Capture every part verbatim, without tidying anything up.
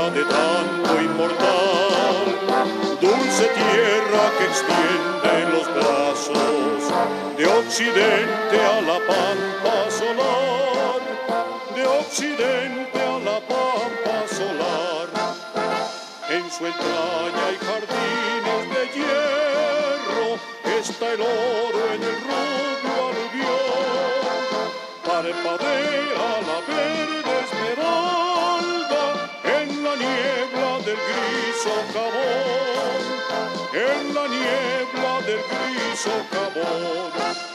de tanto inmortal, dulce tierra que extiende los brazos, de occidente a la pampa solar, de occidente a la pampa solar. En su entraña hay jardines de hierro, está el oro en el rubio aluvión, parpadea la verde esmeralda en la niebla del gris socavón, en la niebla del gris socavón.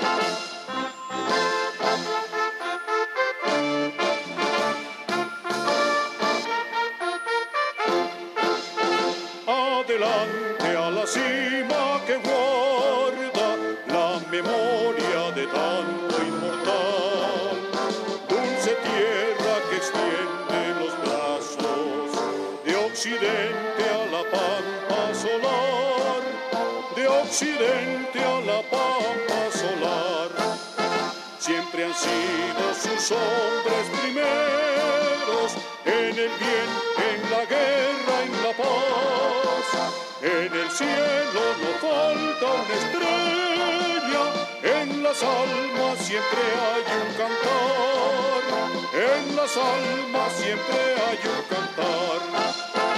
Adelante a la cima que guarda la memoria de tanto inmortal, dulce tierra que extiende los brazos, de occidente a la pampa solar, de occidente a la pampa solar. Siempre han sido sus hombres primeros, en el bien, en la guerra, en la paz. En el cielo no falta una estrella, en las almas siempre hay un cantar, en las almas siempre hay un cantar.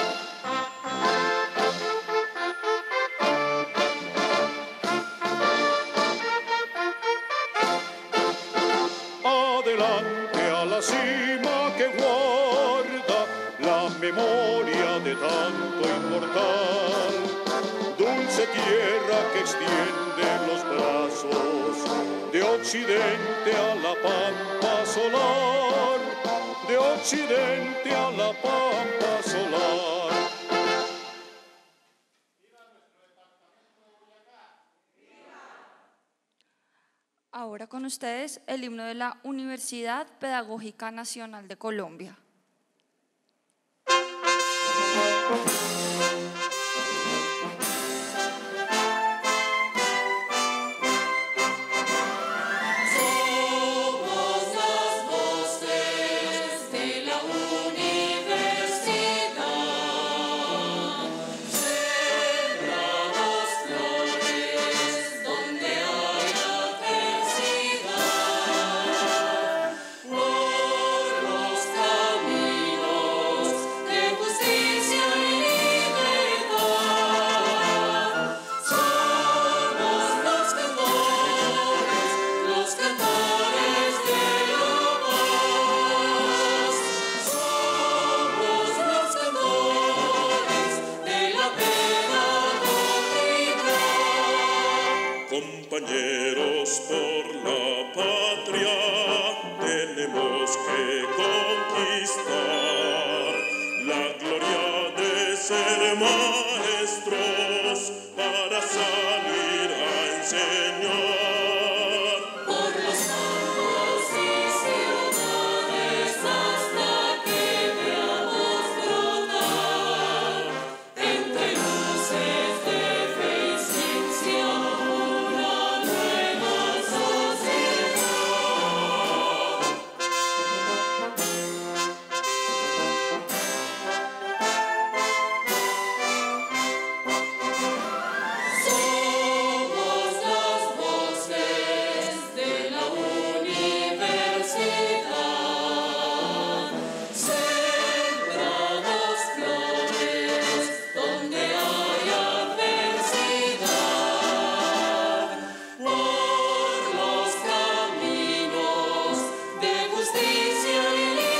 Adelante a la cima que guarda la memoria de tanto inmortal, dulce tierra que extiende los brazos, de occidente a la pampa solar, de occidente a la pampa solar. Ahora con ustedes el himno de la Universidad Pedagógica Nacional de Colombia. Compañeros por la patria, tenemos que conquistar la gloria de ser maestros para salir a enseñar. Por los campos y ciudades hasta que veamos brotar entre luces de fe y ciencia una nueva sociedad. Somos las voces de la universidad, sembramos flores donde hay adversidad, por los caminos de justicia y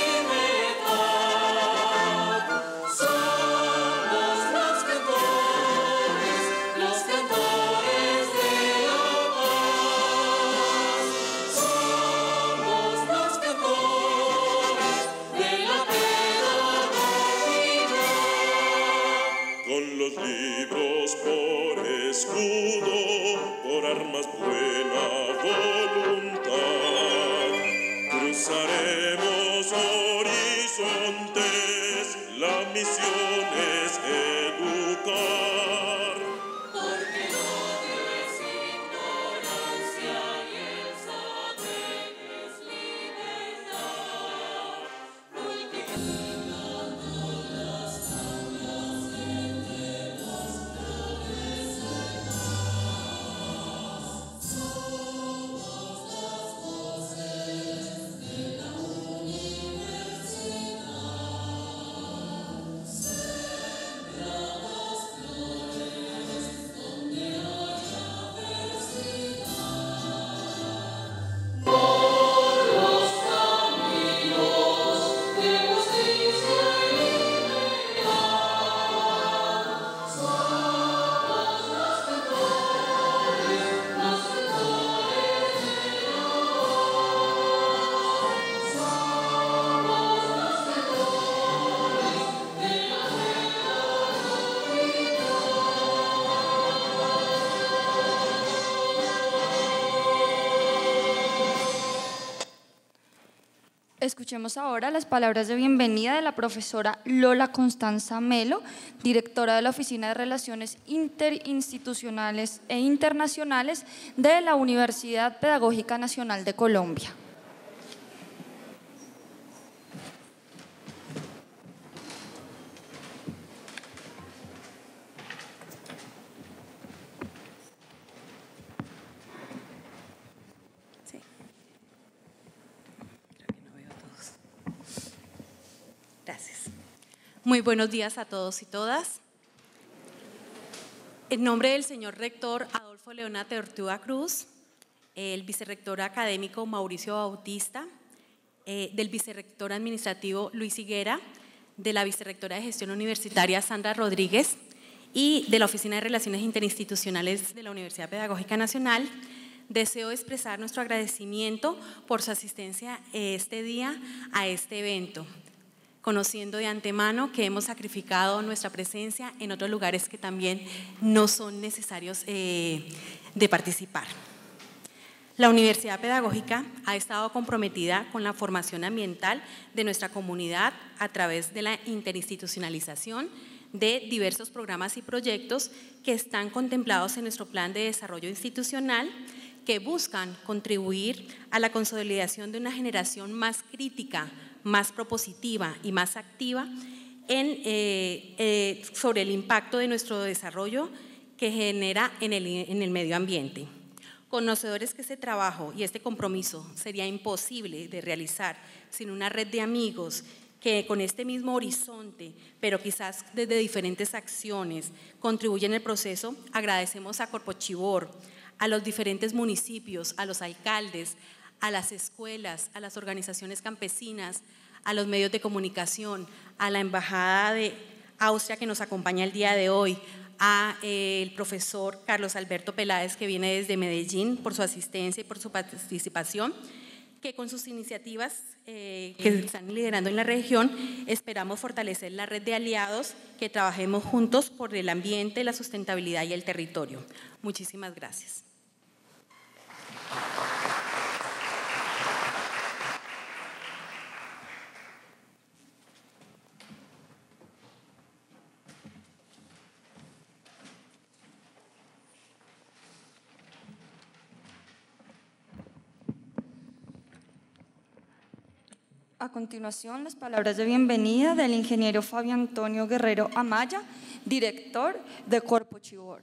libertad. Somos los cantores, los cantores de la paz. Somos los cantores de la pedagogía. Con los libros por escudo, por armas buena voluntad, cruzaremos horizontes, la misión es educar. Porque el odio es ignorancia y el saber es libertad. Multiplicando las Escuchemos ahora las palabras de bienvenida de la profesora Lola Constanza Melo, directora de la Oficina de Relaciones Interinstitucionales e Internacionales de la Universidad Pedagógica Nacional de Colombia. Muy buenos días a todos y todas. En nombre del señor rector Adolfo Leona Tortuga Cruz, el vicerrector académico Mauricio Bautista, eh, del vicerrector administrativo Luis Higuera, de la vicerrectora de gestión universitaria Sandra Rodríguez y de la Oficina de Relaciones Interinstitucionales de la Universidad Pedagógica Nacional, deseo expresar nuestro agradecimiento por su asistencia este día a este evento, conociendo de antemano que hemos sacrificado nuestra presencia en otros lugares que también no son necesarios eh, de participar. La Universidad Pedagógica ha estado comprometida con la formación ambiental de nuestra comunidad a través de la interinstitucionalización de diversos programas y proyectos que están contemplados en nuestro Plan de Desarrollo Institucional, que buscan contribuir a la consolidación de una generación más crítica, más propositiva y más activa en, eh, eh, sobre el impacto de nuestro desarrollo que genera en el, en el medio ambiente. Conocedores que este trabajo y este compromiso sería imposible de realizar sin una red de amigos que con este mismo horizonte, pero quizás desde diferentes acciones, contribuyen al proceso, agradecemos a Corpochivor, a los diferentes municipios, a los alcaldes, a las escuelas, a las organizaciones campesinas, a los medios de comunicación, a la Embajada de Austria que nos acompaña el día de hoy, a eh, el profesor Carlos Alberto Peláez que viene desde Medellín por su asistencia y por su participación, que con sus iniciativas eh, que están liderando en la región esperamos fortalecer la red de aliados que trabajemos juntos por el ambiente, la sustentabilidad y el territorio. Muchísimas gracias. A continuación, las palabras de bienvenida del ingeniero Fabio Antonio Guerrero Amaya, director de Corpochivor.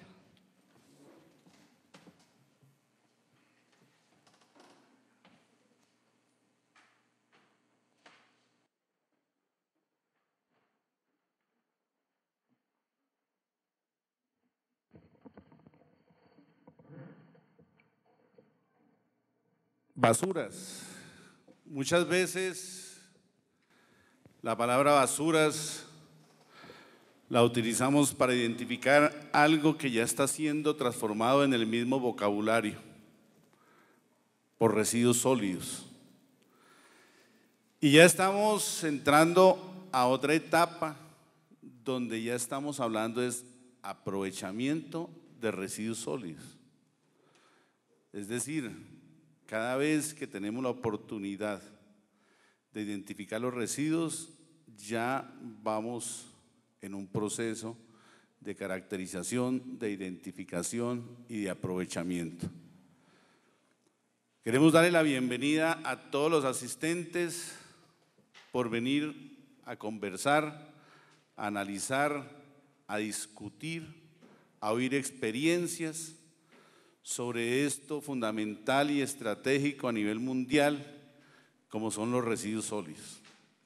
Basuras. Muchas veces la palabra basuras la utilizamos para identificar algo que ya está siendo transformado en el mismo vocabulario por residuos sólidos. Y ya estamos entrando a otra etapa donde ya estamos hablando de aprovechamiento de residuos sólidos. Es decir, cada vez que tenemos la oportunidad de identificar los residuos, ya vamos en un proceso de caracterización, de identificación y de aprovechamiento. Queremos darle la bienvenida a todos los asistentes por venir a conversar, a analizar, a discutir, a oír experiencias sobre esto fundamental y estratégico a nivel mundial, como son los residuos sólidos.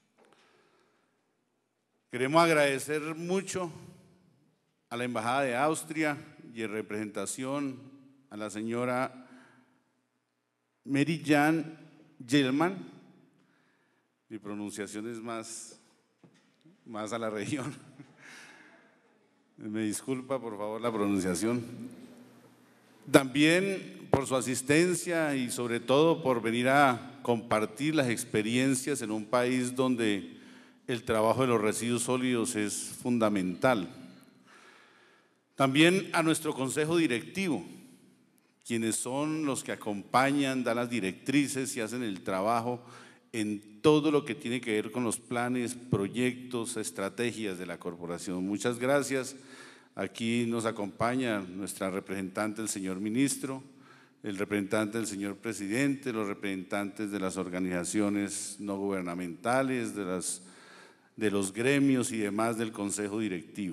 Queremos agradecer mucho a la Embajada de Austria y en representación a la señora Mary-Jan Gelman. Mi pronunciación es más, más a la región. Me disculpa por favor la pronunciación. También por su asistencia y sobre todo por venir a compartir las experiencias en un país donde el trabajo de los residuos sólidos es fundamental. También a nuestro consejo directivo, quienes son los que acompañan, dan las directrices y hacen el trabajo en todo lo que tiene que ver con los planes, proyectos, estrategias de la corporación. Muchas gracias. Aquí nos acompaña nuestra representante, el señor ministro, el representante del señor presidente, los representantes de las organizaciones no gubernamentales, de, las, de los gremios y demás del Consejo Directivo.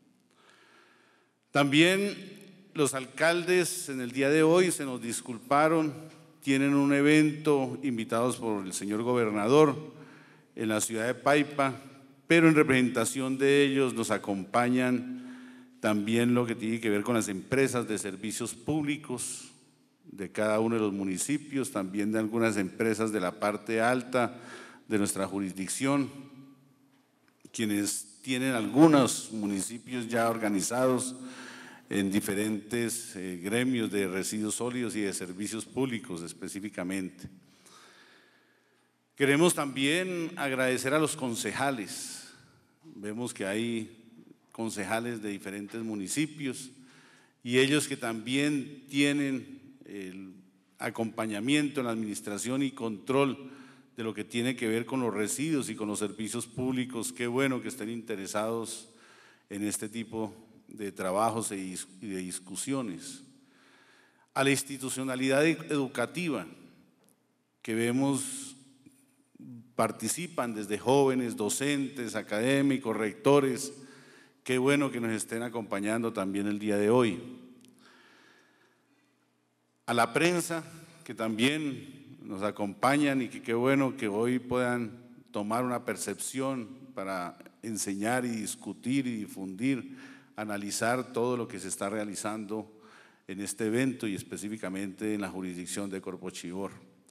También los alcaldes en el día de hoy se nos disculparon, tienen un evento invitados por el señor gobernador en la ciudad de Paipa, pero en representación de ellos nos acompañan también lo que tiene que ver con las empresas de servicios públicos de cada uno de los municipios, también de algunas empresas de la parte alta de nuestra jurisdicción, quienes tienen algunos municipios ya organizados en diferentes eh, gremios de residuos sólidos y de servicios públicos específicamente. Queremos también agradecer a los concejales. Vemos que hay concejales de diferentes municipios y ellos que también tienen el acompañamiento en la administración y control de lo que tiene que ver con los residuos y con los servicios públicos. Qué bueno que estén interesados en este tipo de trabajos y de discusiones. A la institucionalidad educativa que vemos participan desde jóvenes, docentes, académicos, rectores. Qué bueno que nos estén acompañando también el día de hoy. A la prensa que también nos acompañan y que qué bueno que hoy puedan tomar una percepción para enseñar y discutir y difundir, analizar todo lo que se está realizando en este evento y específicamente en la jurisdicción de Corpochivor.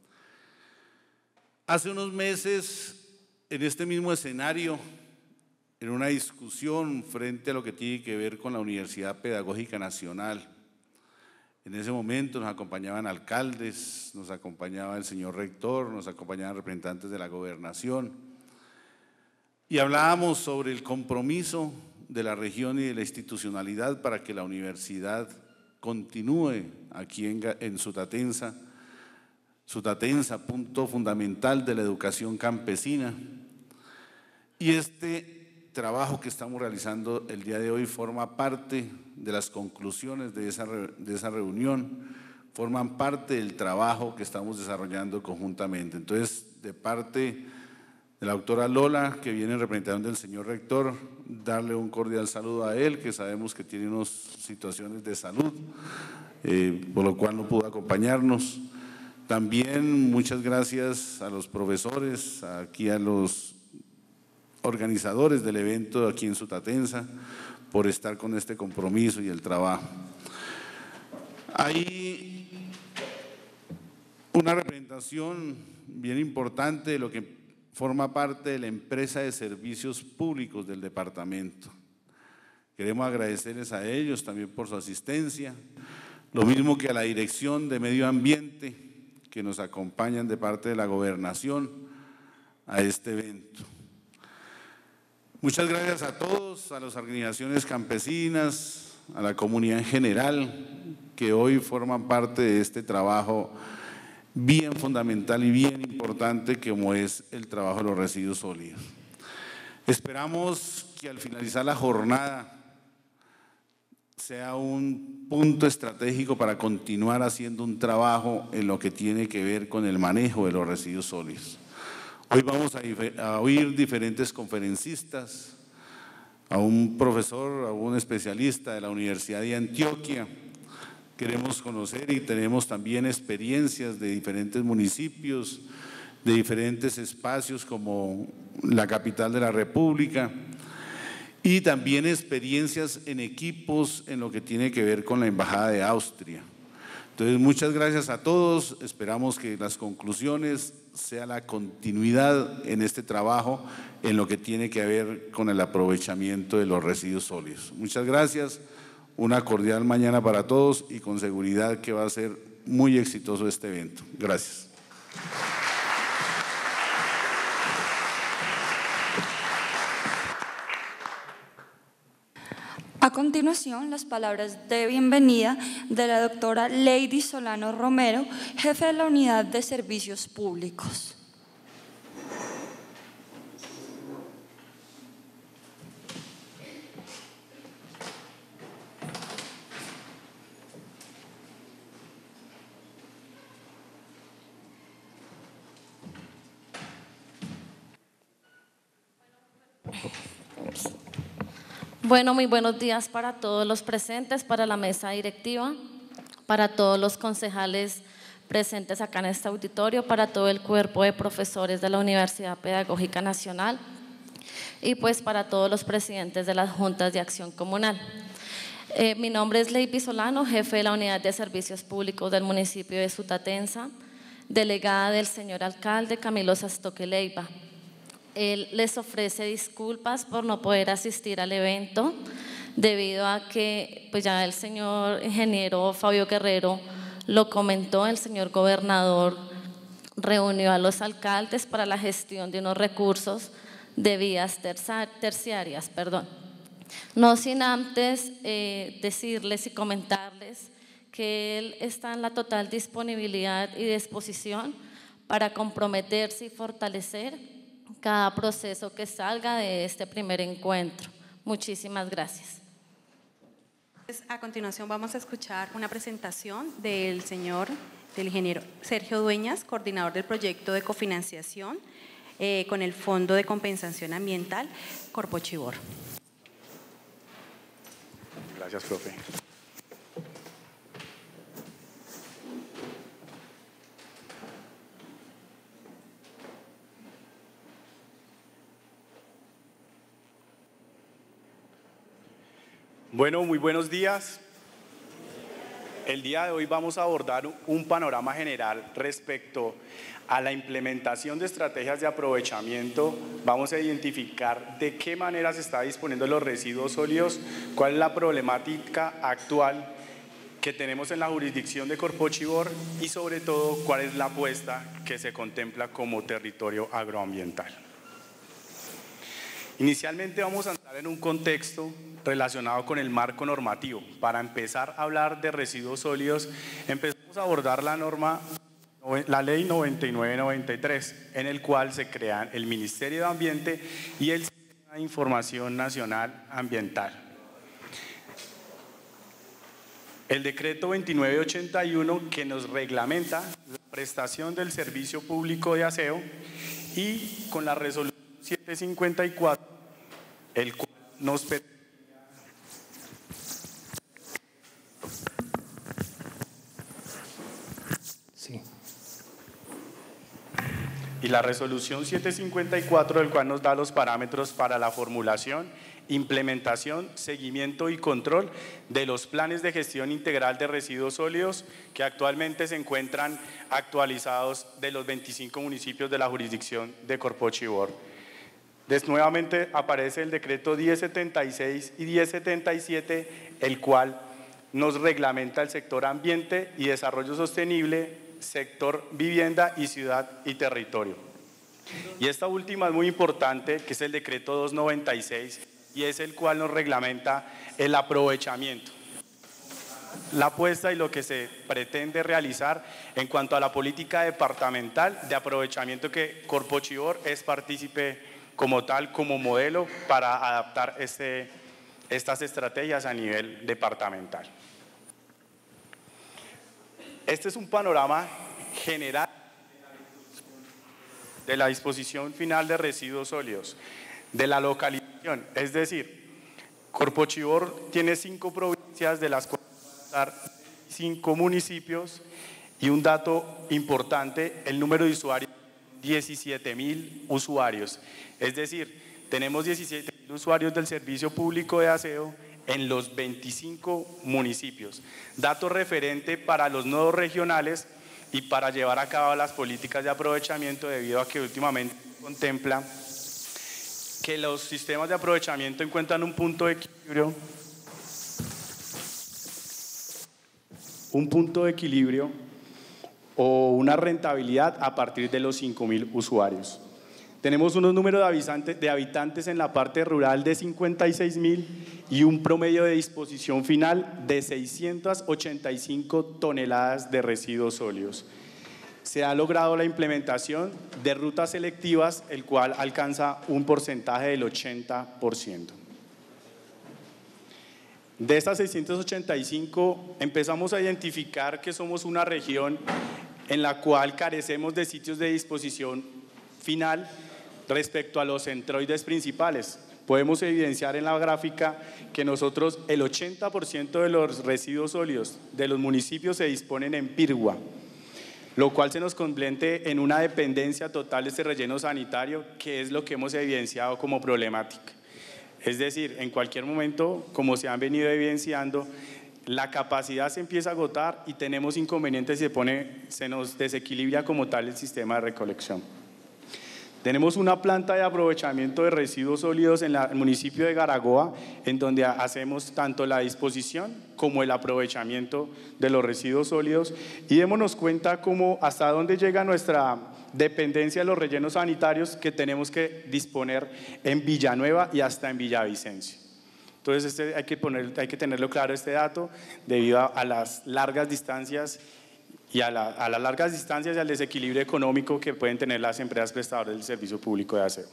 Hace unos meses, en este mismo escenario, en una discusión frente a lo que tiene que ver con la Universidad Pedagógica Nacional, en ese momento nos acompañaban alcaldes, nos acompañaba el señor rector, nos acompañaban representantes de la gobernación y hablábamos sobre el compromiso de la región y de la institucionalidad para que la universidad continúe aquí en, en Sutatenza, Sutatenza, punto fundamental de la educación campesina. Y este trabajo que estamos realizando el día de hoy forma parte de las conclusiones de esa, de esa reunión, forman parte del trabajo que estamos desarrollando conjuntamente. Entonces, de parte de la doctora Lola, que viene en representación del señor rector, darle un cordial saludo a él, que sabemos que tiene unas situaciones de salud, eh, por lo cual no pudo acompañarnos. También muchas gracias a los profesores, aquí a los organizadores del evento aquí en Sutatenza, por estar con este compromiso y el trabajo. Hay una representación bien importante de lo que forma parte de la empresa de servicios públicos del departamento. Queremos agradecerles a ellos también por su asistencia, lo mismo que a la Dirección de Medio Ambiente, que nos acompañan de parte de la gobernación a este evento. Muchas gracias a todos, a las organizaciones campesinas, a la comunidad en general, que hoy forman parte de este trabajo bien fundamental y bien importante como es el trabajo de los residuos sólidos. Esperamos que al finalizar la jornada sea un punto estratégico para continuar haciendo un trabajo en lo que tiene que ver con el manejo de los residuos sólidos. Hoy vamos a, a oír diferentes conferencistas, a un profesor, a un especialista de la Universidad de Antioquia. Queremos conocer y tenemos también experiencias de diferentes municipios, de diferentes espacios como la capital de la República y también experiencias en equipos en lo que tiene que ver con la Embajada de Austria. Entonces, muchas gracias a todos, esperamos que las conclusiones sea la continuidad en este trabajo en lo que tiene que ver con el aprovechamiento de los residuos sólidos. Muchas gracias. Una cordial mañana para todos y con seguridad que va a ser muy exitoso este evento. Gracias. A continuación, las palabras de bienvenida de la doctora Lady Solano Romero, jefe de la Unidad de Servicios Públicos. Bueno, muy buenos días para todos los presentes, para la mesa directiva, para todos los concejales presentes acá en este auditorio, para todo el cuerpo de profesores de la Universidad Pedagógica Nacional y pues para todos los presidentes de las juntas de acción comunal. Eh, mi nombre es Leiby Solano, jefe de la Unidad de Servicios Públicos del municipio de Sutatenza, delegada del señor alcalde Camilo Sastoque Leiva. Él les ofrece disculpas por no poder asistir al evento debido a que pues ya el señor ingeniero Fabio Guerrero lo comentó, el señor gobernador reunió a los alcaldes para la gestión de unos recursos de vías terciarias, perdón. No sin antes eh, decirles y comentarles que él está en la total disponibilidad y disposición para comprometerse y fortalecer cada proceso que salga de este primer encuentro. Muchísimas gracias. A continuación vamos a escuchar una presentación del señor, del ingeniero Sergio Dueñas, coordinador del proyecto de cofinanciación eh, con el Fondo de Compensación Ambiental Corpochivor. Gracias, profe. Bueno, muy buenos días. El día de hoy vamos a abordar un panorama general respecto a la implementación de estrategias de aprovechamiento. Vamos a identificar de qué manera se está disponiendo los residuos sólidos, cuál es la problemática actual que tenemos en la jurisdicción de Corpochivor y sobre todo cuál es la apuesta que se contempla como territorio agroambiental. Inicialmente vamos a entrar en un contexto relacionado con el marco normativo. Para empezar a hablar de residuos sólidos, empezamos a abordar la norma, la ley noventa y nueve noventa y tres, en el cual se crean el Ministerio de Ambiente y el Sistema de Información Nacional Ambiental. El decreto veintinueve ochenta y uno que nos reglamenta la prestación del servicio público de aseo y con la resolución setecientos cincuenta y cuatro, el cual nos permite sí. y la resolución setecientos cincuenta y cuatro, el cual nos da los parámetros para la formulación, implementación, seguimiento y control de los planes de gestión integral de residuos sólidos que actualmente se encuentran actualizados de los veinticinco municipios de la jurisdicción de Corpochivor. Nuevamente aparece el decreto diez setenta y seis y diez setenta y siete, el cual nos reglamenta el sector ambiente y desarrollo sostenible, sector vivienda y ciudad y territorio. Y esta última es muy importante, que es el decreto doscientos noventa y seis, y es el cual nos reglamenta el aprovechamiento, la apuesta y lo que se pretende realizar en cuanto a la política departamental de aprovechamiento que Corpochivor es partícipe como tal, como modelo para adaptar este, estas estrategias a nivel departamental. Este es un panorama general de la disposición final de residuos sólidos, de la localización, es decir, Corpochivor tiene cinco provincias de las cuales van a estar cinco municipios y un dato importante, el número de usuarios, diecisiete mil usuarios, es decir, tenemos diecisiete mil usuarios del servicio público de aseo en los veinticinco municipios. Dato referente para los nodos regionales y para llevar a cabo las políticas de aprovechamiento, debido a que últimamente contempla que los sistemas de aprovechamiento encuentran un punto de equilibrio, un punto de equilibrio o una rentabilidad a partir de los cinco mil usuarios. Tenemos unos números de habitantes, de habitantes en la parte rural de cincuenta y seis mil y un promedio de disposición final de seiscientas ochenta y cinco toneladas de residuos sólidos. Se ha logrado la implementación de rutas selectivas, el cual alcanza un porcentaje del ochenta por ciento. De estas seiscientas ochenta y cinco empezamos a identificar que somos una región en la cual carecemos de sitios de disposición final respecto a los centroides principales. podemos evidenciar en la gráfica que nosotros el ochenta por ciento de los residuos sólidos de los municipios se disponen en Pirgua, lo cual se nos convierte en una dependencia total de este relleno sanitario, que es lo que hemos evidenciado como problemática. Es decir, en cualquier momento, como se han venido evidenciando, la capacidad se empieza a agotar y tenemos inconvenientes y se, pone, se nos desequilibra como tal el sistema de recolección. Tenemos una planta de aprovechamiento de residuos sólidos en la, el municipio de Garagoa, en donde hacemos tanto la disposición como el aprovechamiento de los residuos sólidos, y démonos cuenta cómo hasta dónde llega nuestra dependencia de los rellenos sanitarios que tenemos que disponer en Villanueva y hasta en Villavicencio. Entonces este, hay, que poner, hay que tenerlo claro este dato debido a, a las largas distancias y a, la, a las largas distancias y al desequilibrio económico que pueden tener las empresas prestadoras del servicio público de aseo.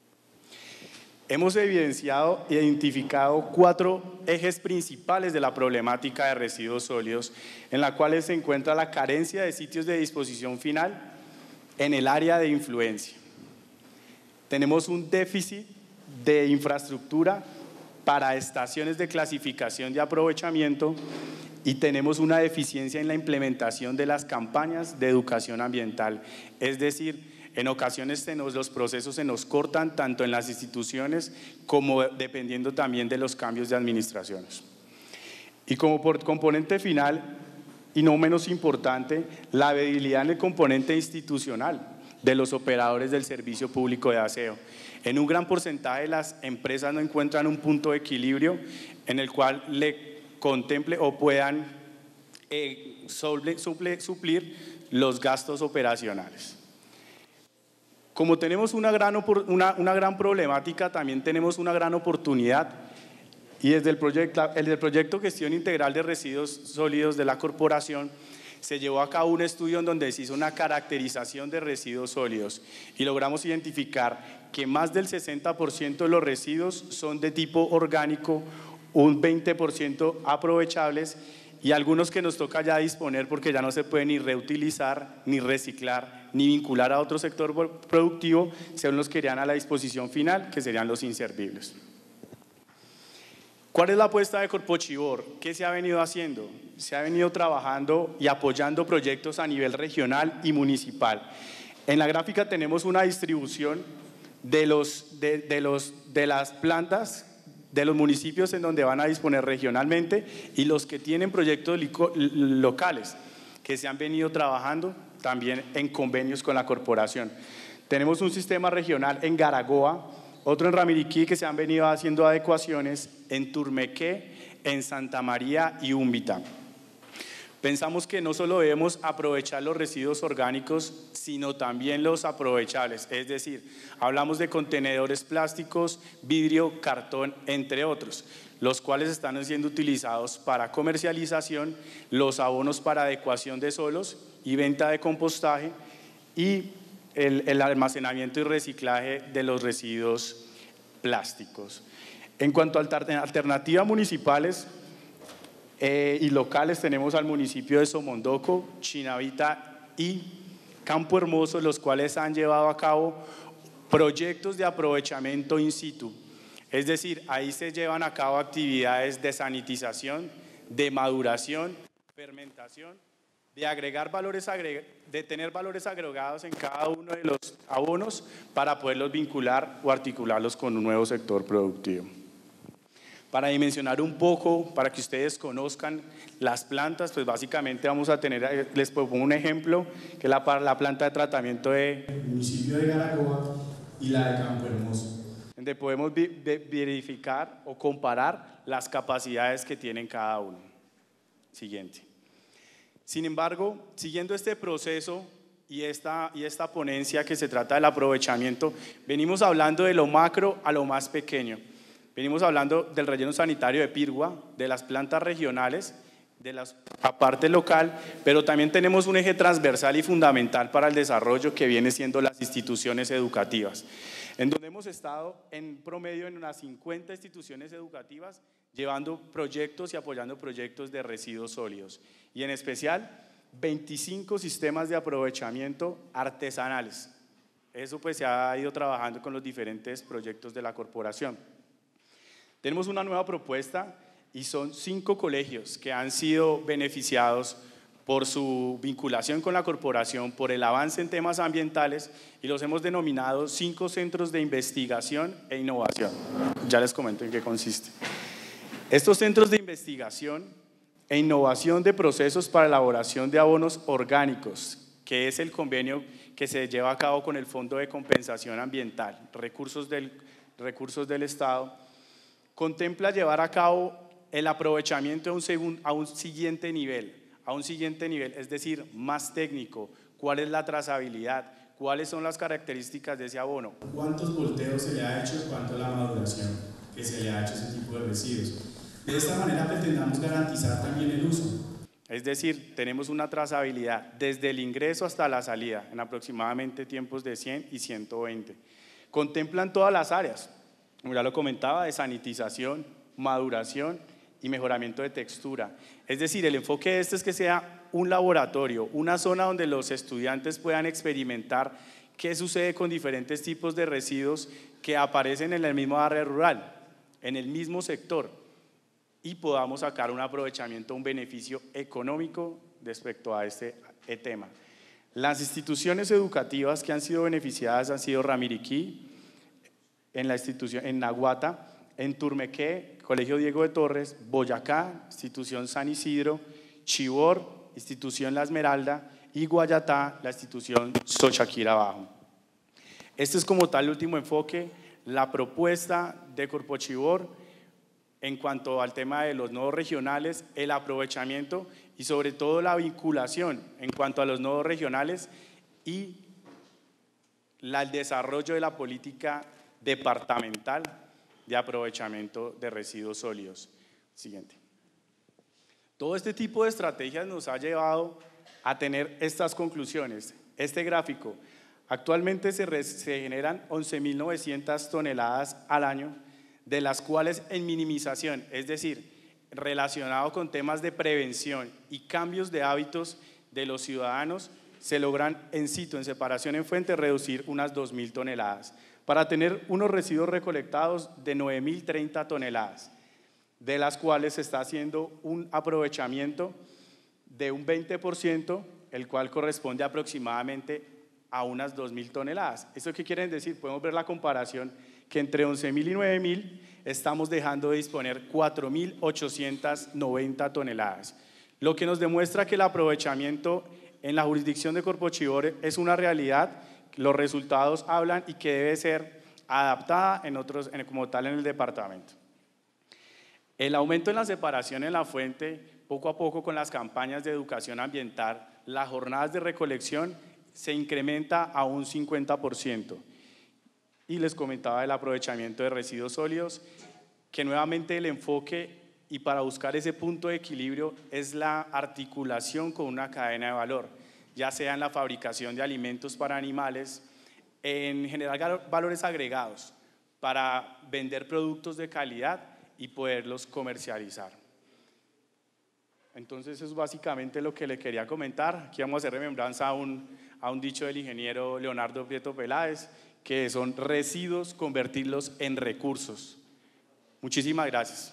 Hemos evidenciado e identificado cuatro ejes principales de la problemática de residuos sólidos, en la cual se encuentra la carencia de sitios de disposición final en el área de influencia. Tenemos un déficit de infraestructura para estaciones de clasificación de aprovechamiento y tenemos una deficiencia en la implementación de las campañas de educación ambiental. Es decir, en ocasiones se nos, los procesos se nos cortan tanto en las instituciones como dependiendo también de los cambios de administraciones. Y como por componente final, y no menos importante, la viabilidad en el componente institucional de los operadores del servicio público de aseo. En un gran porcentaje de las empresas no encuentran un punto de equilibrio en el cual le contemple o puedan eh, suple, suple, suplir los gastos operacionales. Como tenemos una gran, una, una gran problemática, también tenemos una gran oportunidad, y desde el proyecto, el del proyecto Gestión Integral de Residuos Sólidos de la Corporación se llevó a cabo un estudio en donde se hizo una caracterización de residuos sólidos y logramos identificar que más del sesenta por ciento de los residuos son de tipo orgánico, un veinte por ciento aprovechables y algunos que nos toca ya disponer porque ya no se pueden ni reutilizar, ni reciclar, ni vincular a otro sector productivo, según los que irían a la disposición final, que serían los inservibles. ¿Cuál es la apuesta de Corpochivor? ¿Qué se ha venido haciendo? Se ha venido trabajando y apoyando proyectos a nivel regional y municipal. En la gráfica tenemos una distribución de, los, de, de, los, de las plantas de los municipios en donde van a disponer regionalmente y los que tienen proyectos locales que se han venido trabajando también en convenios con la corporación. Tenemos un sistema regional en Garagoa, otro en Ramiriquí, que se han venido haciendo adecuaciones en Turmequé, en Santa María y Úmbita. Pensamos que no solo debemos aprovechar los residuos orgánicos, sino también los aprovechables, es decir, hablamos de contenedores plásticos, vidrio, cartón, entre otros, los cuales están siendo utilizados para comercialización, los abonos para adecuación de suelos y venta de compostaje y el, el almacenamiento y reciclaje de los residuos plásticos. En cuanto a alternativas municipales, Eh, y locales, tenemos al municipio de Somondoco, Chinavita y Campo Hermoso, los cuales han llevado a cabo proyectos de aprovechamiento in situ. Es decir, ahí se llevan a cabo actividades de sanitización, de maduración, fermentación, de agregar valores agreg- de tener valores agregados en cada uno de los abonos para poderlos vincular o articularlos con un nuevo sector productivo. Para dimensionar un poco, para que ustedes conozcan las plantas, pues básicamente vamos a tener, les pongo un ejemplo, que es la, la planta de tratamiento del municipio de Garagoa y la de Campo Hermoso, donde podemos vi, de, verificar o comparar las capacidades que tienen cada uno. Siguiente. Sin embargo, siguiendo este proceso y esta, y esta ponencia que se trata del aprovechamiento, venimos hablando de lo macro a lo más pequeño. Venimos hablando del relleno sanitario de Pirgua, de las plantas regionales, de la parte local, pero también tenemos un eje transversal y fundamental para el desarrollo que viene siendo las instituciones educativas, en donde hemos estado en promedio en unas cincuenta instituciones educativas llevando proyectos y apoyando proyectos de residuos sólidos y en especial veinticinco sistemas de aprovechamiento artesanales. Eso pues se ha ido trabajando con los diferentes proyectos de la corporación. Tenemos una nueva propuesta y son cinco colegios que han sido beneficiados por su vinculación con la corporación, por el avance en temas ambientales, y los hemos denominado cinco centros de investigación e innovación. Ya les comento en qué consiste. Estos centros de investigación e innovación de procesos para elaboración de abonos orgánicos, que es el convenio que se lleva a cabo con el Fondo de Compensación Ambiental, recursos del, recursos del Estado, contempla llevar a cabo el aprovechamiento a un, segun, a un siguiente nivel, a un siguiente nivel, es decir, más técnico. ¿Cuál es la trazabilidad? ¿Cuáles son las características de ese abono? ¿Cuántos volteos se le ha hecho? ¿Cuánto es la maduración que se le ha hecho a ese tipo de residuos? De esta manera pretendamos garantizar también el uso. Es decir, tenemos una trazabilidad desde el ingreso hasta la salida, en aproximadamente tiempos de cien y ciento veinte. Contemplan todas las áreas, como ya lo comentaba, de sanitización, maduración y mejoramiento de textura. Es decir, el enfoque de este es que sea un laboratorio, una zona donde los estudiantes puedan experimentar qué sucede con diferentes tipos de residuos que aparecen en el mismo área rural, en el mismo sector, y podamos sacar un aprovechamiento, un beneficio económico respecto a este tema. Las instituciones educativas que han sido beneficiadas han sido Ramiriquí, en la institución, en Naguata, en Turmequé, Colegio Diego de Torres, Boyacá, Institución San Isidro, Chivor, Institución La Esmeralda, y Guayatá, la Institución Xochaquira Bajo. Este es como tal el último enfoque, la propuesta de Corpo Chivor en cuanto al tema de los nodos regionales, el aprovechamiento y sobre todo la vinculación en cuanto a los nodos regionales y la, el desarrollo de la política departamental de aprovechamiento de residuos sólidos. Siguiente. Todo este tipo de estrategias nos ha llevado a tener estas conclusiones. Este gráfico, actualmente se, re, se generan once mil novecientas toneladas al año, de las cuales en minimización, es decir, relacionado con temas de prevención y cambios de hábitos de los ciudadanos, se logran en situ, en separación en fuente, reducir unas dos mil toneladas, para tener unos residuos recolectados de nueve mil treinta toneladas, de las cuales se está haciendo un aprovechamiento de un veinte por ciento, el cual corresponde aproximadamente a unas dos mil toneladas. ¿Esto qué quieren decir? Podemos ver la comparación que entre once mil y nueve mil estamos dejando de disponer cuatro mil ochocientas noventa toneladas, lo que nos demuestra que el aprovechamiento en la jurisdicción de Corpo Chivor es una realidad, los resultados hablan y que debe ser adaptada en otros, en, como tal en el departamento. El aumento en la separación en la fuente, poco a poco con las campañas de educación ambiental, las jornadas de recolección se incrementa a un cincuenta por ciento. Y les comentaba el aprovechamiento de residuos sólidos, que nuevamente el enfoque y para buscar ese punto de equilibrio es la articulación con una cadena de valor, ya sea en la fabricación de alimentos para animales, en generar valores agregados para vender productos de calidad y poderlos comercializar. Entonces eso es básicamente lo que le quería comentar. Aquí vamos a hacer remembranza a un, a un dicho del ingeniero Leonardo Prieto Peláez, que son residuos, convertirlos en recursos. Muchísimas gracias.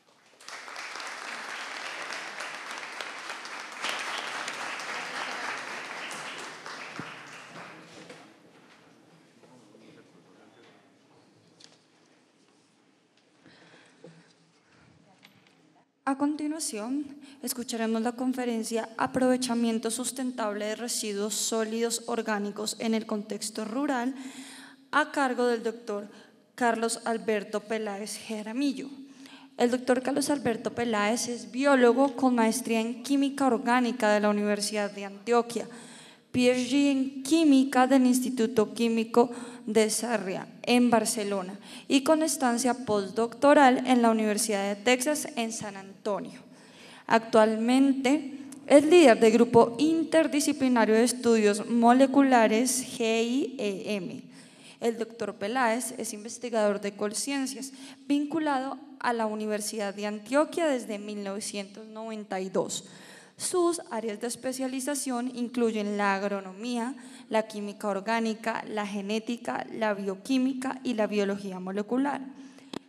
A continuación, escucharemos la conferencia Aprovechamiento sustentable de residuos sólidos orgánicos en el contexto rural, a cargo del doctor Carlos Alberto Peláez Jaramillo. El doctor Carlos Alberto Peláez es biólogo con maestría en Química Orgánica de la Universidad de Antioquia, P H D en Química del Instituto Químico de Sarriá en Barcelona y con estancia postdoctoral en la Universidad de Texas en San Antonio. Actualmente es líder del Grupo Interdisciplinario de Estudios Moleculares G I E M. El doctor Peláez es investigador de Colciencias, vinculado a la Universidad de Antioquia desde mil novecientos noventa y dos. Sus áreas de especialización incluyen la agronomía, la química orgánica, la genética, la bioquímica y la biología molecular.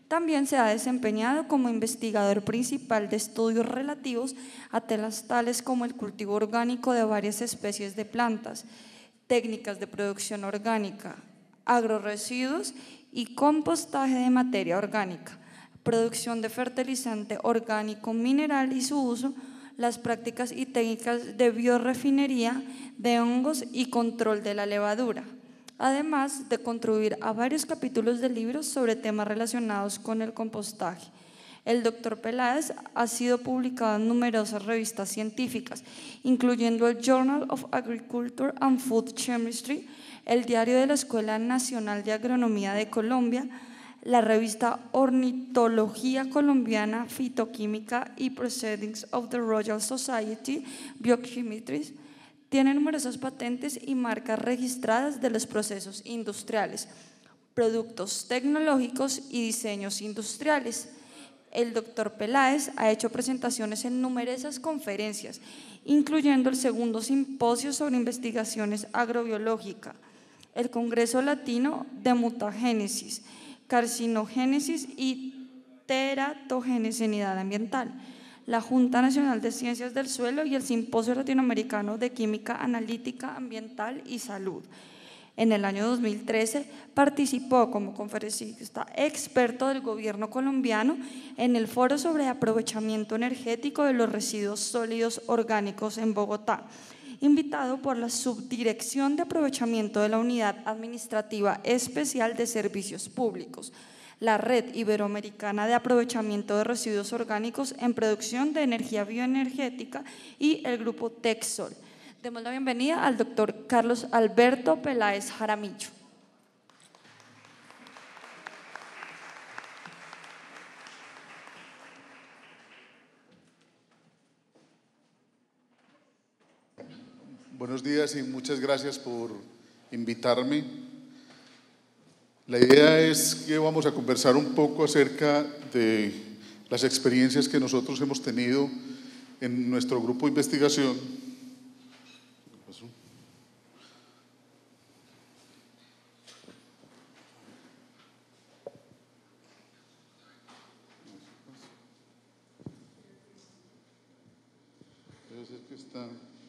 También se ha desempeñado como investigador principal de estudios relativos a temas tales como el cultivo orgánico de varias especies de plantas, técnicas de producción orgánica, agrorresiduos y compostaje de materia orgánica, producción de fertilizante orgánico mineral y su uso, las prácticas y técnicas de biorefinería de hongos y control de la levadura, además de contribuir a varios capítulos de libros sobre temas relacionados con el compostaje. El doctor Peláez ha sido publicado en numerosas revistas científicas, incluyendo el Journal of Agriculture and Food Chemistry, el Diario de la Escuela Nacional de Agronomía de Colombia, la revista Ornitología Colombiana, Fitoquímica y Proceedings of the Royal Society Biochemistry. Tiene numerosas patentes y marcas registradas de los procesos industriales, productos tecnológicos y diseños industriales. El doctor Peláez ha hecho presentaciones en numerosas conferencias, incluyendo el segundo simposio sobre investigaciones agrobiológicas, el Congreso Latino de Mutagénesis, Carcinogénesis y Teratogenicidad Ambiental, la Junta Nacional de Ciencias del Suelo y el Simposio Latinoamericano de Química Analítica Ambiental y Salud. En el año dos mil trece participó como conferencista experto del gobierno colombiano en el Foro sobre Aprovechamiento Energético de los Residuos Sólidos Orgánicos en Bogotá, invitado por la Subdirección de Aprovechamiento de la Unidad Administrativa Especial de Servicios Públicos, la Red Iberoamericana de Aprovechamiento de Residuos Orgánicos en Producción de Energía Bioenergética y el Grupo Texol. Demos la bienvenida al doctor Carlos Alberto Peláez Jaramillo. Buenos días y muchas gracias por invitarme. La idea es que vamos a conversar un poco acerca de las experiencias que nosotros hemos tenido en nuestro grupo de investigación. Debe ser que está...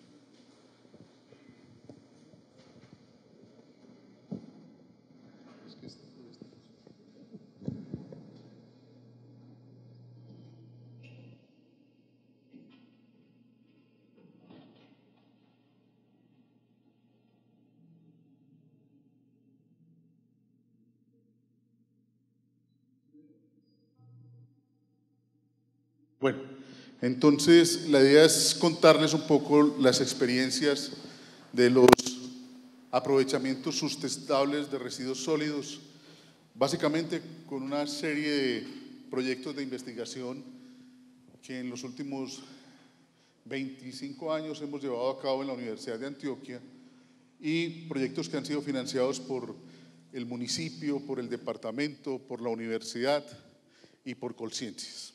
Bueno, entonces la idea es contarles un poco las experiencias de los aprovechamientos sustentables de residuos sólidos, básicamente con una serie de proyectos de investigación que en los últimos veinticinco años hemos llevado a cabo en la Universidad de Antioquia y proyectos que han sido financiados por el municipio, por el departamento, por la universidad y por Colciencias.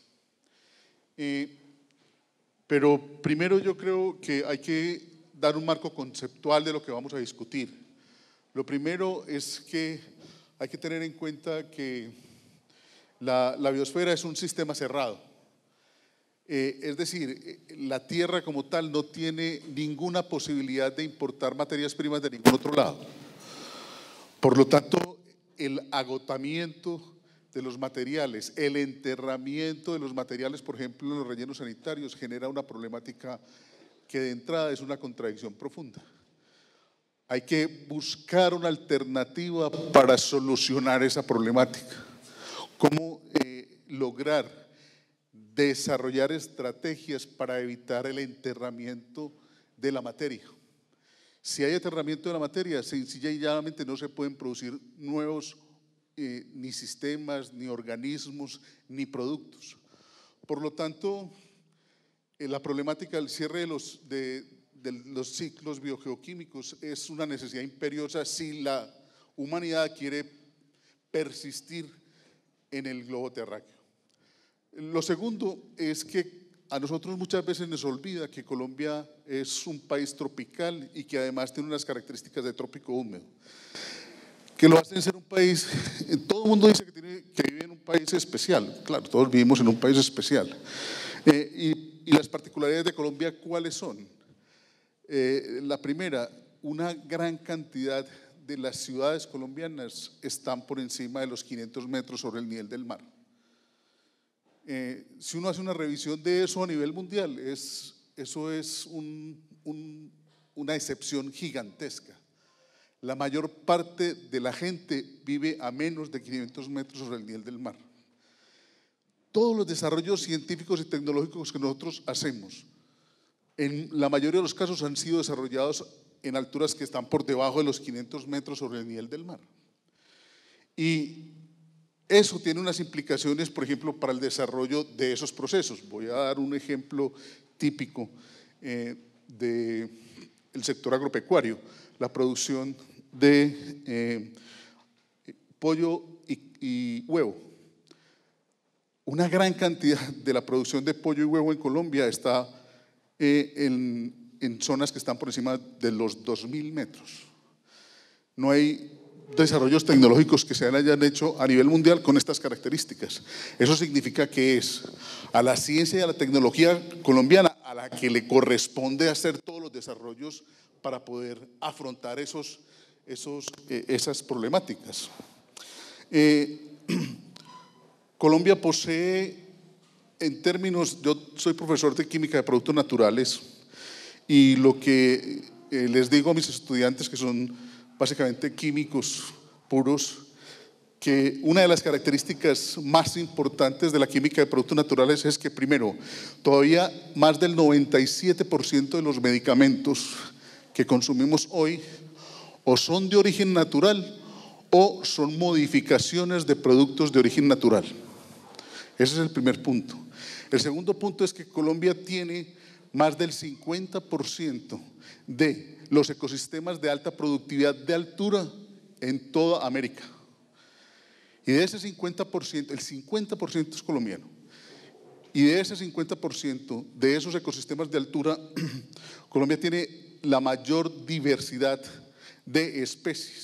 Eh, pero primero yo creo que hay que dar un marco conceptual de lo que vamos a discutir. Lo primero es que hay que tener en cuenta que la, la biosfera es un sistema cerrado. Eh, es decir, la Tierra como tal no tiene ninguna posibilidad de importar materias primas de ningún otro lado. Por lo tanto, el agotamiento de los materiales, el enterramiento de los materiales, por ejemplo, en los rellenos sanitarios, genera una problemática que de entrada es una contradicción profunda. Hay que buscar una alternativa para solucionar esa problemática. ¿Cómo eh, lograr desarrollar estrategias para evitar el enterramiento de la materia? Si hay enterramiento de la materia, sencillamente no se pueden producir nuevos Eh, ni sistemas, ni organismos, ni productos. Por lo tanto, eh, la problemática del cierre de los, de, de los ciclos biogeoquímicos es una necesidad imperiosa si la humanidad quiere persistir en el globo terráqueo. Lo segundo es que a nosotros muchas veces nos olvida que Colombia es un país tropical y que además tiene unas características de trópico húmedo, que lo hacen ser un país, todo el mundo dice que, tiene, que vive en un país especial, claro, todos vivimos en un país especial. Eh, y, y las particularidades de Colombia, ¿cuáles son? Eh, la primera, una gran cantidad de las ciudades colombianas están por encima de los quinientos metros sobre el nivel del mar. Eh, si uno hace una revisión de eso a nivel mundial, es, eso es un, un, una excepción gigantesca. La mayor parte de la gente vive a menos de quinientos metros sobre el nivel del mar. Todos los desarrollos científicos y tecnológicos que nosotros hacemos, en la mayoría de los casos han sido desarrollados en alturas que están por debajo de los quinientos metros sobre el nivel del mar. Y eso tiene unas implicaciones, por ejemplo, para el desarrollo de esos procesos. Voy a dar un ejemplo típico eh, del sector agropecuario, la producción de eh, pollo y, y huevo. Una gran cantidad de la producción de pollo y huevo en Colombia está eh, en, en zonas que están por encima de los dos mil metros. No hay desarrollos tecnológicos que se hayan hecho a nivel mundial con estas características. Eso significa que es a la ciencia y a la tecnología colombiana a la que le corresponde hacer todos los desarrollos para poder afrontar esos, esos, eh, esas problemáticas. Eh, Colombia posee, en términos, yo soy profesor de química de productos naturales y lo que eh, les digo a mis estudiantes, que son básicamente químicos puros, que una de las características más importantes de la química de productos naturales es que, primero, todavía más del noventa y siete por ciento de los medicamentos que consumimos hoy o son de origen natural o son modificaciones de productos de origen natural. Ese es el primer punto. El segundo punto es que Colombia tiene más del cincuenta por ciento de los ecosistemas de alta productividad de altura en toda América. Y de ese cincuenta por ciento, el cincuenta por ciento es colombiano. Y de ese cincuenta por ciento de esos ecosistemas de altura, Colombia tiene la mayor diversidad de especies.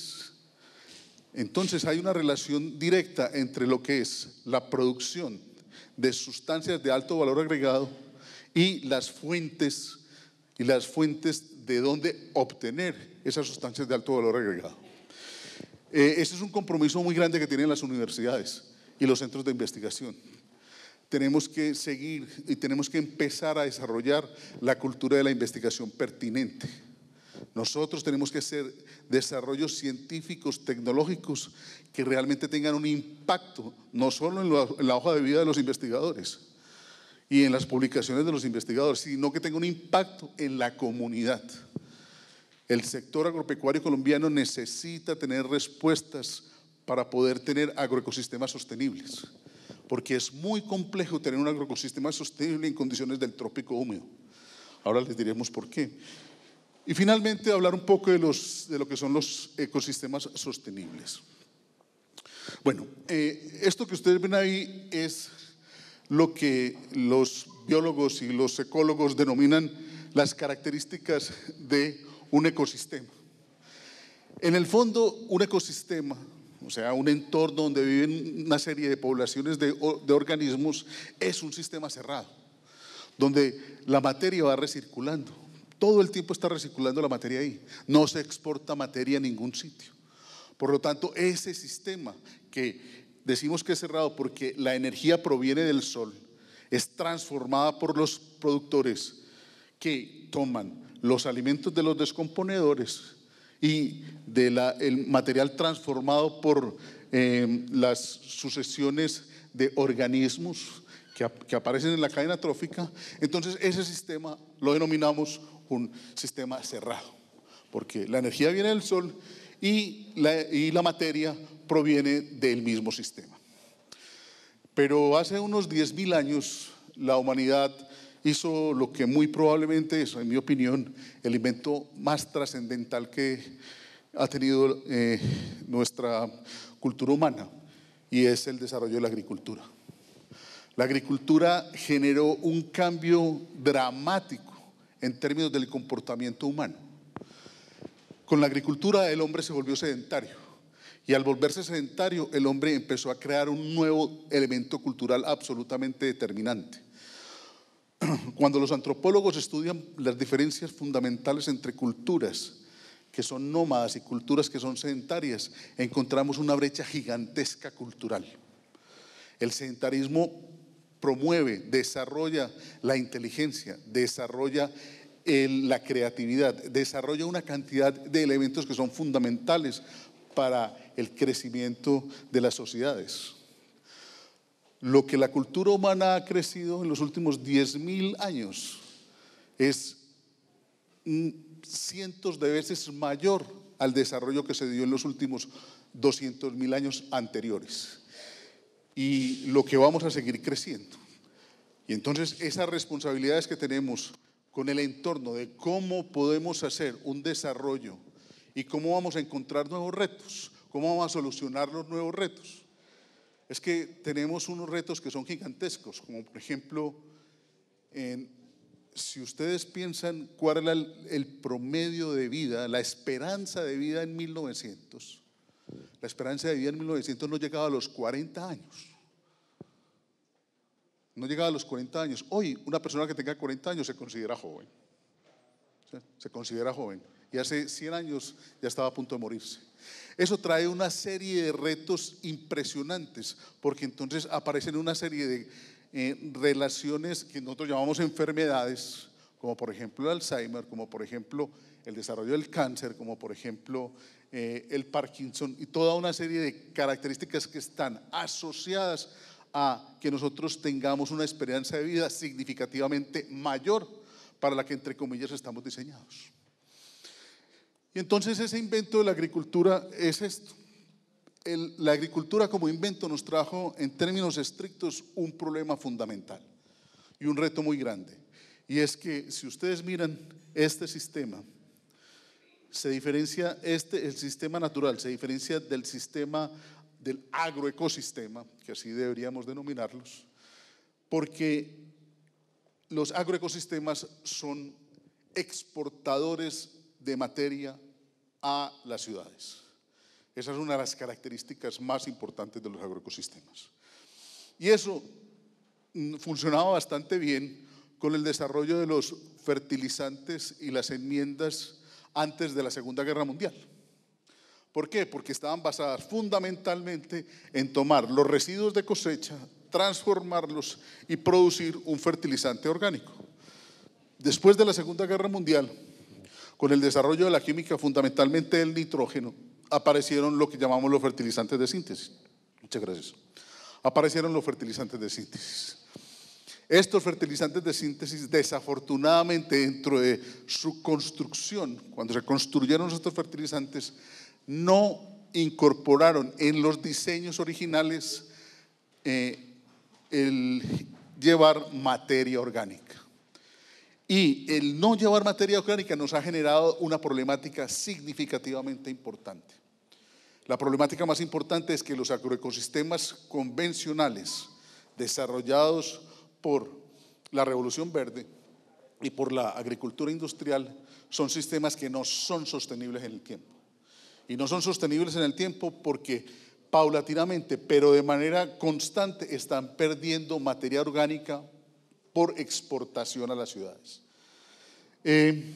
Entonces hay una relación directa entre lo que es la producción de sustancias de alto valor agregado y las fuentes y las fuentes de dónde obtener esas sustancias de alto valor agregado. Eh, ese es un compromiso muy grande que tienen las universidades y los centros de investigación. Tenemos que seguir y tenemos que empezar a desarrollar la cultura de la investigación pertinente. Nosotros tenemos que hacer desarrollos científicos, tecnológicos que realmente tengan un impacto, no solo en la, en la hoja de vida de los investigadores y en las publicaciones de los investigadores, sino que tenga un impacto en la comunidad. El sector agropecuario colombiano necesita tener respuestas para poder tener agroecosistemas sostenibles, porque es muy complejo tener un agroecosistema sostenible en condiciones del trópico húmedo. Ahora les diremos por qué. Y finalmente hablar un poco de, los, de lo que son los ecosistemas sostenibles. Bueno, eh, esto que ustedes ven ahí es lo que los biólogos y los ecólogos denominan las características de un ecosistema. En el fondo, un ecosistema, o sea, un entorno donde viven una serie de poblaciones de, de organismos, es un sistema cerrado, donde la materia va recirculando. Todo el tiempo está recirculando la materia ahí. No se exporta materia a ningún sitio. Por lo tanto, ese sistema que decimos que es cerrado porque la energía proviene del sol, es transformada por los productores que toman los alimentos de los descomponedores y del material transformado por eh, las sucesiones de organismos que, que aparecen en la cadena trófica. Entonces ese sistema lo denominamos un sistema cerrado, porque la energía viene del sol y la, y la materia proviene del mismo sistema. Pero hace unos diez mil años la humanidad hizo lo que muy probablemente es, en mi opinión, el invento más trascendental que ha tenido eh, nuestra cultura humana, y es el desarrollo de la agricultura. La agricultura generó un cambio dramático en términos del comportamiento humano. Con la agricultura el hombre se volvió sedentario Y al volverse sedentario, el hombre empezó a crear un nuevo elemento cultural absolutamente determinante. Cuando los antropólogos estudian las diferencias fundamentales entre culturas que son nómadas y culturas que son sedentarias, encontramos una brecha gigantesca cultural. El sedentarismo promueve, desarrolla la inteligencia, desarrolla el, la creatividad, desarrolla una cantidad de elementos que son fundamentales para el crecimiento de las sociedades. Lo que la cultura humana ha crecido en los últimos diez mil años es cientos de veces mayor al desarrollo que se dio en los últimos doscientos mil años anteriores. Y lo que vamos a seguir creciendo. Y entonces esas responsabilidades que tenemos con el entorno de cómo podemos hacer un desarrollo y cómo vamos a encontrar nuevos retos, cómo vamos a solucionar los nuevos retos. Es que tenemos unos retos que son gigantescos, como por ejemplo, en, si ustedes piensan cuál era el, el promedio de vida, la esperanza de vida en mil novecientos, la esperanza de vida en mil novecientos no llegaba a los cuarenta años. No llegaba a los cuarenta años. Hoy, una persona que tenga cuarenta años se considera joven. ¿Sí? Se considera joven. Y hace cien años ya estaba a punto de morirse. Eso trae una serie de retos impresionantes, porque entonces aparecen una serie de eh, relaciones que nosotros llamamos enfermedades, como por ejemplo el Alzheimer, como por ejemplo el desarrollo del cáncer, como por ejemplo eh, el Parkinson, y toda una serie de características que están asociadas a que nosotros tengamos una esperanza de vida significativamente mayor para la que entre comillas estamos diseñados. Y entonces ese invento de la agricultura es esto. El, la agricultura como invento nos trajo en términos estrictos un problema fundamental y un reto muy grande. Y es que si ustedes miran este sistema, se diferencia, este, el sistema natural se diferencia del sistema del agroecosistema, que así deberíamos denominarlos, porque los agroecosistemas son exportadores de materia a las ciudades. Esa es una de las características más importantes de los agroecosistemas. Y eso funcionaba bastante bien con el desarrollo de los fertilizantes y las enmiendas antes de la Segunda Guerra Mundial. ¿Por qué? Porque estaban basadas fundamentalmente en tomar los residuos de cosecha, transformarlos y producir un fertilizante orgánico. Después de la Segunda Guerra Mundial, con el desarrollo de la química, fundamentalmente del nitrógeno, aparecieron lo que llamamos los fertilizantes de síntesis. Muchas gracias. Aparecieron los fertilizantes de síntesis. Estos fertilizantes de síntesis, desafortunadamente, dentro de su construcción, cuando se construyeron estos fertilizantes, no incorporaron en los diseños originales eh, el llevar materia orgánica. Y el no llevar materia orgánica nos ha generado una problemática significativamente importante. La problemática más importante es que los agroecosistemas convencionales desarrollados por la Revolución Verde y por la agricultura industrial son sistemas que no son sostenibles en el tiempo. Y no son sostenibles en el tiempo porque paulatinamente, pero de manera constante, están perdiendo materia orgánica por exportación a las ciudades. Eh,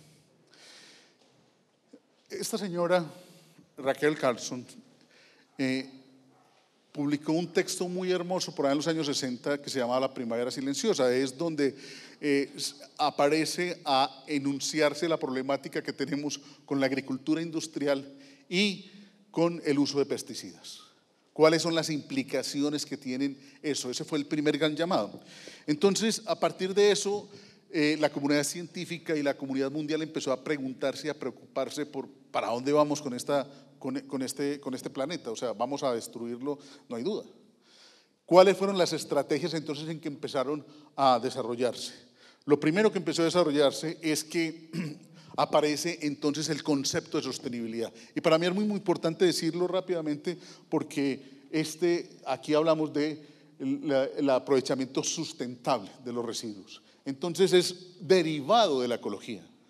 esta señora, Raquel Carlson, eh, publicó un texto muy hermoso por ahí en los años sesenta que se llamaba La Primavera Silenciosa. Es donde eh, aparece a enunciarse la problemática que tenemos con la agricultura industrial y con el uso de pesticidas. ¿Cuáles son las implicaciones que tienen eso? Ese fue el primer gran llamado. Entonces, a partir de eso, eh, la comunidad científica y la comunidad mundial empezó a preguntarse y a preocuparse por para dónde vamos con, esta, con, con, este, con este planeta. O sea, ¿vamos a destruirlo? No hay duda. ¿Cuáles fueron las estrategias entonces en que empezaron a desarrollarse? Lo primero que empezó a desarrollarse es que aparece entonces el concepto de sostenibilidad. Y para mí es muy, muy importante decirlo rápidamente porque este, aquí hablamos de la, el aprovechamiento sustentable de los residuos. Entonces es derivado de la ecología.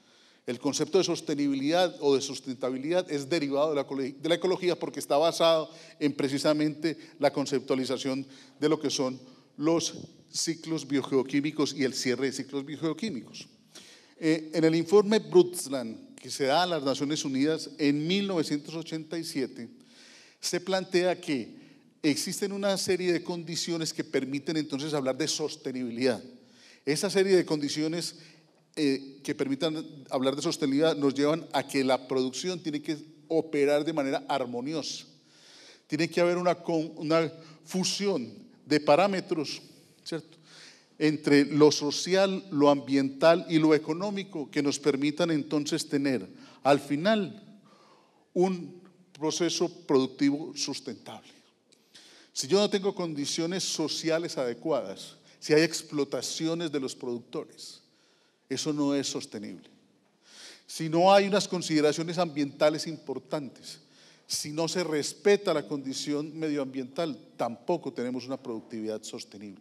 El concepto de sostenibilidad o de sustentabilidad es derivado de la, de la ecología porque está basado en precisamente la conceptualización de lo que son los ciclos biogeoquímicos y el cierre de ciclos biogeoquímicos. Eh, en el informe Brundtland, que se da a las Naciones Unidas en mil novecientos ochenta y siete, se plantea que existen una serie de condiciones que permiten entonces hablar de sostenibilidad. Esa serie de condiciones eh, que permitan hablar de sostenibilidad nos llevan a que la producción tiene que operar de manera armoniosa. Tiene que haber una, una fusión de parámetros, ¿cierto?, entre lo social, lo ambiental y lo económico que nos permitan entonces tener al final un proceso productivo sustentable. Si yo no tengo condiciones sociales adecuadas, si hay explotaciones de los productores, eso no es sostenible. Si no hay unas consideraciones ambientales importantes, si no se respeta la condición medioambiental, tampoco tenemos una productividad sostenible.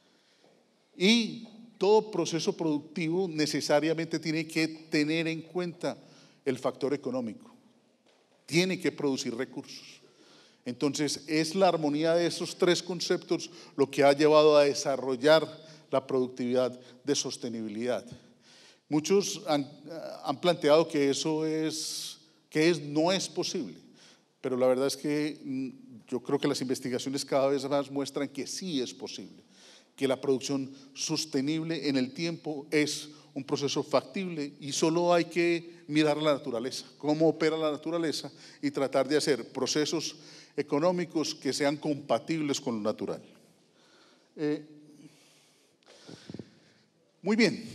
Y todo proceso productivo necesariamente tiene que tener en cuenta el factor económico, tiene que producir recursos. Entonces, es la armonía de esos tres conceptos lo que ha llevado a desarrollar la productividad de sostenibilidad. Muchos han, han planteado que eso es, que es, no es posible, pero la verdad es que yo creo que las investigaciones cada vez más muestran que sí es posible, que la producción sostenible en el tiempo es un proceso factible y solo hay que mirar la naturaleza, cómo opera la naturaleza y tratar de hacer procesos económicos que sean compatibles con lo natural. Eh, muy bien,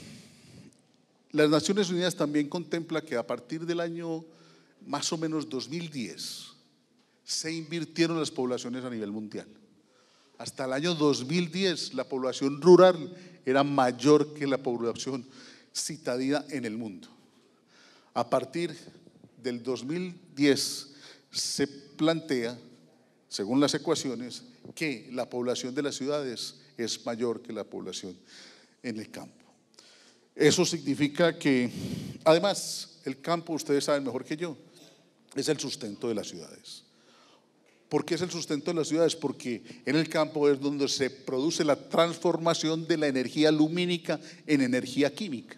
las Naciones Unidas también contempla que a partir del año más o menos dos mil diez se invirtieron las poblaciones a nivel mundial. Hasta el año dos mil diez la población rural era mayor que la población citadina en el mundo. A partir del dos mil diez se plantea, según las ecuaciones, que la población de las ciudades es mayor que la población en el campo. Eso significa que, además, el campo, ustedes saben mejor que yo, es el sustento de las ciudades. ¿Por qué es el sustento de las ciudades? Porque en el campo es donde se produce la transformación de la energía lumínica en energía química.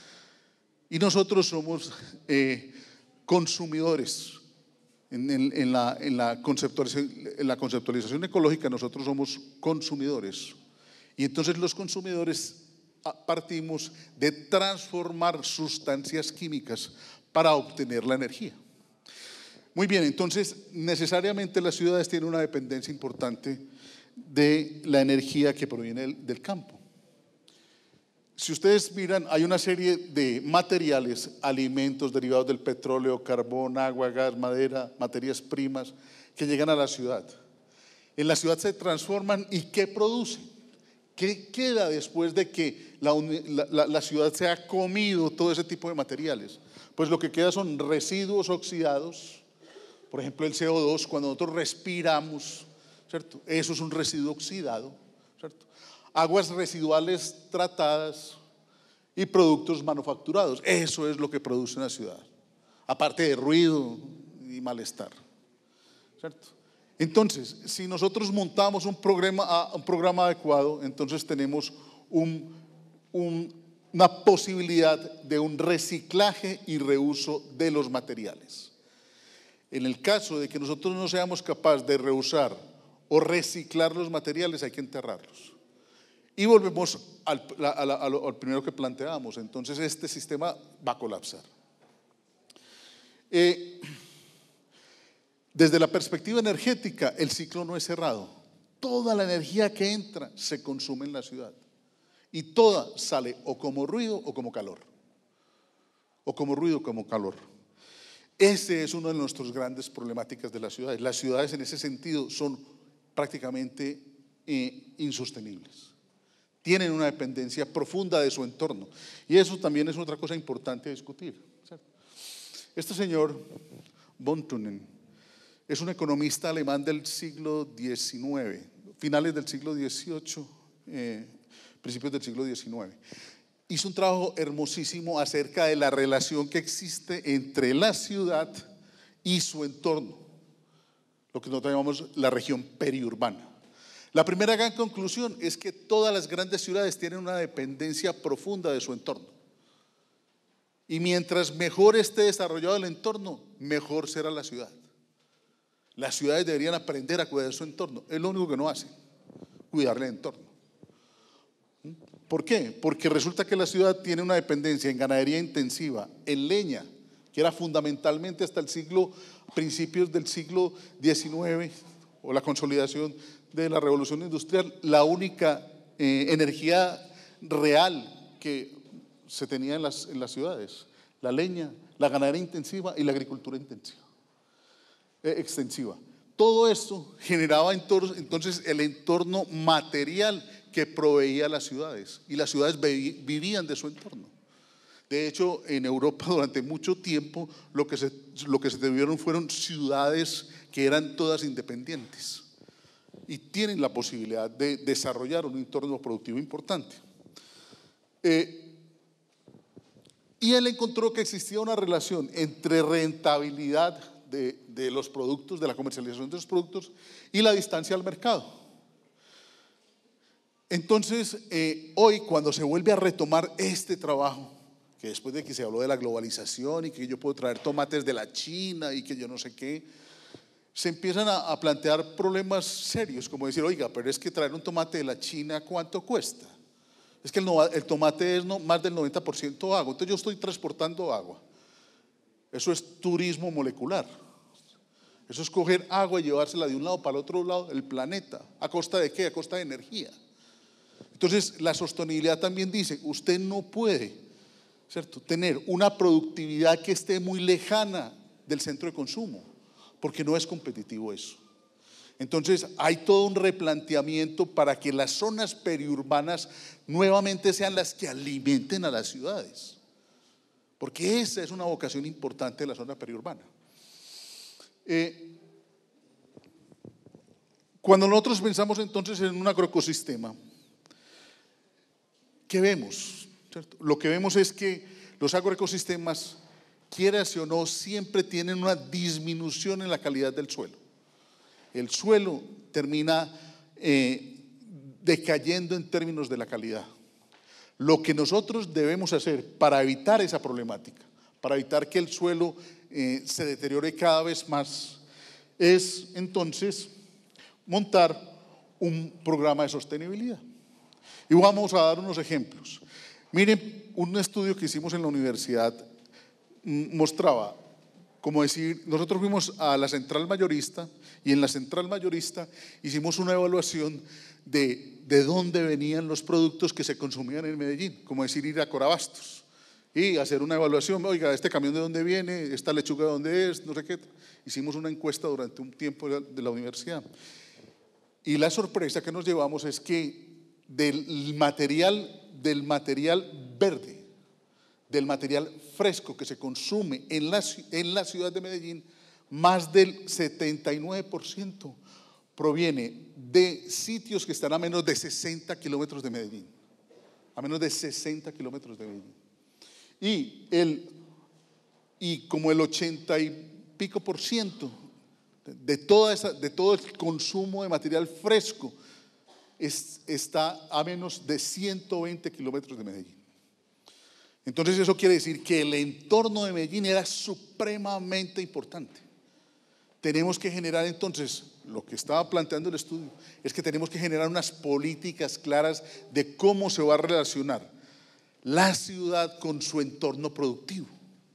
Y nosotros somos eh, consumidores. En, en, en, la, en, la conceptualización, en la conceptualización ecológica nosotros somos consumidores. Y entonces los consumidores partimos de transformar sustancias químicas para obtener la energía. Muy bien, entonces necesariamente las ciudades tienen una dependencia importante de la energía que proviene del, del campo. Si ustedes miran, hay una serie de materiales, alimentos derivados del petróleo, carbón, agua, gas, madera, materias primas que llegan a la ciudad. En la ciudad se transforman y ¿qué producen? ¿Qué queda después de que la, la, la ciudad se ha comido todo ese tipo de materiales? Pues lo que queda son residuos oxidados. Por ejemplo, el C O dos, cuando nosotros respiramos, ¿cierto? Eso es un residuo oxidado, ¿cierto? Aguas residuales tratadas y productos manufacturados. Eso es lo que produce una ciudad, aparte de ruido y malestar, ¿cierto? Entonces, si nosotros montamos un programa, un programa adecuado, entonces tenemos un, un, una posibilidad de un reciclaje y reuso de los materiales. En el caso de que nosotros no seamos capaces de reusar o reciclar los materiales, hay que enterrarlos. Y volvemos al, a la, a lo, al primero que planteábamos, entonces este sistema va a colapsar. Eh, desde la perspectiva energética, el ciclo no es cerrado. Toda la energía que entra se consume en la ciudad y toda sale o como ruido o como calor. O como ruido o como calor. Ese es uno de nuestras grandes problemáticas de las ciudades. Las ciudades en ese sentido son prácticamente eh, insostenibles. Tienen una dependencia profunda de su entorno. Y eso también es otra cosa importante a discutir, ¿cierto? Este señor, von Thunen, es un economista alemán del siglo diecinueve, finales del siglo dieciocho, eh, principios del siglo diecinueve. hizo un trabajo hermosísimo acerca de la relación que existe entre la ciudad y su entorno, lo que nosotros llamamos la región periurbana. La primera gran conclusión es que todas las grandes ciudades tienen una dependencia profunda de su entorno. Y mientras mejor esté desarrollado el entorno, mejor será la ciudad. Las ciudades deberían aprender a cuidar de su entorno. Es lo único que no hacen, cuidar el entorno. ¿Por qué? Porque resulta que la ciudad tiene una dependencia en ganadería intensiva, en leña, que era fundamentalmente hasta el siglo, principios del siglo diecinueve, o la consolidación de la revolución industrial, la única eh, energía real que se tenía en las, en las ciudades: la leña, la ganadería intensiva y la agricultura intensiva, eh, extensiva. Todo esto generaba entonces el entorno material que proveía las ciudades, y las ciudades vivían de su entorno. De hecho, en Europa durante mucho tiempo lo que se, lo que se tuvieron fueron ciudades que eran todas independientes y tienen la posibilidad de desarrollar un entorno productivo importante. Eh, y él encontró que existía una relación entre rentabilidad de, de los productos, de la comercialización de los productos, y la distancia al mercado. Entonces, eh, hoy cuando se vuelve a retomar este trabajo, que después de que se habló de la globalización y que yo puedo traer tomates de la China y que yo no sé qué, se empiezan a, a plantear problemas serios, como decir, oiga, pero es que traer un tomate de la China, ¿cuánto cuesta? Es que el, no, el tomate es no, más del noventa por ciento agua, entonces yo estoy transportando agua. Eso es turismo molecular. Eso es coger agua y llevársela de un lado para el otro lado del planeta. ¿A costa de qué? A costa de energía. Entonces, la sostenibilidad también dice, usted no puede, ¿cierto?, tener una productividad que esté muy lejana del centro de consumo, porque no es competitivo eso. Entonces, hay todo un replanteamiento para que las zonas periurbanas nuevamente sean las que alimenten a las ciudades, porque esa es una vocación importante de la zona periurbana. Eh, cuando nosotros pensamos entonces en un agroecosistema, ¿qué vemos? ¿Cierto? Lo que vemos es que los agroecosistemas, quieras o no, siempre tienen una disminución en la calidad del suelo. El suelo termina eh, decayendo en términos de la calidad. Lo que nosotros debemos hacer para evitar esa problemática, para evitar que el suelo eh, se deteriore cada vez más, es entonces montar un programa de sostenibilidad. Y vamos a dar unos ejemplos. Miren, un estudio que hicimos en la universidad mostraba, como decir, nosotros fuimos a la central mayorista y en la central mayorista hicimos una evaluación de, de dónde venían los productos que se consumían en Medellín, como decir, ir a Corabastos y hacer una evaluación, oiga, este camión de dónde viene, esta lechuga de dónde es, no sé qué. Hicimos una encuesta durante un tiempo de la universidad y la sorpresa que nos llevamos es que del material, del material verde, del material fresco que se consume en la, en la ciudad de Medellín, más del setenta y nueve por ciento proviene de sitios que están a menos de sesenta kilómetros de Medellín, a menos de sesenta kilómetros de Medellín. Y, el, y como el ochenta y pico por ciento de, toda esa, de todo el consumo de material fresco es, está a menos de ciento veinte kilómetros de Medellín. Entonces eso quiere decir que el entorno de Medellín era supremamente importante. Tenemos que generar entonces, lo que estaba planteando el estudio, es que tenemos que generar unas políticas claras de cómo se va a relacionar la ciudad con su entorno productivo,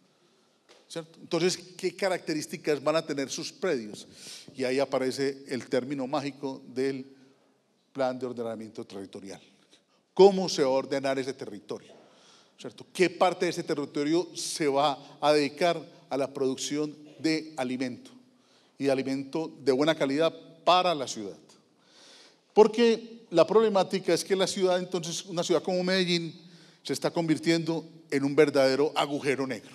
¿cierto? Entonces, ¿qué características van a tener sus predios? Y ahí aparece el término mágico del plan de ordenamiento territorial. ¿Cómo se va a ordenar ese territorio? ¿Cierto? ¿Qué parte de ese territorio se va a dedicar a la producción de alimento y de alimento de buena calidad para la ciudad? Porque la problemática es que la ciudad, entonces, una ciudad como Medellín, se está convirtiendo en un verdadero agujero negro.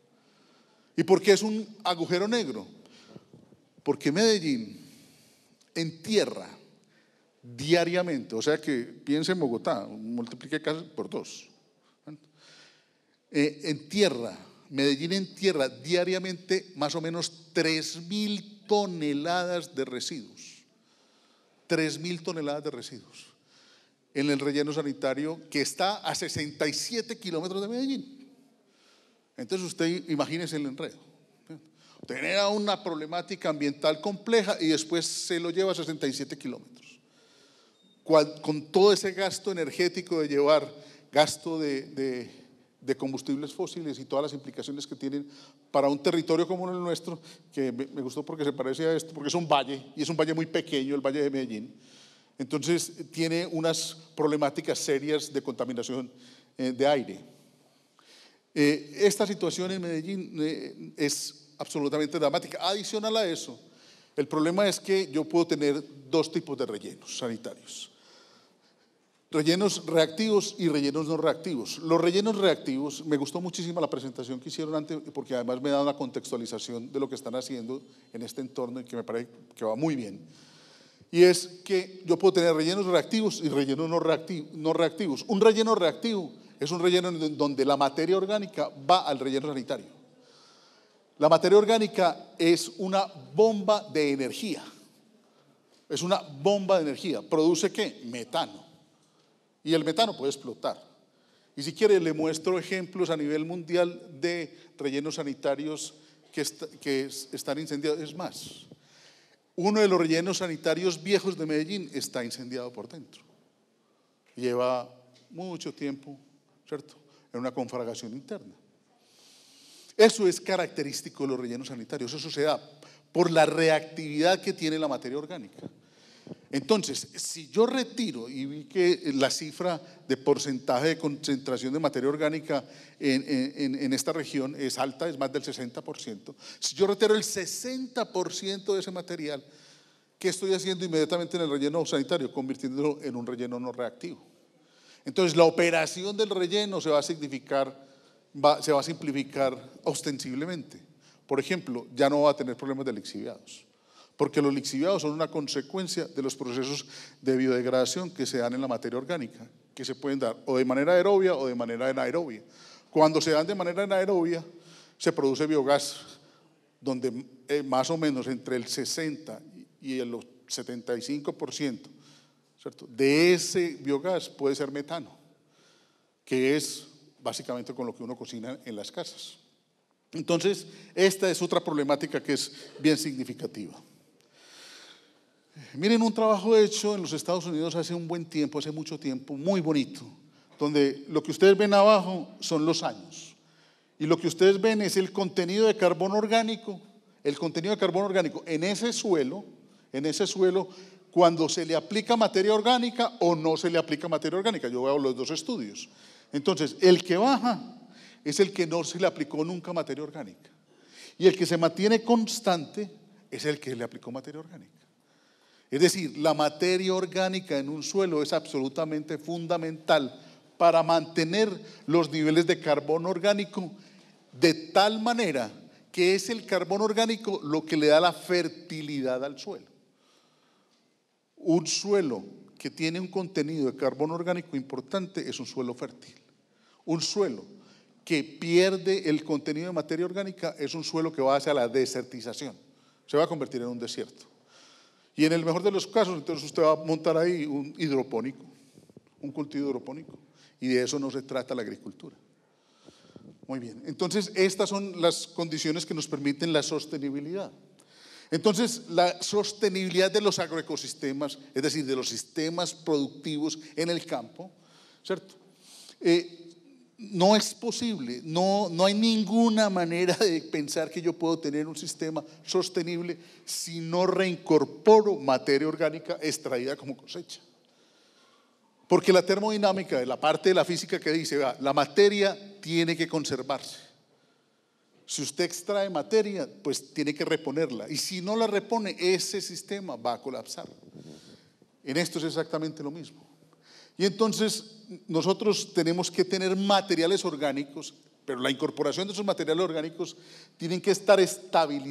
¿Y por qué es un agujero negro? Porque Medellín entierra diariamente, o sea que piense en Bogotá, multiplique casi por dos. Eh, en tierra, Medellín en tierra, diariamente más o menos tres mil toneladas de residuos. tres mil toneladas de residuos en el relleno sanitario que está a sesenta y siete kilómetros de Medellín. Entonces usted imagínese el enredo. Tener una problemática ambiental compleja y después se lo lleva a sesenta y siete kilómetros. Con todo ese gasto energético de llevar, gasto de, de, de combustibles fósiles y todas las implicaciones que tienen para un territorio como el nuestro, que me, me gustó porque se parece a esto, porque es un valle, y es un valle muy pequeño, el Valle de Medellín. Entonces tiene unas problemáticas serias de contaminación eh, de aire. Eh, esta situación en Medellín eh, es absolutamente dramática. Adicional a eso, el problema es que yo puedo tener dos tipos de rellenos sanitarios. Rellenos reactivos y rellenos no reactivos. Los rellenos reactivos, me gustó muchísimo la presentación que hicieron antes, porque además me da una contextualización de lo que están haciendo en este entorno y que me parece que va muy bien. Y es que yo puedo tener rellenos reactivos y rellenos no reactivos. No reactivos. Un relleno reactivo es un relleno en donde la materia orgánica va al relleno sanitario. La materia orgánica es una bomba de energía. Es una bomba de energía. ¿Produce qué? Metano. Y el metano puede explotar. Y si quiere le muestro ejemplos a nivel mundial de rellenos sanitarios que, est que están incendiados. Es más, uno de los rellenos sanitarios viejos de Medellín está incendiado por dentro. Lleva mucho tiempo, ¿cierto?, en una conflagración interna. Eso es característico de los rellenos sanitarios. Eso se da por la reactividad que tiene la materia orgánica. Entonces, si yo retiro, y vi que la cifra de porcentaje de concentración de materia orgánica en, en, en esta región es alta, es más del sesenta por ciento. Si yo retiro el sesenta por ciento de ese material, ¿qué estoy haciendo inmediatamente en el relleno sanitario? Convirtiéndolo en un relleno no reactivo. Entonces, la operación del relleno se va a significar, va, se va a simplificar ostensiblemente. Por ejemplo, ya no va a tener problemas de lixiviados, porque los lixiviados son una consecuencia de los procesos de biodegradación que se dan en la materia orgánica, que se pueden dar o de manera aerobia o de manera anaerobia. Cuando se dan de manera anaerobia, se produce biogás, donde eh, más o menos entre el sesenta y el setenta y cinco por ciento, ¿cierto?, de ese biogás puede ser metano, que es básicamente con lo que uno cocina en las casas. Entonces, esta es otra problemática que es bien significativa. Miren un trabajo hecho en los Estados Unidos hace un buen tiempo, hace mucho tiempo, muy bonito, donde lo que ustedes ven abajo son los años y lo que ustedes ven es el contenido de carbono orgánico, el contenido de carbono orgánico en ese suelo, en ese suelo cuando se le aplica materia orgánica o no se le aplica materia orgánica. Yo veo los dos estudios. Entonces, el que baja es el que no se le aplicó nunca materia orgánica y el que se mantiene constante es el que le aplicó materia orgánica. Es decir, la materia orgánica en un suelo es absolutamente fundamental para mantener los niveles de carbono orgánico de tal manera que es el carbono orgánico lo que le da la fertilidad al suelo. Un suelo que tiene un contenido de carbono orgánico importante es un suelo fértil. Un suelo que pierde el contenido de materia orgánica es un suelo que va hacia la desertización. Se va a convertir en un desierto. Y en el mejor de los casos, entonces usted va a montar ahí un hidropónico, un cultivo hidropónico. Y de eso no se trata la agricultura. Muy bien, entonces estas son las condiciones que nos permiten la sostenibilidad. Entonces, la sostenibilidad de los agroecosistemas, es decir, de los sistemas productivos en el campo, ¿cierto? Eh, no es posible, no, no hay ninguna manera de pensar que yo puedo tener un sistema sostenible si no reincorporo materia orgánica extraída como cosecha. Porque la termodinámica, de la parte de la física que dice, vea, la materia tiene que conservarse. Si usted extrae materia, pues tiene que reponerla. Y si no la repone, ese sistema va a colapsar. En esto es exactamente lo mismo. Y entonces nosotros tenemos que tener materiales orgánicos, pero la incorporación de esos materiales orgánicos tienen que estar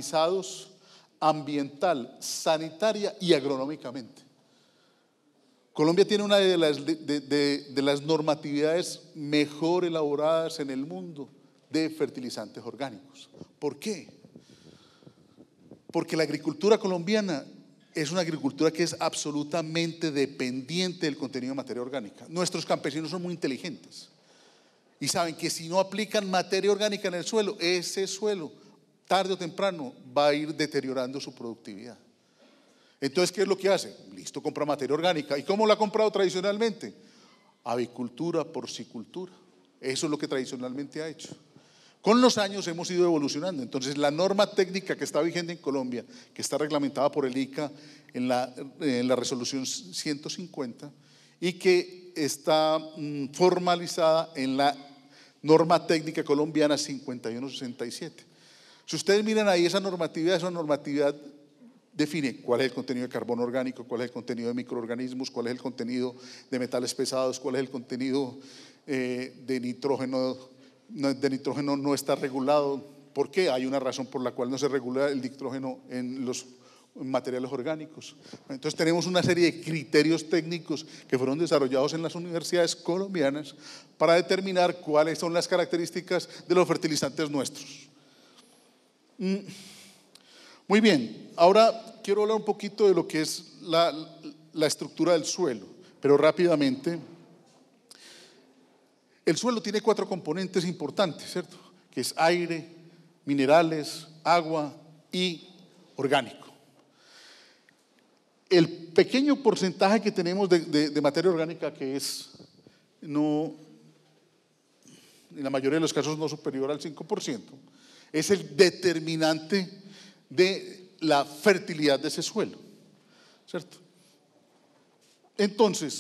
estabilizados ambiental, sanitaria y agronómicamente. Colombia tiene una de las, de, de, de las normatividades mejor elaboradas en el mundo de fertilizantes orgánicos. ¿Por qué? Porque la agricultura colombiana es una agricultura que es absolutamente dependiente del contenido de materia orgánica. Nuestros campesinos son muy inteligentes y saben que si no aplican materia orgánica en el suelo, ese suelo tarde o temprano va a ir deteriorando su productividad. Entonces, ¿qué es lo que hace? Listo, compra materia orgánica. ¿Y cómo la ha comprado tradicionalmente? Avicultura, porcicultura. Eso es lo que tradicionalmente ha hecho. Con los años hemos ido evolucionando. Entonces, la norma técnica que está vigente en Colombia, que está reglamentada por el I C A en la, en la resolución ciento cincuenta y que está mm, formalizada en la norma técnica colombiana cincuenta y uno sesenta y siete. Si ustedes miran ahí esa normatividad, esa normatividad define cuál es el contenido de carbono orgánico, cuál es el contenido de microorganismos, cuál es el contenido de metales pesados, cuál es el contenido eh, de nitrógeno. De nitrógeno no está regulado. ¿Por qué? Hay una razón por la cual no se regula el nitrógeno en los materiales orgánicos. Entonces tenemos una serie de criterios técnicos que fueron desarrollados en las universidades colombianas para determinar cuáles son las características de los fertilizantes nuestros. Muy bien, ahora quiero hablar un poquito de lo que es la, la estructura del suelo, pero rápidamente. El suelo tiene cuatro componentes importantes, ¿cierto? Que es aire, minerales, agua y orgánico. El pequeño porcentaje que tenemos de, de, de materia orgánica, que es no, en la mayoría de los casos no superior al cinco por ciento, es el determinante de la fertilidad de ese suelo, ¿cierto? Entonces,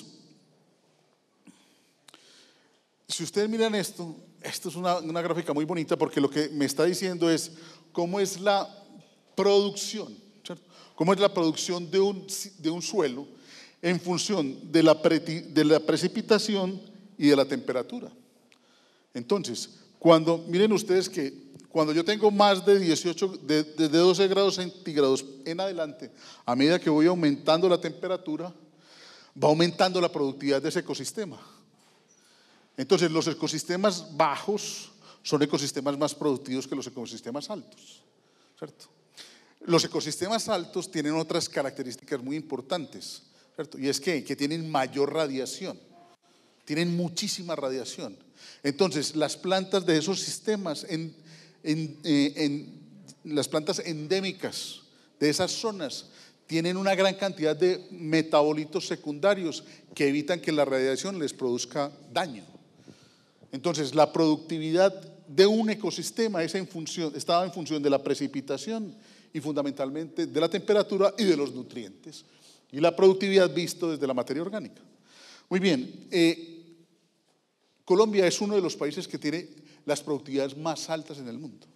si ustedes miran esto, esto es una, una gráfica muy bonita porque lo que me está diciendo es cómo es la producción, ¿cierto? Cómo es la producción de un, de un suelo en función de la, pre, de la precipitación y de la temperatura. Entonces, cuando, miren ustedes que cuando yo tengo más de dieciocho, de, de doce grados centígrados en adelante, a medida que voy aumentando la temperatura, va aumentando la productividad de ese ecosistema. Entonces, los ecosistemas bajos son ecosistemas más productivos que los ecosistemas altos, ¿cierto? Los ecosistemas altos tienen otras características muy importantes, ¿cierto? Y es que, que tienen mayor radiación, tienen muchísima radiación. Entonces, las plantas de esos sistemas, en, en, eh, en, las plantas endémicas de esas zonas, tienen una gran cantidad de metabolitos secundarios que evitan que la radiación les produzca daño. Entonces, la productividad de un ecosistema es en función, estaba en función de la precipitación y fundamentalmente de la temperatura y de los nutrientes. Y la productividad visto desde la materia orgánica. Muy bien, eh, Colombia es uno de los países que tiene las productividades más altas en el mundo.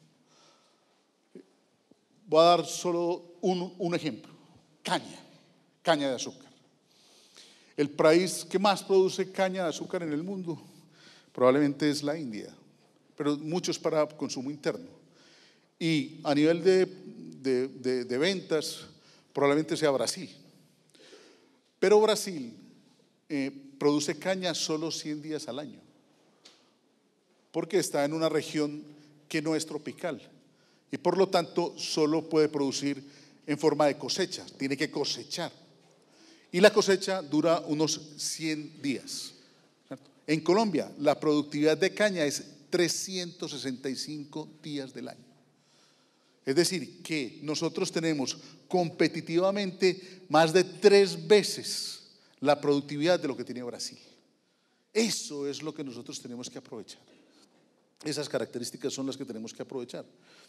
Voy a dar solo un, un ejemplo, caña, caña de azúcar. El país que más produce caña de azúcar en el mundo probablemente es la India, pero muchos para consumo interno. Y a nivel de, de, de, de ventas, probablemente sea Brasil. Pero Brasil eh, produce caña solo cien días al año, porque está en una región que no es tropical y por lo tanto solo puede producir en forma de cosecha, tiene que cosechar. Y la cosecha dura unos cien días. En Colombia, la productividad de caña es trescientos sesenta y cinco días del año. Es decir, que nosotros tenemos competitivamente más de tres veces la productividad de lo que tiene Brasil. Eso es lo que nosotros tenemos que aprovechar. Esas características son las que tenemos que aprovechar.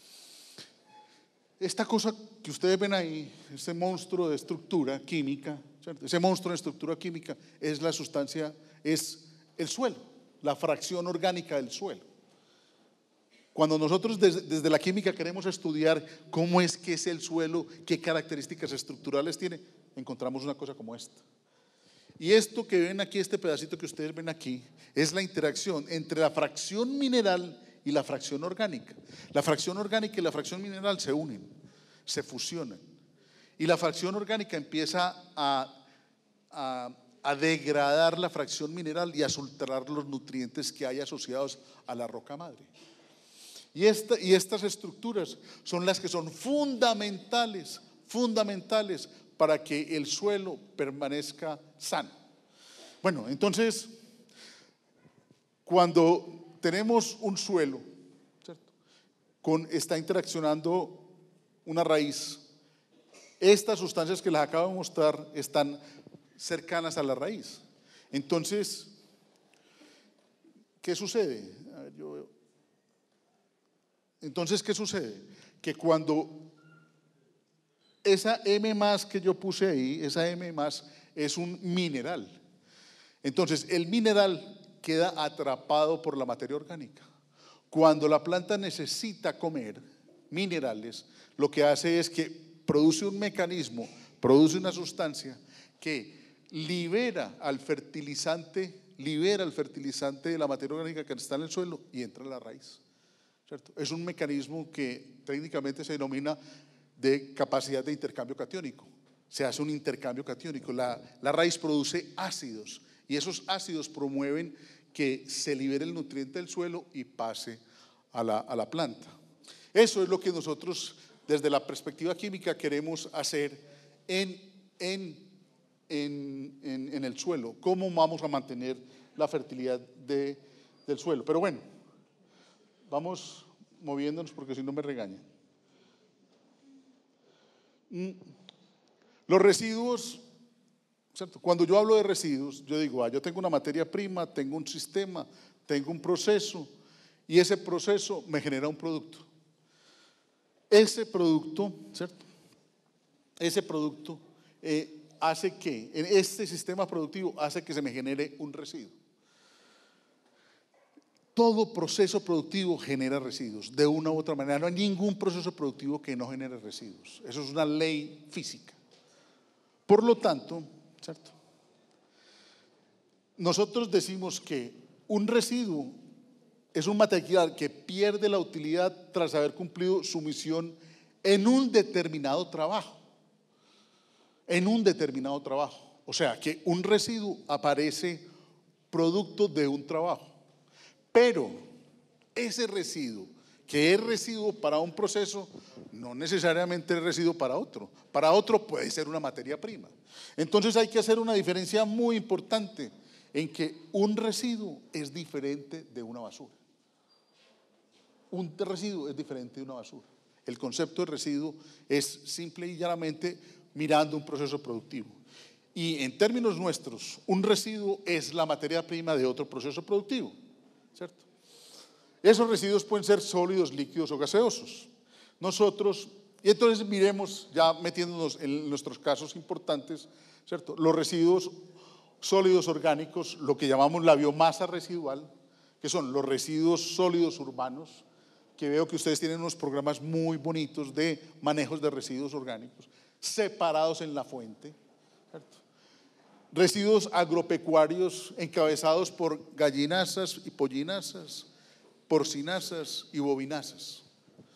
Esta cosa que ustedes ven ahí, este monstruo de estructura química, ¿cierto? Ese monstruo de estructura química es la sustancia, es el suelo, la fracción orgánica del suelo. Cuando nosotros desde, desde la química queremos estudiar cómo es que es el suelo, qué características estructurales tiene, encontramos una cosa como esta. Y esto que ven aquí, este pedacito que ustedes ven aquí, es la interacción entre la fracción mineral y la fracción orgánica. La fracción orgánica y la fracción mineral se unen, se fusionan. Y la fracción orgánica empieza a, a a degradar la fracción mineral y a soltar los nutrientes que hay asociados a la roca madre. Y, esta, y estas estructuras son las que son fundamentales, fundamentales para que el suelo permanezca sano. Bueno, entonces, cuando tenemos un suelo, ¿cierto?, con, está interaccionando una raíz, estas sustancias que les acabo de mostrar están cercanas a la raíz. Entonces, ¿qué sucede? A ver, yo veo. Entonces, ¿qué sucede? Que cuando esa M más que yo puse ahí, esa M más es un mineral. Entonces, el mineral queda atrapado por la materia orgánica. Cuando la planta necesita comer minerales, lo que hace es que produce un mecanismo, produce una sustancia que libera al fertilizante, libera el fertilizante de la materia orgánica que está en el suelo y entra a la raíz, ¿cierto? Es un mecanismo que técnicamente se denomina de capacidad de intercambio catiónico. Se hace un intercambio catiónico. La, la raíz produce ácidos y esos ácidos promueven que se libere el nutriente del suelo y pase a la, a la planta. Eso es lo que nosotros desde la perspectiva química queremos hacer en, en, en, en, en el suelo. ¿Cómo vamos a mantener la fertilidad de, del suelo? Pero bueno, vamos moviéndonos porque si no me regañan. Los residuos, ¿cierto? Cuando yo hablo de residuos, yo digo, ah, yo tengo una materia prima, tengo un sistema, tengo un proceso y ese proceso me genera un producto. Ese producto, ¿cierto? Ese producto eh, hace que, en este sistema productivo hace que se me genere un residuo. Todo proceso productivo genera residuos, de una u otra manera. No hay ningún proceso productivo que no genere residuos. Eso es una ley física. Por lo tanto, ¿cierto?, nosotros decimos que un residuo es un material que pierde la utilidad tras haber cumplido su misión en un determinado trabajo. En un determinado trabajo. O sea, que un residuo aparece producto de un trabajo. Pero ese residuo, que es residuo para un proceso, no necesariamente es residuo para otro. Para otro puede ser una materia prima. Entonces hay que hacer una diferencia muy importante en que un residuo es diferente de una basura. Un residuo es diferente de una basura. El concepto de residuo es simple y llanamente mirando un proceso productivo. Y en términos nuestros, un residuo es la materia prima de otro proceso productivo, ¿cierto? Esos residuos pueden ser sólidos, líquidos o gaseosos. Nosotros, y entonces miremos, ya metiéndonos en nuestros casos importantes, ¿cierto?, los residuos sólidos orgánicos, lo que llamamos la biomasa residual, que son los residuos sólidos urbanos, que veo que ustedes tienen unos programas muy bonitos de manejos de residuos orgánicos, separados en la fuente, ¿cierto? Residuos agropecuarios encabezados por gallinazas y pollinazas, porcinazas y bovinazas.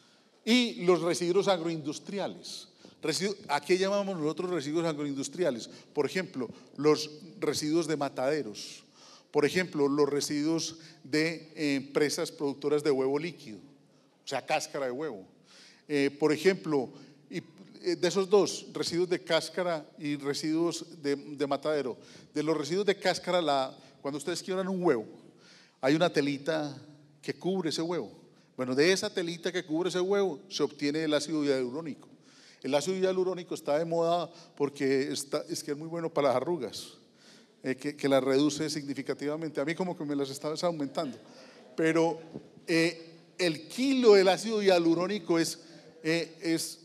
Y los residuos agroindustriales. Residu- ¿A qué llamamos nosotros residuos agroindustriales? Por ejemplo, los residuos de mataderos. Por ejemplo, los residuos de eh, empresas productoras de huevo líquido, o sea, cáscara de huevo. Eh, por ejemplo, y, eh, de esos dos, residuos de cáscara y residuos de, de matadero. De los residuos de cáscara, la, cuando ustedes quiebran un huevo, hay una telita que cubre ese huevo. Bueno, de esa telita que cubre ese huevo se obtiene el ácido hialurónico. El ácido hialurónico está de moda porque está, es que es muy bueno para las arrugas, eh, que, que las reduce significativamente. A mí como que me las está aumentando. Pero eh, el kilo del ácido hialurónico es, eh, es,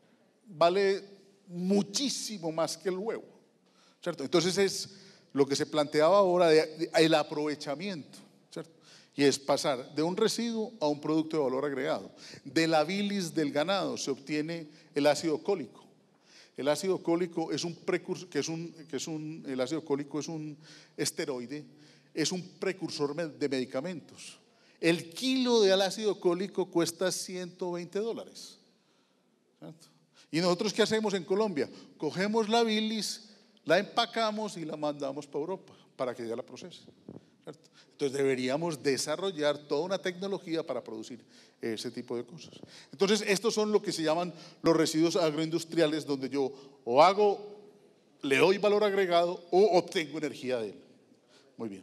vale muchísimo más que el huevo, ¿cierto? Entonces es lo que se planteaba ahora de, de, el aprovechamiento, ¿cierto? Y es pasar de un residuo a un producto de valor agregado. De la bilis del ganado se obtiene el ácido cólico. El ácido cólico es un precursor, que es un, que es un, el ácido cólico es un esteroide, es un precursor de medicamentos. El kilo de ácido cólico cuesta ciento veinte dólares. ¿Cierto? ¿Y nosotros qué hacemos en Colombia? Cogemos la bilis, la empacamos y la mandamos para Europa para que ella la procese, ¿cierto? Entonces deberíamos desarrollar toda una tecnología para producir ese tipo de cosas. Entonces estos son lo que se llaman los residuos agroindustriales, donde yo o hago, le doy valor agregado o obtengo energía de él. Muy bien.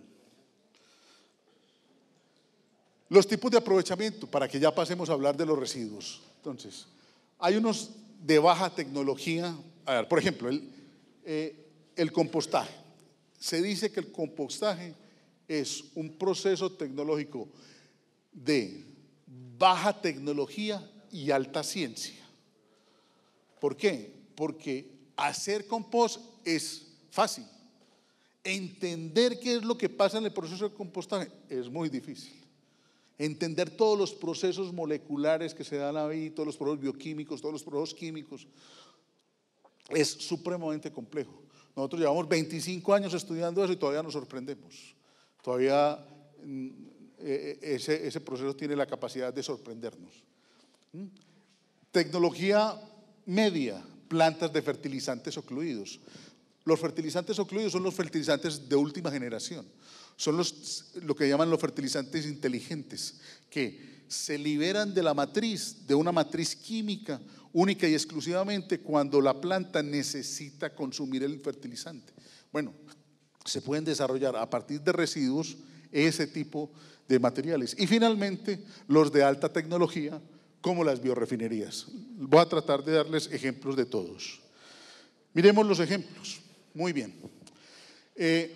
Los tipos de aprovechamiento, para que ya pasemos a hablar de los residuos. Entonces, hay unos de baja tecnología. A ver, por ejemplo, el, eh, el compostaje. Se dice que el compostaje es un proceso tecnológico de baja tecnología y alta ciencia. ¿Por qué? Porque hacer compost es fácil. Entender qué es lo que pasa en el proceso de compostaje es muy difícil. Entender todos los procesos moleculares que se dan ahí, todos los procesos bioquímicos, todos los procesos químicos, es supremamente complejo. Nosotros llevamos veinticinco años estudiando eso y todavía nos sorprendemos. Todavía ese, ese proceso tiene la capacidad de sorprendernos. ¿Mm? Tecnología media, plantas de fertilizantes ocluidos. Los fertilizantes ocluidos son los fertilizantes de última generación. Son los, lo que llaman los fertilizantes inteligentes, que se liberan de la matriz, de una matriz química, única y exclusivamente cuando la planta necesita consumir el fertilizante. Bueno, se pueden desarrollar a partir de residuos ese tipo de materiales. Y finalmente, los de alta tecnología, como las biorefinerías. Voy a tratar de darles ejemplos de todos. Miremos los ejemplos. Muy bien. Eh,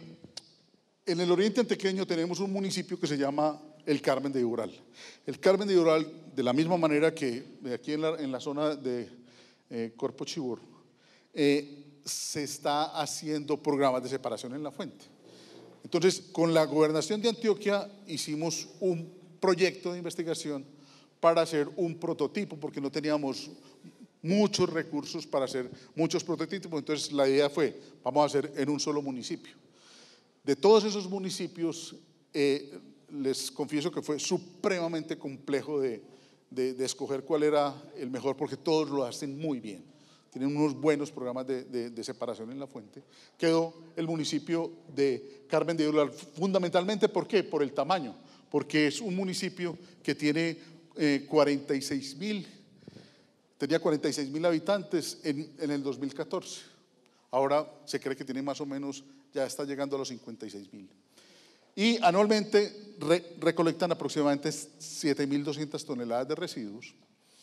en el oriente antioqueño tenemos un municipio que se llama el Carmen de Ural. El Carmen de Ural, de la misma manera que aquí en la, en la zona de eh, Corpo Chibor, eh, se está haciendo programas de separación en la fuente. Entonces, con la gobernación de Antioquia hicimos un proyecto de investigación para hacer un prototipo, porque no teníamos muchos recursos para hacer muchos prototipos. Entonces la idea fue, vamos a hacer en un solo municipio. De todos esos municipios, eh, les confieso que fue supremamente complejo de, de, de escoger cuál era el mejor, porque todos lo hacen muy bien, tienen unos buenos programas de, de, de separación en la fuente. Quedó el municipio de Carmen de Ural, fundamentalmente, ¿por qué? Por el tamaño, porque es un municipio que tiene eh, cuarenta y seis mil Tenía cuarenta y seis mil habitantes en, en el dos mil catorce. Ahora se cree que tiene más o menos, ya está llegando a los cincuenta y seis mil. Y anualmente re, recolectan aproximadamente siete mil doscientas toneladas de residuos.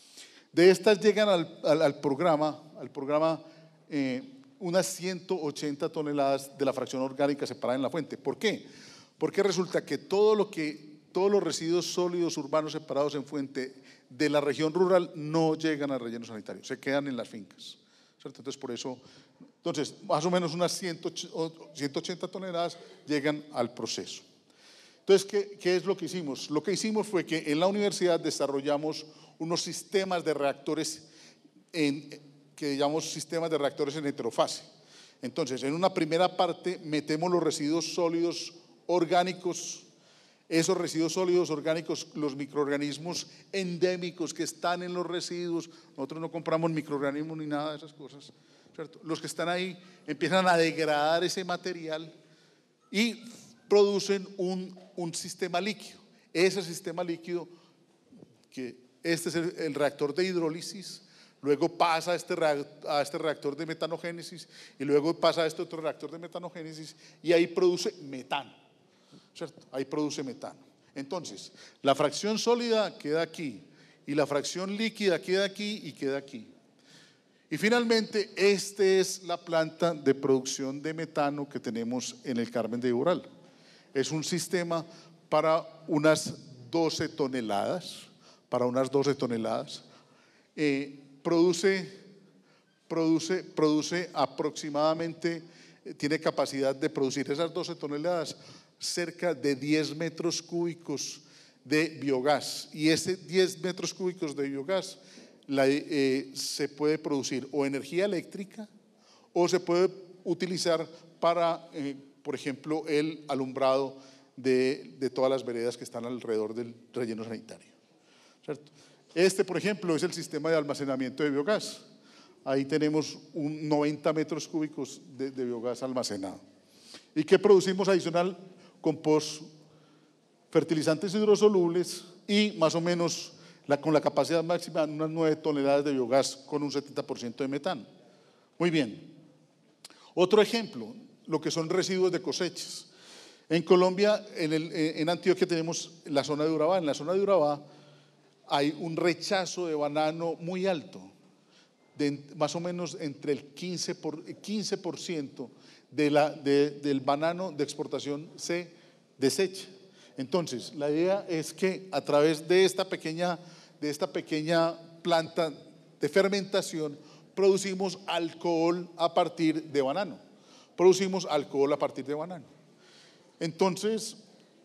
De estas llegan al, al, al programa, al programa eh, unas ciento ochenta toneladas de la fracción orgánica separada en la fuente. ¿Por qué? Porque resulta que todo lo que todos los residuos sólidos urbanos separados en fuente de la región rural no llegan al relleno sanitario, se quedan en las fincas, ¿cierto? Entonces, por eso, entonces, más o menos unas ciento ochenta toneladas llegan al proceso. Entonces, ¿qué, ¿qué es lo que hicimos? Lo que hicimos fue que en la universidad desarrollamos unos sistemas de reactores, en, que llamamos sistemas de reactores en heterofase. Entonces, en una primera parte metemos los residuos sólidos orgánicos. Esos residuos sólidos orgánicos, los microorganismos endémicos que están en los residuos, nosotros no compramos microorganismos ni nada de esas cosas, ¿cierto? Los que están ahí empiezan a degradar ese material y producen un, un sistema líquido. Ese sistema líquido, que este es el, el reactor de hidrólisis, luego pasa a este, a este reactor de metanogénesis y luego pasa a este otro reactor de metanogénesis y ahí produce metano. ¿Cierto? Ahí produce metano. Entonces, la fracción sólida queda aquí y la fracción líquida queda aquí y queda aquí. Y finalmente, esta es la planta de producción de metano que tenemos en el Carmen de Ural. Es un sistema para unas doce toneladas, para unas doce toneladas. Eh, produce, produce, produce aproximadamente, tiene capacidad de producir esas doce toneladas, cerca de diez metros cúbicos de biogás, y ese diez metros cúbicos de biogás la, eh, se puede producir o energía eléctrica o se puede utilizar para, eh, por ejemplo, el alumbrado de, de todas las veredas que están alrededor del relleno sanitario, ¿cierto? Este, por ejemplo, es el sistema de almacenamiento de biogás. ahí tenemos un noventa metros cúbicos de, de biogás almacenado. ¿Y qué producimos adicional? Compost, fertilizantes hidrosolubles y más o menos la, con la capacidad máxima de unas nueve toneladas de biogás con un setenta por ciento de metano. Muy bien. Otro ejemplo, lo que son residuos de cosechas. En Colombia, en, el, en Antioquia tenemos la zona de Urabá. En la zona de Urabá hay un rechazo de banano muy alto, de más o menos entre el quince por ciento de la, de, del banano de exportación se desecha. Entonces, la idea es que a través de esta pequeña, de esta pequeña planta de fermentación producimos alcohol a partir de banano. Producimos alcohol a partir de banano. Entonces,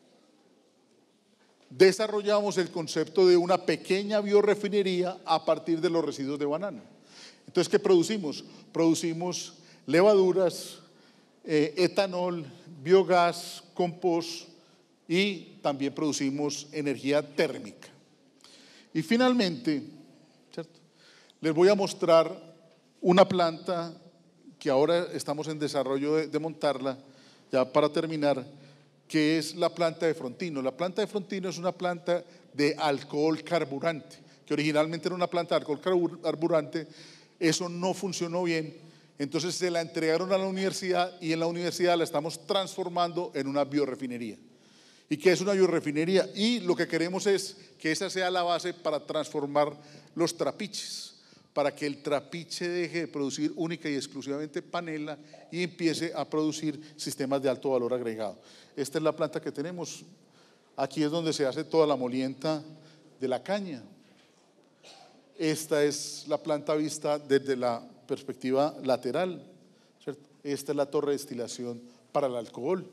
desarrollamos el concepto de una pequeña biorefinería a partir de los residuos de banano. Entonces, ¿qué producimos? Producimos levaduras, eh, etanol, biogás, compost y también producimos energía térmica. Y finalmente, ¿cierto?, les voy a mostrar una planta que ahora estamos en desarrollo de, de montarla, ya para terminar, que es la planta de Frontino. La planta de Frontino es una planta de alcohol carburante, que originalmente era una planta de alcohol carburante. Eso no funcionó bien, entonces se la entregaron a la universidad y en la universidad la estamos transformando en una biorefinería. ¿Y qué es una biorefinería? Y lo que queremos es que esa sea la base para transformar los trapiches, para que el trapiche deje de producir única y exclusivamente panela y empiece a producir sistemas de alto valor agregado. Esta es la planta que tenemos. Aquí es donde se hace toda la molienda de la caña. Esta es la planta vista desde la perspectiva lateral, ¿cierto? Esta es la torre de destilación para el alcohol.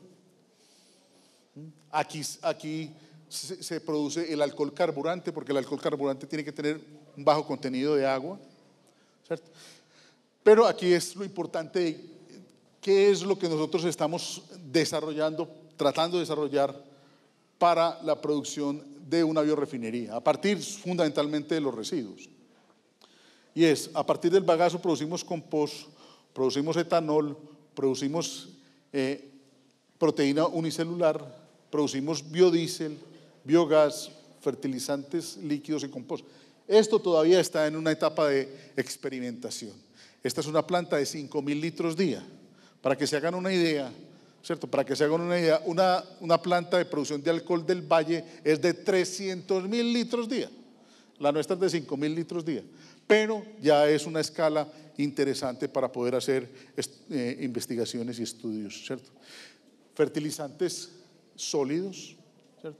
Aquí, aquí se, se produce el alcohol carburante, porque el alcohol carburante tiene que tener un bajo contenido de agua, ¿cierto? Pero aquí es lo importante de qué es lo que nosotros estamos desarrollando, tratando de desarrollar para la producción de una biorefinería, a partir fundamentalmente de los residuos. Y es, a partir del bagazo producimos compost, producimos etanol, producimos eh, proteína unicelular, producimos biodiesel, biogás, fertilizantes líquidos y compost. Esto todavía está en una etapa de experimentación. Esta es una planta de cinco mil litros día. Para que se hagan una idea, ¿cierto? Para que se hagan una idea, una, una planta de producción de alcohol del Valle es de trescientos mil litros día. La nuestra es de cinco mil litros día. Pero ya es una escala interesante para poder hacer eh, investigaciones y estudios, ¿cierto? Fertilizantes sólidos, ¿cierto?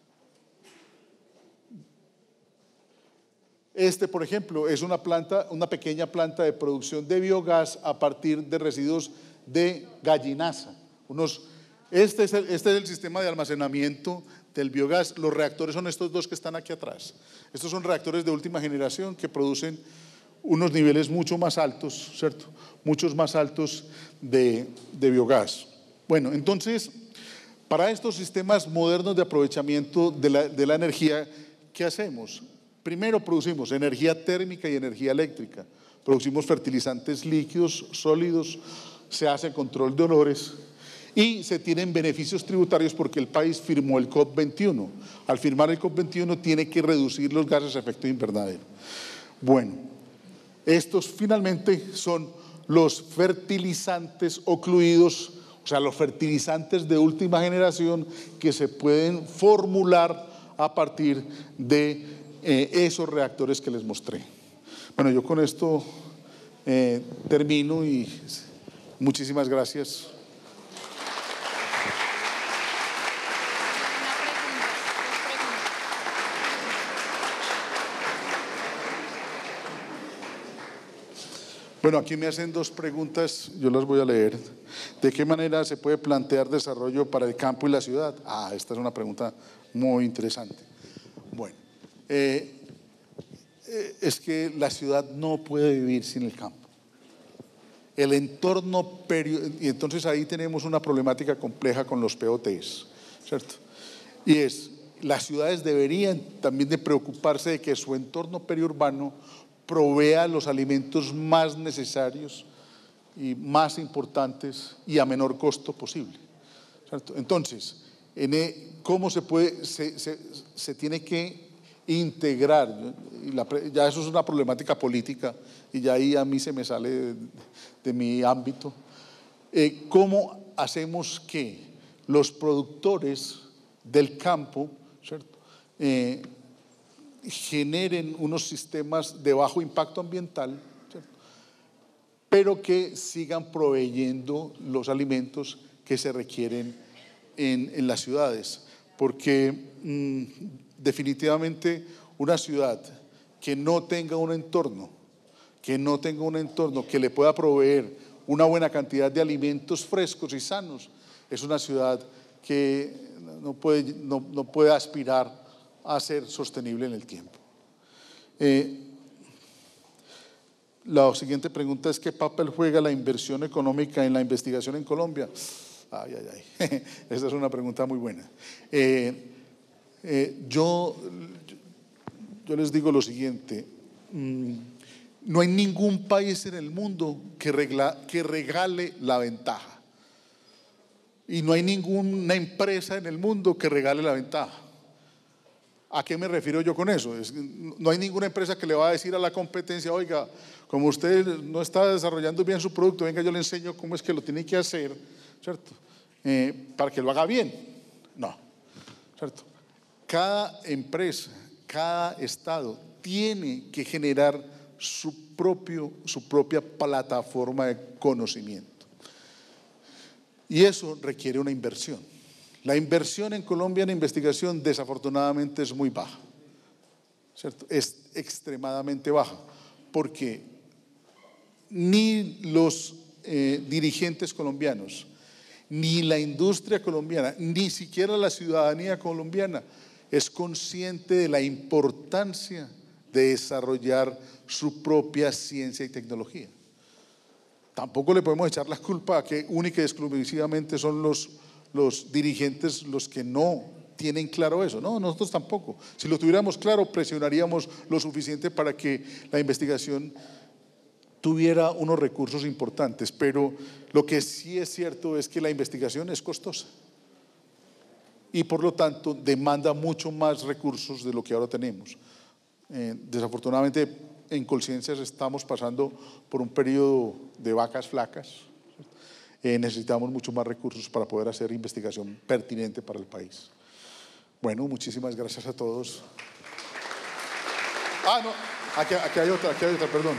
Este, por ejemplo, es una planta, una pequeña planta de producción de biogás a partir de residuos de gallinaza. Unos, este, es el, este es el sistema de almacenamiento del biogás. Los reactores son estos dos que están aquí atrás. Estos son reactores de última generación que producen unos niveles mucho más altos, ¿cierto? Muchos más altos de, de biogás. Bueno, entonces, para estos sistemas modernos de aprovechamiento de la, de la energía, ¿qué hacemos? Primero producimos energía térmica y energía eléctrica. Producimos fertilizantes líquidos, sólidos, se hace control de olores y se tienen beneficios tributarios porque el país firmó el COP veintiuno. Al firmar el COP veintiuno tiene que reducir los gases de efecto invernadero. Bueno, estos finalmente son los fertilizantes ocluidos, o sea, los fertilizantes de última generación que se pueden formular a partir de eh, esos reactores que les mostré. Bueno, yo con esto eh, termino y muchísimas gracias. Bueno, aquí me hacen dos preguntas, yo las voy a leer. ¿De qué manera se puede plantear desarrollo para el campo y la ciudad? Ah, esta es una pregunta muy interesante. Bueno, eh, eh, es que la ciudad no puede vivir sin el campo. El entorno, y entonces ahí tenemos una problemática compleja con los P O Ts, ¿cierto? Y es, las ciudades deberían también de preocuparse de que su entorno periurbano provea los alimentos más necesarios y más importantes y a menor costo posible, ¿cierto? Entonces, en el, ¿cómo se puede, se, se, se tiene que integrar? Y la, ya eso es una problemática política y ya ahí a mí se me sale de, de mi ámbito. Eh, ¿Cómo hacemos que los productores del campo, ¿cierto?, eh, generen unos sistemas de bajo impacto ambiental, ¿cierto?, pero que sigan proveyendo los alimentos que se requieren en, en las ciudades? Porque mmm, definitivamente una ciudad que no tenga un entorno, que no tenga un entorno que le pueda proveer una buena cantidad de alimentos frescos y sanos, es una ciudad que no puede, no, no puede aspirar a ser sostenible en el tiempo. Eh, la siguiente pregunta es: ¿qué papel juega la inversión económica en la investigación en Colombia? Ay, ay, ay, esta es una pregunta muy buena. Eh, eh, yo, yo les digo lo siguiente: mmm, no hay ningún país en el mundo que, regla, que regale la ventaja. Y no hay ninguna empresa en el mundo que regale la ventaja. ¿A qué me refiero yo con eso? Es, no hay ninguna empresa que le va a decir a la competencia: oiga, como usted no está desarrollando bien su producto, venga, yo le enseño cómo es que lo tiene que hacer, ¿cierto? Eh, para que lo haga bien. No, ¿cierto? Cada empresa, cada estado tiene que generar su, propio, su propia plataforma de conocimiento. Y eso requiere una inversión. La inversión en Colombia en investigación desafortunadamente es muy baja, ¿cierto? Es extremadamente baja, porque ni los eh, dirigentes colombianos, ni la industria colombiana, ni siquiera la ciudadanía colombiana es consciente de la importancia de desarrollar su propia ciencia y tecnología. Tampoco le podemos echar la culpa a que única y exclusivamente son los, los dirigentes los que no tienen claro eso. No, nosotros tampoco. Si lo tuviéramos claro, presionaríamos lo suficiente para que la investigación tuviera unos recursos importantes. Pero lo que sí es cierto es que la investigación es costosa y por lo tanto demanda mucho más recursos de lo que ahora tenemos. Eh, desafortunadamente en Colciencias estamos pasando por un periodo de vacas flacas. Eh, necesitamos mucho más recursos para poder hacer investigación pertinente para el país. Bueno, muchísimas gracias a todos. Ah, no, aquí, aquí hay otra, aquí hay otra, perdón.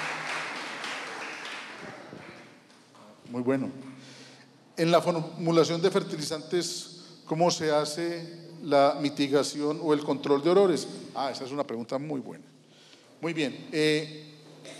Muy bueno. En la formulación de fertilizantes, ¿cómo se hace la mitigación o el control de olores? Ah, esa es una pregunta muy buena. Muy bien. Eh,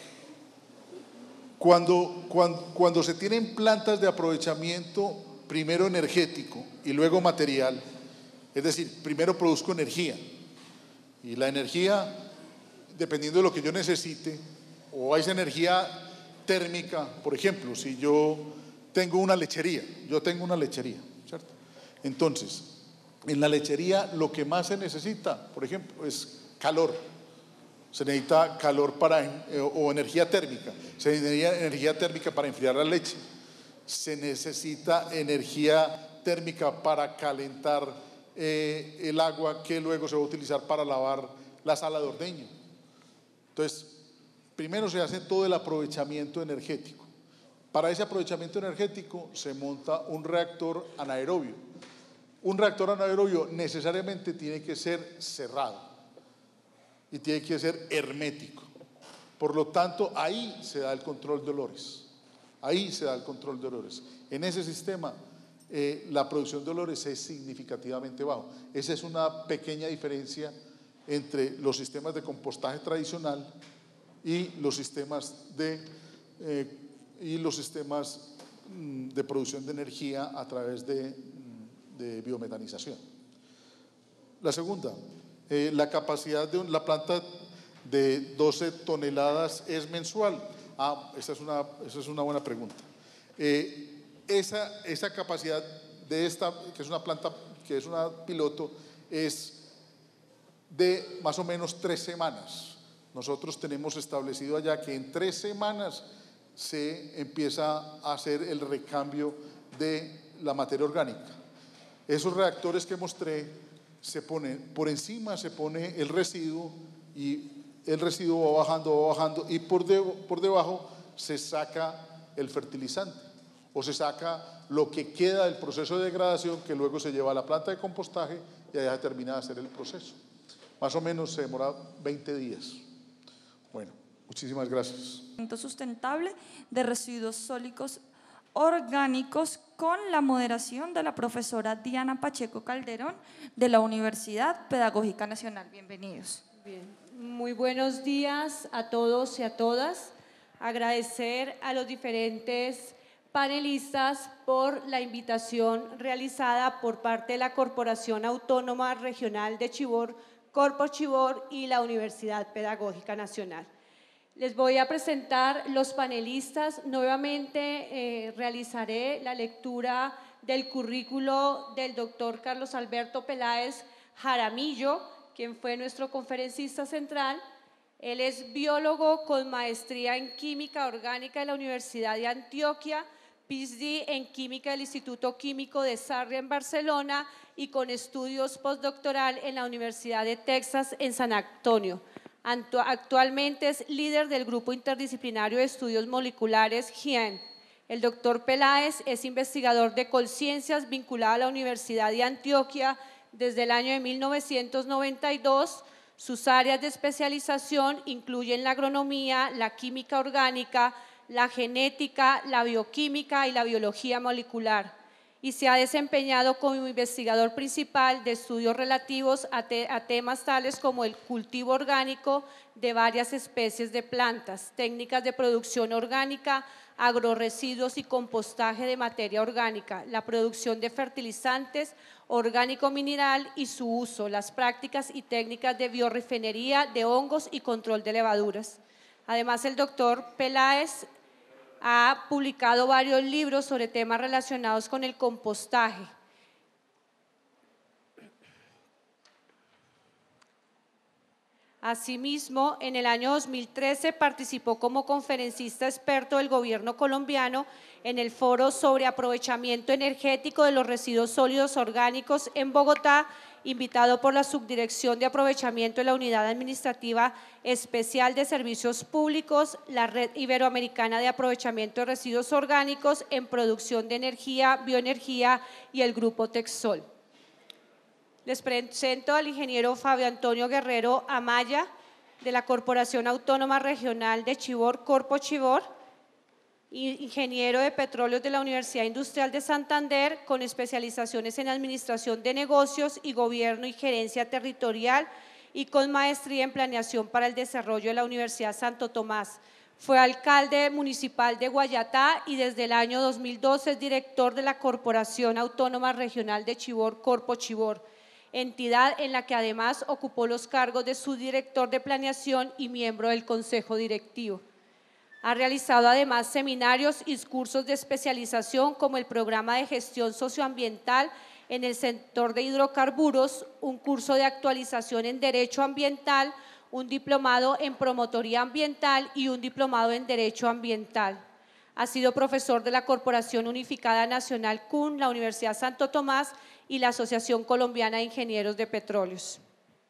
cuando, cuando, cuando se tienen plantas de aprovechamiento, primero energético y luego material, es decir, primero produzco energía y la energía, dependiendo de lo que yo necesite, o esa energía térmica, por ejemplo, si yo tengo una lechería, yo tengo una lechería, ¿cierto? Entonces, en la lechería lo que más se necesita, por ejemplo, es calor. Se necesita calor para, eh, o energía térmica. Se necesita energía térmica para enfriar la leche. Se necesita energía térmica para calentar eh, el agua que luego se va a utilizar para lavar la sala de ordeño. Entonces, primero se hace todo el aprovechamiento energético. Para ese aprovechamiento energético se monta un reactor anaerobio. Un reactor anaerobio necesariamente tiene que ser cerrado y tiene que ser hermético. Por lo tanto, ahí se da el control de olores. Ahí se da el control de olores. En ese sistema, eh, la producción de olores es significativamente bajo. Esa es una pequeña diferencia entre los sistemas de compostaje tradicional y los sistemas de, eh, y los sistemas mm, de producción de energía a través de, de biometanización. La segunda, Eh, la capacidad de la planta de doce toneladas es mensual. Ah, esa es una, esa es una buena pregunta. Eh, esa, esa capacidad de esta, que es una planta, que es una piloto, es de más o menos tres semanas. Nosotros tenemos establecido allá que en tres semanas se empieza a hacer el recambio de la materia orgánica. Esos reactores que mostré, se pone por encima, se pone el residuo y el residuo va bajando, va bajando y por, de, por debajo se saca el fertilizante o se saca lo que queda del proceso de degradación que luego se lleva a la planta de compostaje y allá se termina de hacer el proceso. Más o menos se demora veinte días. Bueno, muchísimas gracias. Sustentable de residuos sólidos orgánicos con la moderación de la profesora Diana Pacheco Calderón de la Universidad Pedagógica Nacional. Bienvenidos. Bien. Muy buenos días a todos y a todas. Agradecer a los diferentes panelistas por la invitación realizada por parte de la Corporación Autónoma Regional de Chivor, Corpo Chivor y la Universidad Pedagógica Nacional. Les voy a presentar los panelistas. Nuevamente eh, realizaré la lectura del currículo del doctor Carlos Alberto Peláez Jaramillo, quien fue nuestro conferencista central. Él es biólogo con maestría en Química Orgánica de la Universidad de Antioquia, P H D en Química del Instituto Químico de Sarria en Barcelona y con estudios postdoctoral en la Universidad de Texas en San Antonio. Actualmente es líder del Grupo Interdisciplinario de Estudios Moleculares G I E N. El doctor Peláez es investigador de Colciencias vinculado a la Universidad de Antioquia desde el año de mil novecientos noventa y dos. Sus áreas de especialización incluyen la agronomía, la química orgánica, la genética, la bioquímica y la biología molecular, y se ha desempeñado como investigador principal de estudios relativos a, te a temas tales como el cultivo orgánico de varias especies de plantas, técnicas de producción orgánica, agroresiduos y compostaje de materia orgánica, la producción de fertilizantes, orgánico mineral y su uso, las prácticas y técnicas de biorefinería de hongos y control de levaduras. Además, el doctor Peláez ha publicado varios libros sobre temas relacionados con el compostaje. Asimismo, en el año dos mil trece participó como conferencista experto del gobierno colombiano en el foro sobre aprovechamiento energético de los residuos sólidos orgánicos en Bogotá, invitado por la Subdirección de Aprovechamiento de la Unidad Administrativa Especial de Servicios Públicos, la Red Iberoamericana de Aprovechamiento de Residuos Orgánicos en Producción de Energía, Bioenergía y el Grupo Texol. Les presento al ingeniero Fabio Antonio Guerrero Amaya, de la Corporación Autónoma Regional de Chivor, Corpo Chivor, ingeniero de petróleos de la Universidad Industrial de Santander, con especializaciones en Administración de Negocios y Gobierno y Gerencia Territorial y con maestría en Planeación para el Desarrollo de la Universidad Santo Tomás. Fue alcalde municipal de Guayatá y desde el año dos mil doce es director de la Corporación Autónoma Regional de Chivor, Corpo Chivor, entidad en la que además ocupó los cargos de subdirector de Planeación y miembro del Consejo Directivo. Ha realizado además seminarios y cursos de especialización como el Programa de Gestión Socioambiental en el sector de hidrocarburos, un curso de actualización en Derecho Ambiental, un diplomado en Promotoría Ambiental y un diplomado en Derecho Ambiental. Ha sido profesor de la Corporación Unificada Nacional C U N, la Universidad Santo Tomás y la Asociación Colombiana de Ingenieros de Petróleos.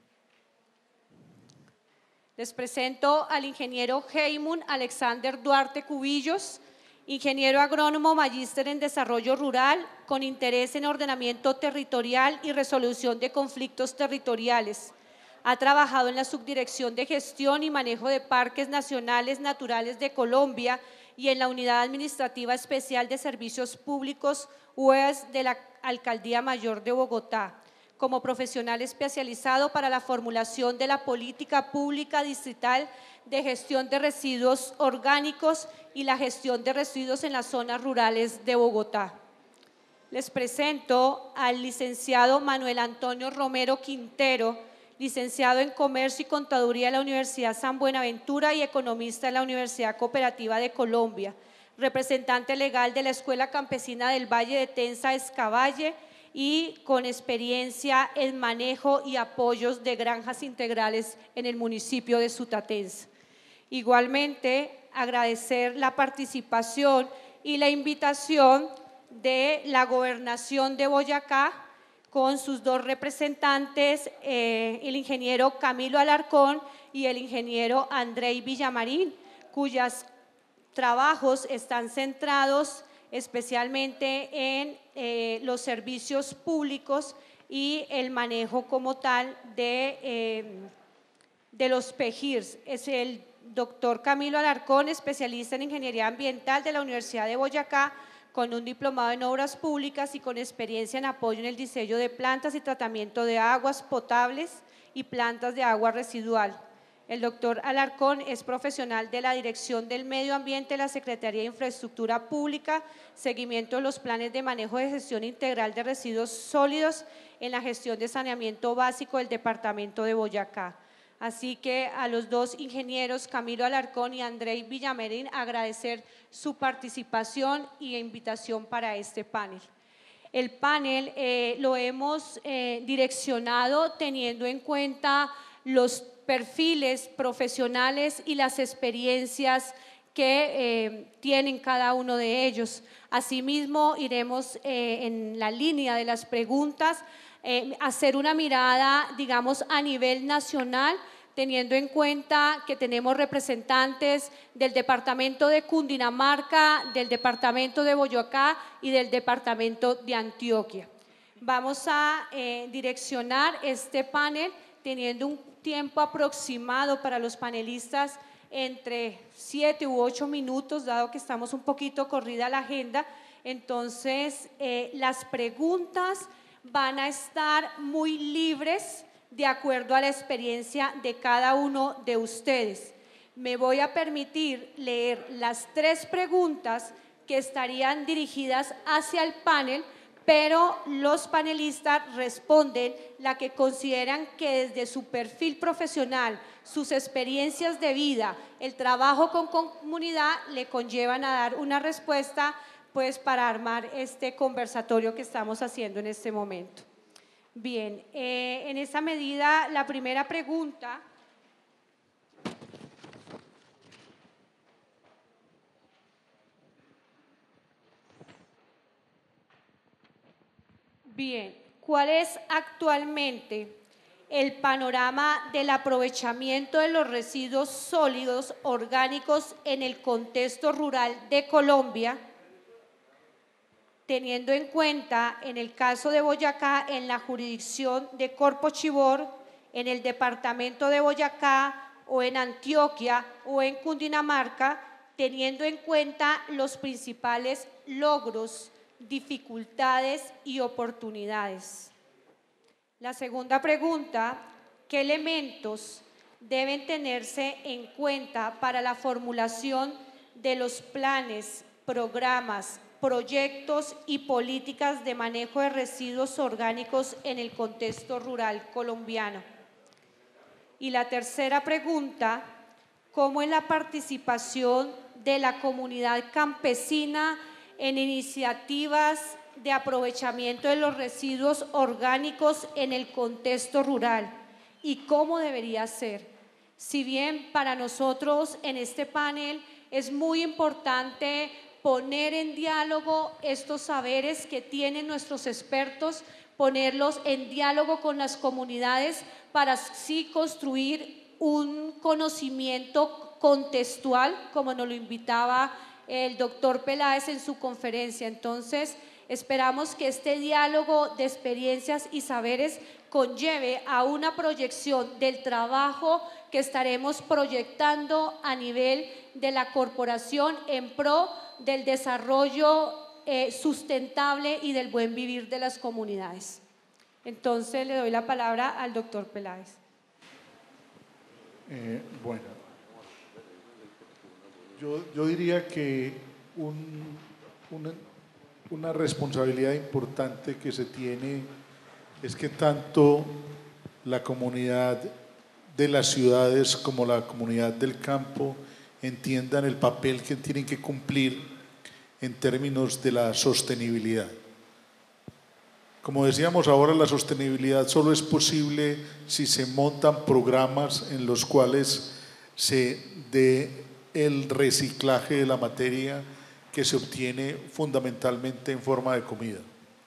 Les presento al ingeniero Heimun Alexander Duarte Cubillos, ingeniero agrónomo, magíster en Desarrollo Rural, con interés en ordenamiento territorial y resolución de conflictos territoriales. Ha trabajado en la Subdirección de Gestión y Manejo de Parques Nacionales Naturales de Colombia y en la Unidad Administrativa Especial de Servicios Públicos U E S de la Alcaldía Mayor de Bogotá, como profesional especializado para la formulación de la política pública distrital de gestión de residuos orgánicos y la gestión de residuos en las zonas rurales de Bogotá. Les presento al licenciado Manuel Antonio Romero Quintero, licenciado en Comercio y Contaduría de la Universidad San Buenaventura y economista de la Universidad Cooperativa de Colombia, representante legal de la Escuela Campesina del Valle de Tensa Escavalle y con experiencia en manejo y apoyos de granjas integrales en el municipio de Sutatenza. Igualmente, agradecer la participación y la invitación de la Gobernación de Boyacá con sus dos representantes, eh, el ingeniero Camilo Alarcón y el ingeniero Andrei Villamarín, cuyos trabajos están centrados especialmente en eh, los servicios públicos y el manejo como tal de, eh, de los P E G I R S. Es el doctor Camilo Alarcón, especialista en Ingeniería Ambiental de la Universidad de Boyacá, con un diplomado en Obras Públicas y con experiencia en apoyo en el diseño de plantas y tratamiento de aguas potables y plantas de agua residual. El doctor Alarcón es profesional de la Dirección del Medio Ambiente de la Secretaría de Infraestructura Pública, seguimiento de los planes de manejo de gestión integral de residuos sólidos en la gestión de saneamiento básico del departamento de Boyacá. Así que a los dos ingenieros, Camilo Alarcón y Andrei Villamarín, agradecer su participación y invitación para este panel. El panel eh, lo hemos eh, direccionado teniendo en cuenta los perfiles profesionales y las experiencias que eh, tienen cada uno de ellos. Asimismo, iremos eh, en la línea de las preguntas, eh, hacer una mirada, digamos, a nivel nacional, teniendo en cuenta que tenemos representantes del departamento de Cundinamarca, del departamento de Boyacá y del departamento de Antioquia. Vamos a eh, direccionar este panel teniendo un tiempo aproximado para los panelistas entre siete u ocho minutos, dado que estamos un poquito corrida la agenda. Entonces, eh, las preguntas van a estar muy libres de acuerdo a la experiencia de cada uno de ustedes. Me voy a permitir leer las tres preguntas que estarían dirigidas hacia el panel, pero los panelistas responden la que consideran que desde su perfil profesional, sus experiencias de vida, el trabajo con comunidad le conllevan a dar una respuesta pues para armar este conversatorio que estamos haciendo en este momento. Bien, eh, en esa medida la primera pregunta Bien, ¿cuál es actualmente el panorama del aprovechamiento de los residuos sólidos orgánicos en el contexto rural de Colombia, teniendo en cuenta en el caso de Boyacá, en la jurisdicción de Corpo Chibor, en el departamento de Boyacá o en Antioquia o en Cundinamarca, teniendo en cuenta los principales logros, dificultades y oportunidades? La segunda pregunta, ¿qué elementos deben tenerse en cuenta para la formulación de los planes, programas, proyectos y políticas de manejo de residuos orgánicos en el contexto rural colombiano? Y la tercera pregunta, ¿cómo es la participación de la comunidad campesina en iniciativas de aprovechamiento de los residuos orgánicos en el contexto rural y cómo debería ser? Si bien para nosotros en este panel es muy importante poner en diálogo estos saberes que tienen nuestros expertos, ponerlos en diálogo con las comunidades para así construir un conocimiento contextual, como nos lo invitaba el doctor Peláez en su conferencia. Entonces, esperamos que este diálogo de experiencias y saberes conlleve a una proyección del trabajo que estaremos proyectando a nivel de la corporación en pro del desarrollo eh, sustentable y del buen vivir de las comunidades. Entonces, le doy la palabra al doctor Peláez. Eh, bueno. Yo, yo diría que un, una, una responsabilidad importante que se tiene es que tanto la comunidad de las ciudades como la comunidad del campo entiendan el papel que tienen que cumplir en términos de la sostenibilidad. Como decíamos ahora, la sostenibilidad solo es posible si se montan programas en los cuales se dé el reciclaje de la materia que se obtiene fundamentalmente en forma de comida.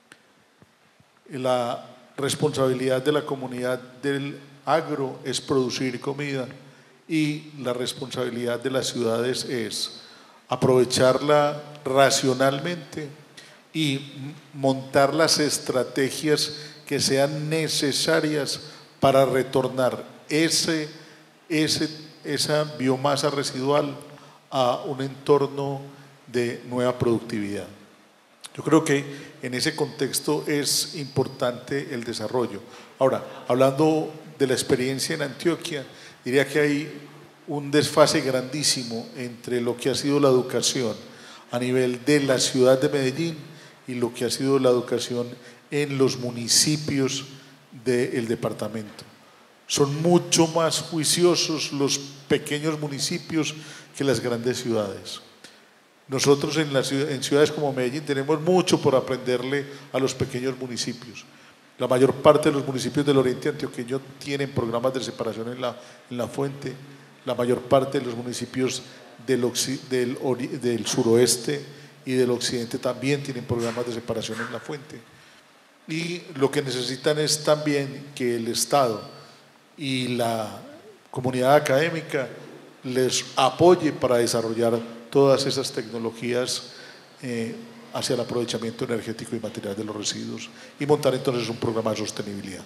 La responsabilidad de la comunidad del agro es producir comida y la responsabilidad de las ciudades es aprovecharla racionalmente y montar las estrategias que sean necesarias para retornar ese, ese, esa biomasa residual a un entorno de nueva productividad. Yo creo que en ese contexto es importante el desarrollo. Ahora, hablando de la experiencia en Antioquia, diría que hay un desfase grandísimo entre lo que ha sido la educación a nivel de la ciudad de Medellín y lo que ha sido la educación en los municipios del departamento. Son mucho más juiciosos los pequeños municipios que las grandes ciudades. Nosotros en, la ciudad, en ciudades como Medellín tenemos mucho por aprenderle a los pequeños municipios. La mayor parte de los municipios del oriente antioqueño tienen programas de separación en la, en la fuente. La mayor parte de los municipios del, del, del suroeste y del occidente también tienen programas de separación en la fuente. Y lo que necesitan es también que el Estado y la comunidad académica les apoye para desarrollar todas esas tecnologías eh, hacia el aprovechamiento energético y material de los residuos y montar entonces un programa de sostenibilidad.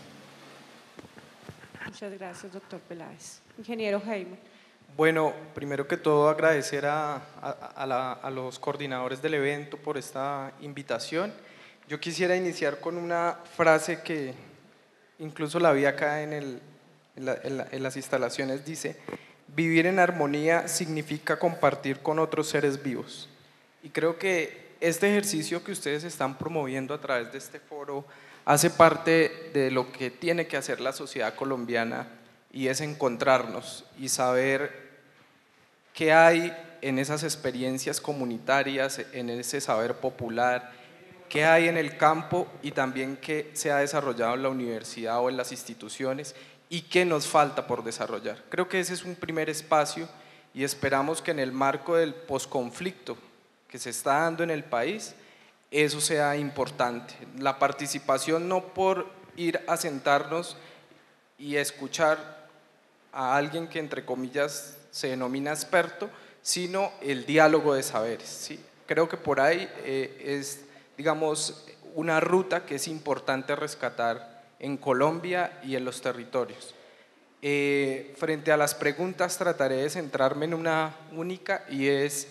Muchas gracias, doctor Peláez. Ingeniero Jaime. Bueno, primero que todo agradecer a, a, a, la, a los coordinadores del evento por esta invitación. Yo quisiera iniciar con una frase que incluso la vi acá en, el, en, la, en, la, en las instalaciones, dice: vivir en armonía significa compartir con otros seres vivos. Y creo que este ejercicio que ustedes están promoviendo a través de este foro hace parte de lo que tiene que hacer la sociedad colombiana, y es encontrarnos y saber qué hay en esas experiencias comunitarias, en ese saber popular, qué hay en el campo y también qué se ha desarrollado en la universidad o en las instituciones y qué nos falta por desarrollar. Creo que ese es un primer espacio y esperamos que en el marco del posconflicto que se está dando en el país, eso sea importante. La participación no por ir a sentarnos y escuchar a alguien que entre comillas se denomina experto, sino el diálogo de saberes, ¿sí? Creo que por ahí eh, es, digamos, una ruta que es importante rescatar en Colombia y en los territorios. Eh, frente a las preguntas trataré de centrarme en una única, y es,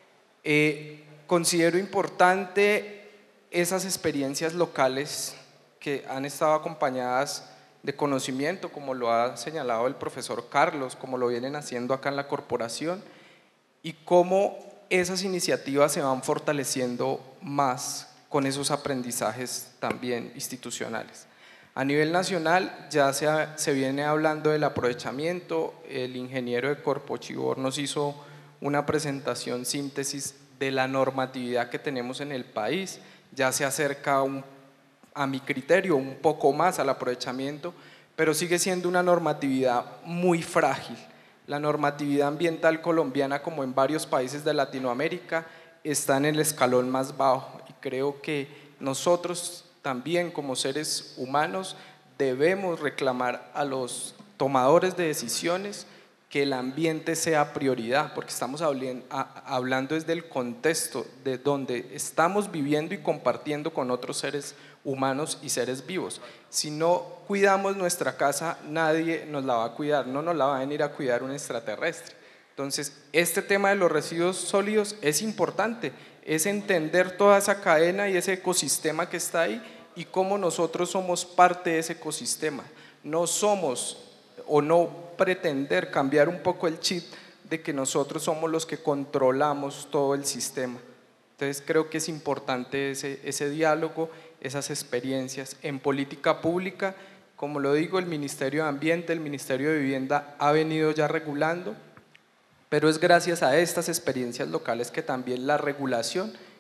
eh, considero importante esas experiencias locales que han estado acompañadas de conocimiento, como lo ha señalado el profesor Carlos, como lo vienen haciendo acá en la corporación, y cómo esas iniciativas se van fortaleciendo más con esos aprendizajes también institucionales. A nivel nacional ya se, ha, se viene hablando del aprovechamiento. El ingeniero de Corpochivor nos hizo una presentación síntesis de la normatividad que tenemos en el país, ya se acerca un a mi criterio, un poco más al aprovechamiento, pero sigue siendo una normatividad muy frágil. La normatividad ambiental colombiana, como en varios países de Latinoamérica, está en el escalón más bajo, y creo que nosotros también como seres humanos debemos reclamar a los tomadores de decisiones que el ambiente sea prioridad, porque estamos hablando desde el contexto de donde estamos viviendo y compartiendo con otros seres humanos y seres vivos. Si no cuidamos nuestra casa, nadie nos la va a cuidar, no nos la va a venir a cuidar un extraterrestre. Entonces, este tema de los residuos sólidos es importante, es entender toda esa cadena y ese ecosistema que está ahí y cómo nosotros somos parte de ese ecosistema. No somos o no pretender cambiar un poco el chip de que nosotros somos los que controlamos todo el sistema. Entonces creo que es importante ese, ese diálogo, esas experiencias. En política pública, como lo digo, el Ministerio de Ambiente, el Ministerio de Vivienda ha venido ya regulando, pero es gracias a estas experiencias locales que también la regulación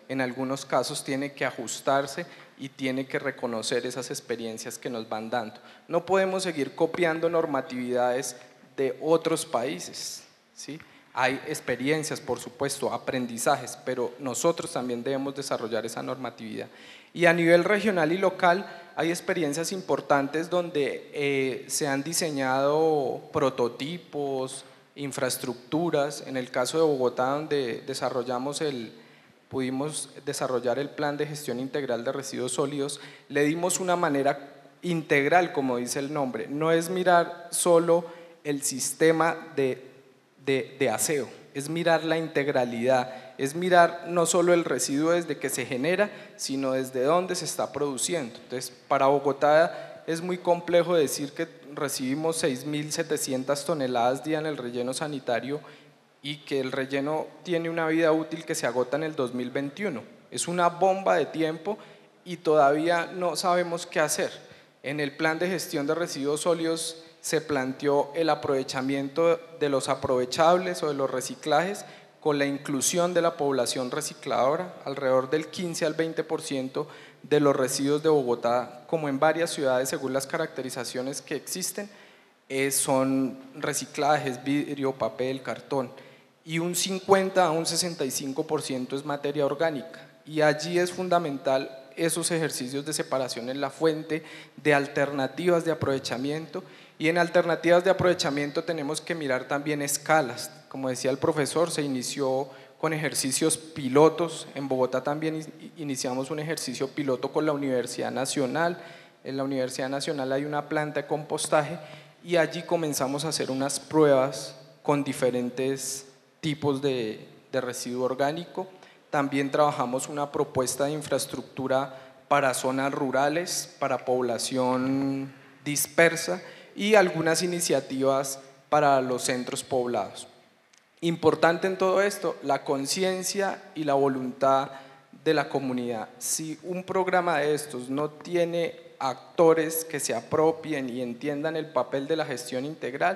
en algunos casos tiene que ajustarse y tiene que reconocer esas experiencias que nos van dando. No podemos seguir copiando normatividades de otros países, ¿sí? Hay experiencias, por supuesto, aprendizajes, pero nosotros también debemos desarrollar esa normatividad. Y a nivel regional y local hay experiencias importantes donde eh, se han diseñado prototipos, infraestructuras. En el caso de Bogotá, donde desarrollamos el, pudimos desarrollar el plan de gestión integral de residuos sólidos, le dimos una manera integral, como dice el nombre. No es mirar solo el sistema de, de, de aseo, es mirar la integralidad, es mirar no solo el residuo desde que se genera, sino desde dónde se está produciendo. Entonces, para Bogotá es muy complejo decir que recibimos seis mil setecientas toneladas día en el relleno sanitario y que el relleno tiene una vida útil que se agota en el dos mil veintiuno. Es una bomba de tiempo y todavía no sabemos qué hacer. En el plan de gestión de residuos sólidos se planteó el aprovechamiento de los aprovechables o de los reciclajes con la inclusión de la población recicladora. Alrededor del quince al veinte por ciento de los residuos de Bogotá, como en varias ciudades según las caracterizaciones que existen, eh, son reciclajes, vidrio, papel, cartón, y un cincuenta a un sesenta y cinco por ciento es materia orgánica, y allí es fundamental esos ejercicios de separación en la fuente, de alternativas de aprovechamiento, y en alternativas de aprovechamiento tenemos que mirar también escalas. Como decía el profesor, se inició con ejercicios pilotos. En Bogotá también iniciamos un ejercicio piloto con la Universidad Nacional. En la Universidad Nacional hay una planta de compostaje y allí comenzamos a hacer unas pruebas con diferentes tipos de, de residuo orgánico. También trabajamos una propuesta de infraestructura para zonas rurales, para población dispersa y algunas iniciativas para los centros poblados. Importante en todo esto, la conciencia y la voluntad de la comunidad. Si un programa de estos no tiene actores que se apropien y entiendan el papel de la gestión integral,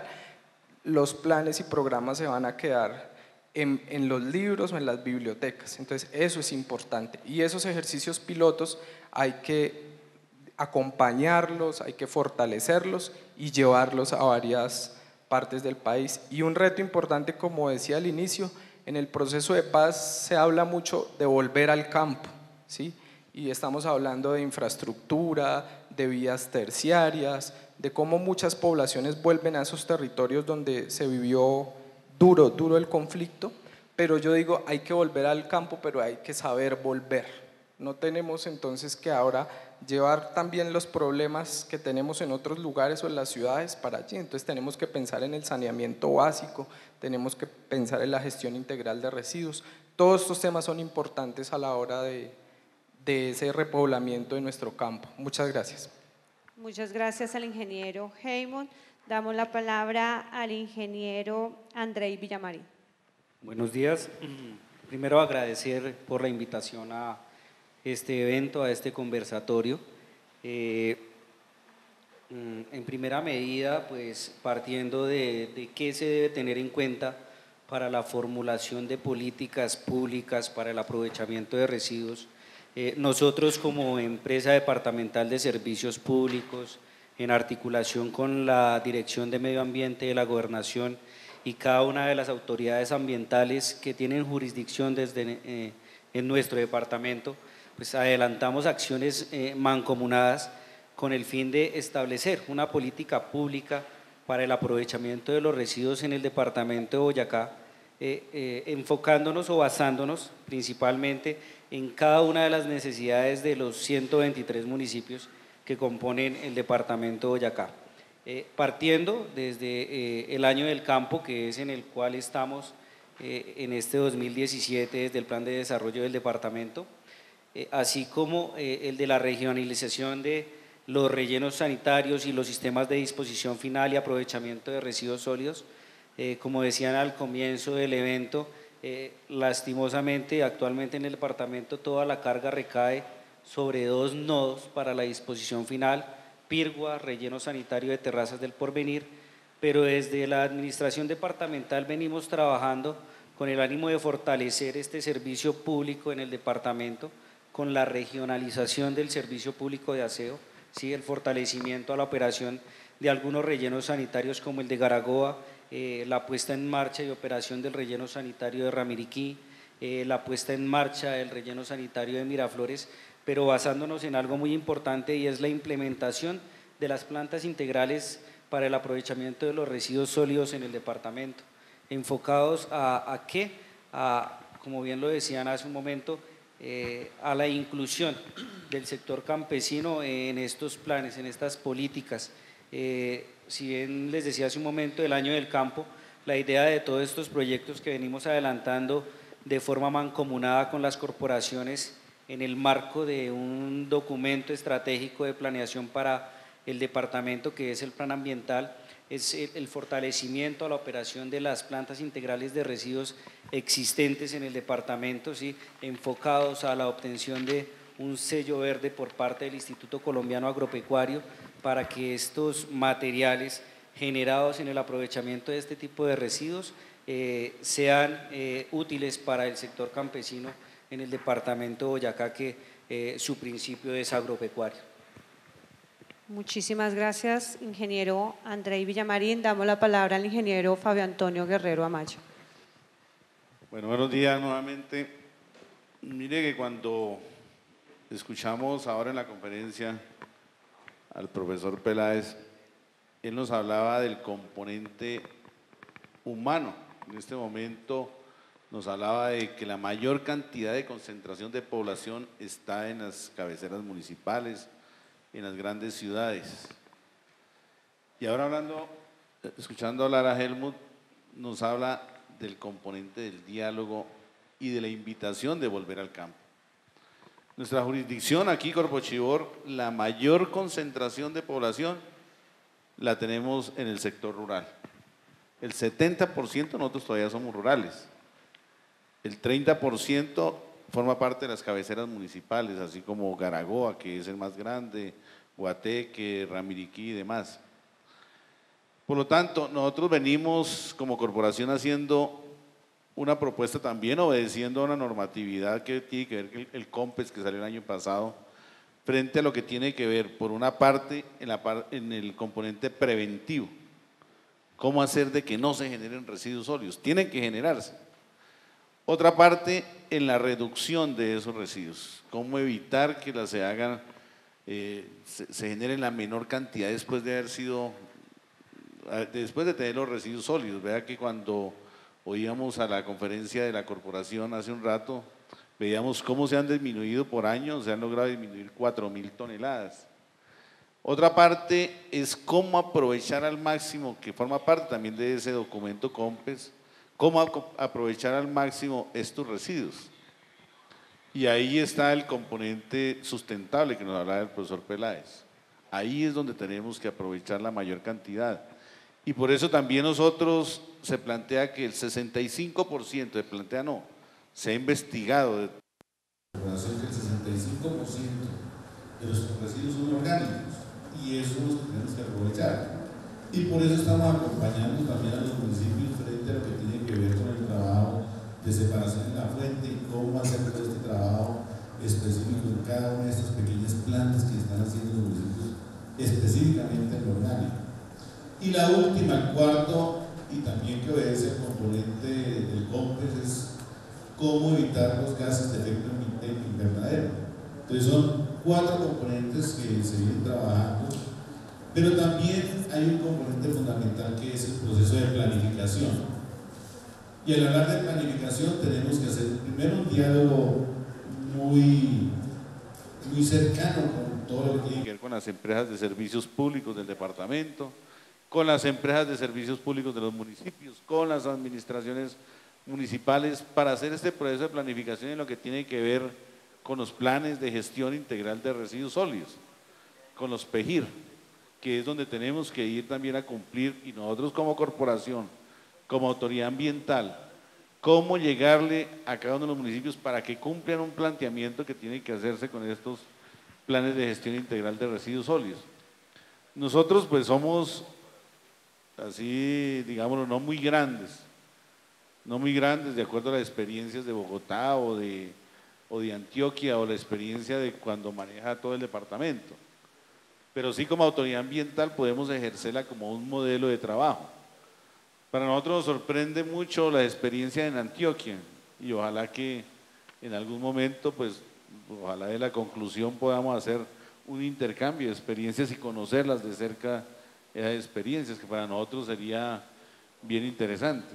los planes y programas se van a quedar en, en los libros o en las bibliotecas. Entonces eso es importante y esos ejercicios pilotos hay que acompañarlos, hay que fortalecerlos y llevarlos a varias partes del país. Y un reto importante, como decía al inicio, en el proceso de paz se habla mucho de volver al campo, ¿sí? Y estamos hablando de infraestructura, de vías terciarias, de cómo muchas poblaciones vuelven a esos territorios donde se vivió duro, duro el conflicto, pero yo digo, hay que volver al campo, pero hay que saber volver. No tenemos entonces que ahora llevar también los problemas que tenemos en otros lugares o en las ciudades para allí. Entonces tenemos que pensar en el saneamiento básico, tenemos que pensar en la gestión integral de residuos. Todos estos temas son importantes a la hora de, de ese repoblamiento de nuestro campo. Muchas gracias. Muchas gracias al ingeniero Heymon. Damos la palabra al ingeniero Andrei Villamarín. Buenos días. Primero agradecer por la invitación a este evento, a este conversatorio. Eh, en primera medida, pues partiendo de, de qué se debe tener en cuenta para la formulación de políticas públicas para el aprovechamiento de residuos, eh, nosotros como empresa departamental de servicios públicos, en articulación con la Dirección de Medio Ambiente de la Gobernación y cada una de las autoridades ambientales que tienen jurisdicción desde eh, en nuestro departamento, pues adelantamos acciones eh, mancomunadas con el fin de establecer una política pública para el aprovechamiento de los residuos en el departamento de Boyacá, eh, eh, enfocándonos o basándonos principalmente en cada una de las necesidades de los ciento veintitrés municipios que componen el departamento de Boyacá. Eh, partiendo desde eh, el año del campo, que es en el cual estamos eh, en este dos mil diecisiete desde el plan de desarrollo del departamento, Eh, así como eh, el de la regionalización de los rellenos sanitarios y los sistemas de disposición final y aprovechamiento de residuos sólidos. Eh, como decían al comienzo del evento, eh, lastimosamente actualmente en el departamento toda la carga recae sobre dos nodos para la disposición final, Pirgua, relleno sanitario de Terrazas del Porvenir, pero desde la administración departamental venimos trabajando con el ánimo de fortalecer este servicio público en el departamento, con la regionalización del servicio público de aseo, ¿sí? El fortalecimiento a la operación de algunos rellenos sanitarios como el de Garagoa, eh, la puesta en marcha y operación del relleno sanitario de Ramiriquí, eh, la puesta en marcha del relleno sanitario de Miraflores, pero basándonos en algo muy importante y es la implementación de las plantas integrales para el aprovechamiento de los residuos sólidos en el departamento, enfocados a, a qué, a, como bien lo decían hace un momento, eh, a la inclusión del sector campesino en estos planes, en estas políticas. Eh, si bien les decía hace un momento del año del campo, la idea de todos estos proyectos que venimos adelantando de forma mancomunada con las corporaciones en el marco de un documento estratégico de planeación para el departamento que es el plan ambiental, es el, el fortalecimiento a la operación de las plantas integrales de residuos existentes en el departamento, ¿sí? Enfocados a la obtención de un sello verde por parte del Instituto Colombiano Agropecuario para que estos materiales generados en el aprovechamiento de este tipo de residuos eh, sean eh, útiles para el sector campesino en el departamento de Boyacá, que eh, su principio es agropecuario. Muchísimas gracias, ingeniero Andrei Villamarín. Damos la palabra al ingeniero Fabio Antonio Guerrero Amaya. Bueno, buenos días nuevamente. Mire que cuando escuchamos ahora en la conferencia al profesor Peláez, él nos hablaba del componente humano. En este momento nos hablaba de que la mayor cantidad de concentración de población está en las cabeceras municipales, en las grandes ciudades. Y ahora hablando, escuchando hablar a Helmut, nos habla del componente del diálogo y de la invitación de volver al campo. Nuestra jurisdicción aquí, Corpochivor, la mayor concentración de población la tenemos en el sector rural. El setenta por ciento nosotros todavía somos rurales. El treinta por ciento forma parte de las cabeceras municipales, así como Garagoa, que es el más grande, Guateque, Ramiriquí y demás. Por lo tanto, nosotros venimos como corporación haciendo una propuesta también obedeciendo a una normatividad que tiene que ver con el, el COMPES que salió el año pasado, frente a lo que tiene que ver, por una parte, en, la par, en el componente preventivo. ¿Cómo hacer de que no se generen residuos sólidos? Tienen que generarse. Otra parte, en la reducción de esos residuos. ¿Cómo evitar que las se hagan, eh, se, se generen la menor cantidad después de haber sido, después de tener los residuos sólidos? Vea que cuando oíamos a la conferencia de la corporación hace un rato, veíamos cómo se han disminuido por año, se han logrado disminuir cuatro mil toneladas. Otra parte es cómo aprovechar al máximo, que forma parte también de ese documento COMPES, cómo aprovechar al máximo estos residuos. Y ahí está el componente sustentable que nos hablaba el profesor Peláez. Ahí es donde tenemos que aprovechar la mayor cantidad. Y por eso también nosotros se plantea que el sesenta y cinco por ciento, de plantea no, se ha investigado. De... que el sesenta y cinco por ciento de los residuos son orgánicos y eso es lo que tenemos que aprovechar. Y por eso estamos acompañando también a los municipios frente a lo que tiene que ver con el trabajo de separación en la fuente y cómo hacer todo este trabajo específico en cada una de estas pequeñas plantas que están haciendo los municipios, específicamente en lo orgánico. Y la última, el cuarto, y también que obedece al componente del COMPES, es cómo evitar los gases de efecto invernadero. Entonces son cuatro componentes que se vienen trabajando, pero también hay un componente fundamental que es el proceso de planificación. Y al hablar de planificación tenemos que hacer primero un diálogo muy, muy cercano con todo lo que tiene que ver con las empresas de servicios públicos del departamento, con las empresas de servicios públicos de los municipios, con las administraciones municipales, para hacer este proceso de planificación en lo que tiene que ver con los planes de gestión integral de residuos sólidos, con los PEGIR, que es donde tenemos que ir también a cumplir, y nosotros como corporación, como autoridad ambiental, cómo llegarle a cada uno de los municipios para que cumplan un planteamiento que tiene que hacerse con estos planes de gestión integral de residuos sólidos. Nosotros pues somos, así digámoslo, no muy grandes, no muy grandes de acuerdo a las experiencias de Bogotá o de, o de Antioquia o la experiencia de cuando maneja todo el departamento, pero sí como autoridad ambiental podemos ejercerla como un modelo de trabajo. Para nosotros nos sorprende mucho la experiencia en Antioquia y ojalá que en algún momento, pues, ojalá de la conclusión podamos hacer un intercambio de experiencias y conocerlas de cerca, esas experiencias, que para nosotros sería bien interesante.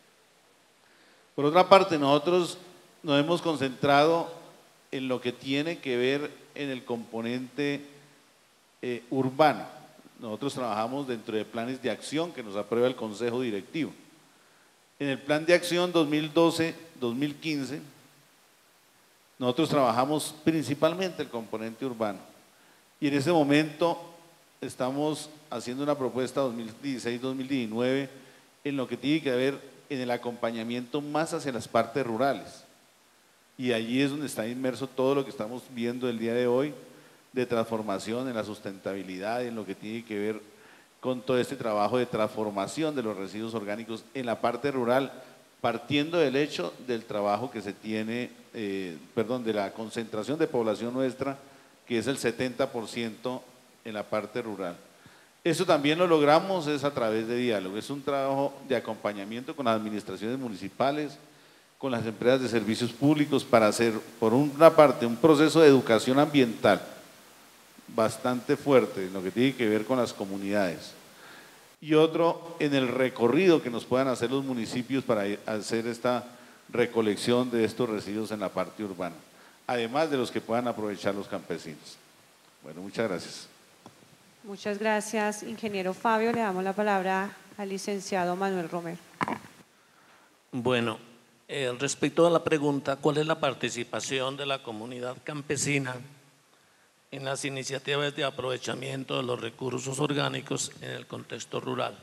Por otra parte, nosotros nos hemos concentrado en lo que tiene que ver en el componente eh, urbano. Nosotros trabajamos dentro de planes de acción que nos aprueba el Consejo Directivo. En el plan de acción dos mil doce dos mil quince, nosotros trabajamos principalmente el componente urbano y en ese momento estamos haciendo una propuesta dos mil dieciséis dos mil diecinueve en lo que tiene que ver en el acompañamiento más hacia las partes rurales, y allí es donde está inmerso todo lo que estamos viendo el día de hoy de transformación en la sustentabilidad, en lo que tiene que ver con todo este trabajo de transformación de los residuos orgánicos en la parte rural, partiendo del hecho del trabajo que se tiene, eh, perdón, de la concentración de población nuestra, que es el setenta por ciento en la parte rural. Eso también lo logramos es a través de diálogo, es un trabajo de acompañamiento con las administraciones municipales, con las empresas de servicios públicos para hacer, por una parte, un proceso de educación ambiental bastante fuerte en lo que tiene que ver con las comunidades y otro en el recorrido que nos puedan hacer los municipios para hacer esta recolección de estos residuos en la parte urbana, además de los que puedan aprovechar los campesinos. Bueno, muchas gracias. Muchas gracias, ingeniero Fabio. Le damos la palabra al licenciado Manuel Romero. Bueno, eh, respecto a la pregunta, ¿cuál es la participación de la comunidad campesina en las iniciativas de aprovechamiento de los recursos orgánicos en el contexto rural?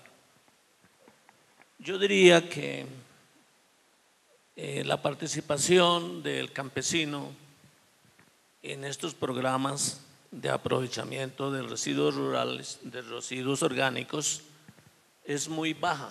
Yo diría que eh, la participación del campesino en estos programas de aprovechamiento de residuos rurales, de residuos orgánicos, es muy baja.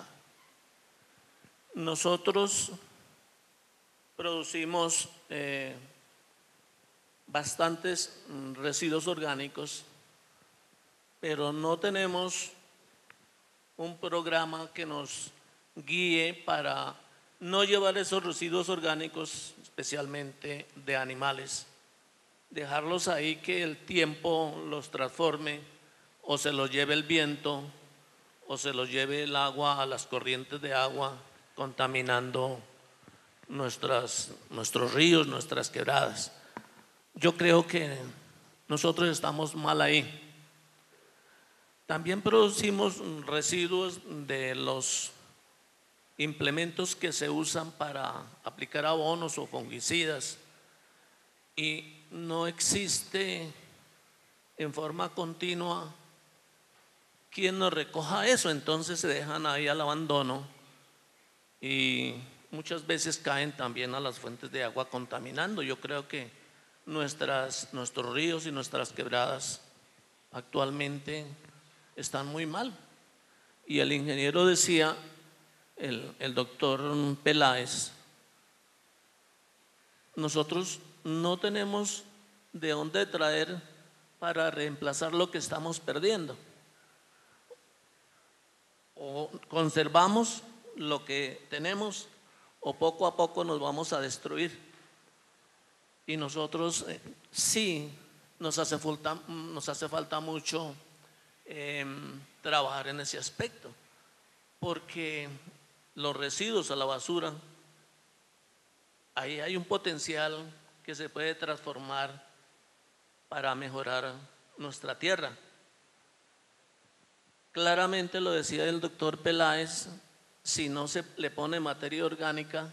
Nosotros producimos eh, bastantes residuos orgánicos, pero no tenemos un programa que nos guíe para no llevar esos residuos orgánicos, especialmente de animales, dejarlos ahí que el tiempo los transforme, o se los lleve el viento, o se los lleve el agua a las corrientes de agua, contaminando nuestras, nuestros ríos, nuestras quebradas. Yo creo que nosotros estamos mal ahí. También producimos residuos de los implementos que se usan para aplicar abonos o fungicidas, y no existe en forma continua quien nos recoja eso, entonces se dejan ahí al abandono y muchas veces caen también a las fuentes de agua contaminando. Yo creo que nuestras, nuestros ríos y nuestras quebradas actualmente están muy mal. Y el ingeniero decía, el, el doctor Peláez, nosotros no tenemos de dónde traer para reemplazar lo que estamos perdiendo. O conservamos lo que tenemos o poco a poco nos vamos a destruir. Y nosotros eh, sí nos hace falta, nos hace falta mucho eh, trabajar en ese aspecto, porque los residuos a la basura, ahí hay un potencial que se puede transformar para mejorar nuestra tierra. Claramente lo decía el doctor Peláez, si no se le pone materia orgánica,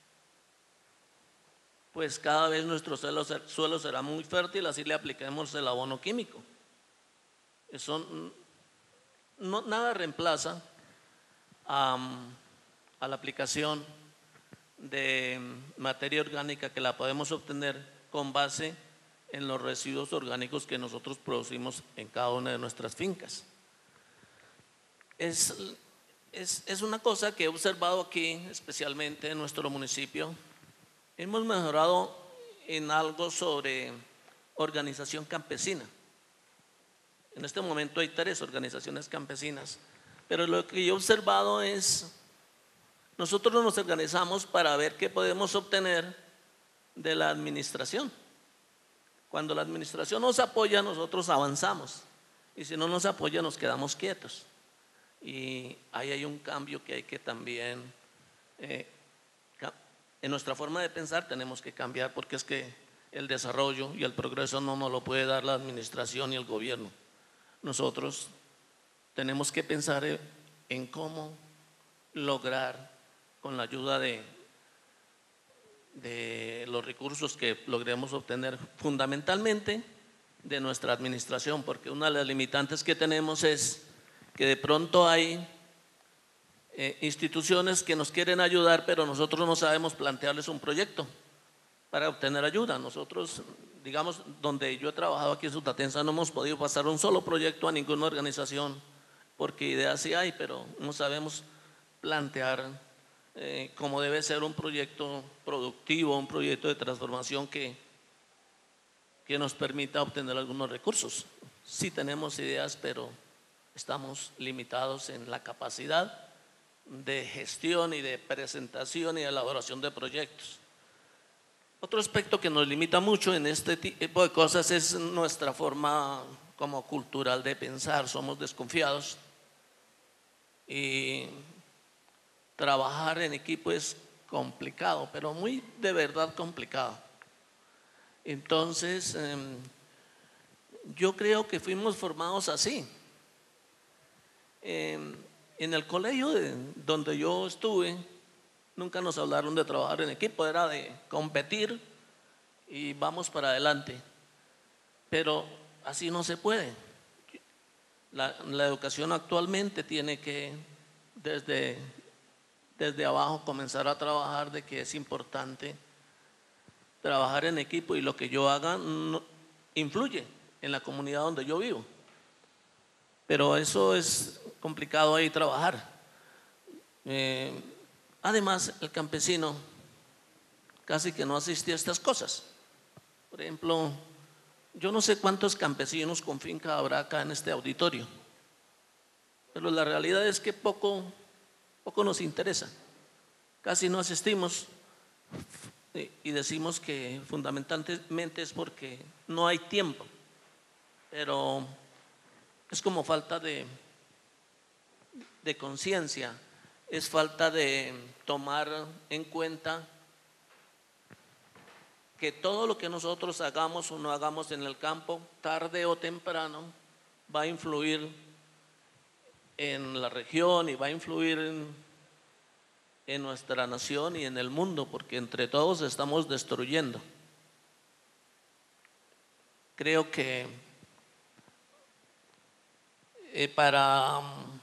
pues cada vez nuestro suelo, suelo será muy fértil, así le apliquemos el abono químico. Eso no, nada reemplaza a, a la aplicación de materia orgánica que la podemos obtener con base en los residuos orgánicos que nosotros producimos en cada una de nuestras fincas. Es es, es una cosa que he observado aquí, especialmente en nuestro municipio. Hemos mejorado en algo sobre organización campesina. En este momento hay tres organizaciones campesinas, pero lo que yo he observado es, nosotros nos organizamos para ver qué podemos obtener de la administración. Cuando la administración nos apoya, nosotros avanzamos, y si no nos apoya, nos quedamos quietos. Y ahí hay un cambio que hay que también, eh, en nuestra forma de pensar tenemos que cambiar, porque es que el desarrollo y el progreso no nos lo puede dar la administración y el gobierno. Nosotros tenemos que pensar en cómo lograr, con la ayuda de, de los recursos que logremos obtener, fundamentalmente de nuestra administración, porque una de las limitantes que tenemos es que de pronto hay eh, instituciones que nos quieren ayudar, pero nosotros no sabemos plantearles un proyecto para obtener ayuda. Nosotros, digamos, donde yo he trabajado aquí en Sutatensa, no hemos podido pasar un solo proyecto a ninguna organización, porque ideas sí hay, pero no sabemos plantear eh, cómo debe ser un proyecto productivo, un proyecto de transformación que, que nos permita obtener algunos recursos. Sí tenemos ideas, pero estamos limitados en la capacidad de gestión y de presentación y de elaboración de proyectos. Otro aspecto que nos limita mucho en este tipo de cosas es nuestra forma como cultural de pensar. Somos desconfiados y trabajar en equipo es complicado, pero muy de verdad complicado. Entonces, eh, yo creo que fuimos formados así. Eh, en el colegio de, donde yo estuve, nunca nos hablaron de trabajar en equipo, era de competir y vamos para adelante. Pero así no se puede. La, la educación actualmente tiene que, desde, desde abajo, comenzar a trabajar de que es importante trabajar en equipo, y lo que yo haga no, influye en la comunidad donde yo vivo. Pero eso es complicado ahí trabajar. Eh, además, el campesino casi que no asiste a estas cosas. Por ejemplo, yo no sé cuántos campesinos con finca habrá acá en este auditorio, pero la realidad es que poco, poco nos interesa. Casi no asistimos y decimos que fundamentalmente es porque no hay tiempo, pero es como falta de, de conciencia, es falta de tomar en cuenta que todo lo que nosotros hagamos o no hagamos en el campo, tarde o temprano, va a influir en la región y va a influir en, en nuestra nación y en el mundo, porque entre todos estamos destruyendo. Creo que eh, para um,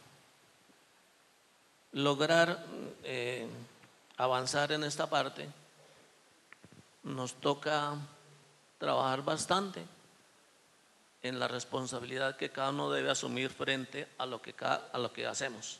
lograr eh, avanzar en esta parte, nos toca trabajar bastante en la responsabilidad que cada uno debe asumir frente a lo que, a lo que hacemos.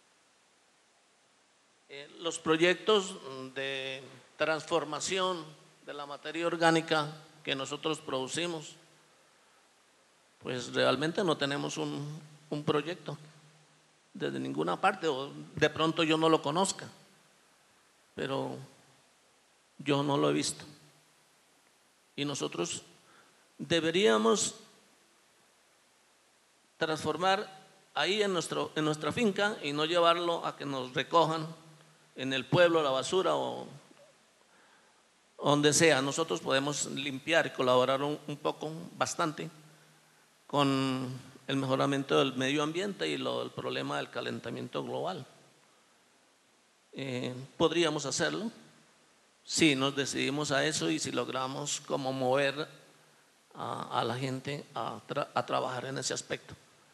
Eh, los proyectos de transformación de la materia orgánica que nosotros producimos, pues realmente no tenemos un, un proyecto desde ninguna parte, o de pronto yo no lo conozca, pero yo no lo he visto. Y nosotros deberíamos transformar ahí en, nuestro, en nuestra finca y no llevarlo a que nos recojan en el pueblo la basura o donde sea. Nosotros podemos limpiar y colaborar un, un poco, bastante, con el mejoramiento del medio ambiente y lo, el problema del calentamiento global. Eh, podríamos hacerlo si nos decidimos a eso y si logramos como mover a, a la gente a, tra a trabajar en ese aspecto.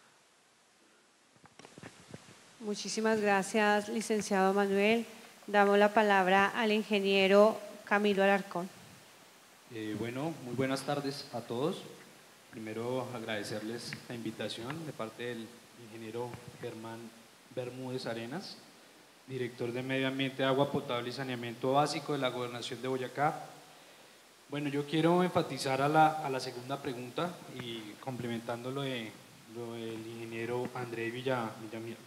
Muchísimas gracias, licenciado Manuel. Damos la palabra al ingeniero Camilo Alarcón. Eh, bueno, muy buenas tardes a todos. Primero agradecerles la invitación de parte del ingeniero Germán Bermúdez Arenas, director de Medio Ambiente, Agua Potable y Saneamiento Básico de la Gobernación de Boyacá. Bueno, yo quiero enfatizar a la, a la segunda pregunta y complementando lo, de, lo del ingeniero André Villa, Villa, Villamarín,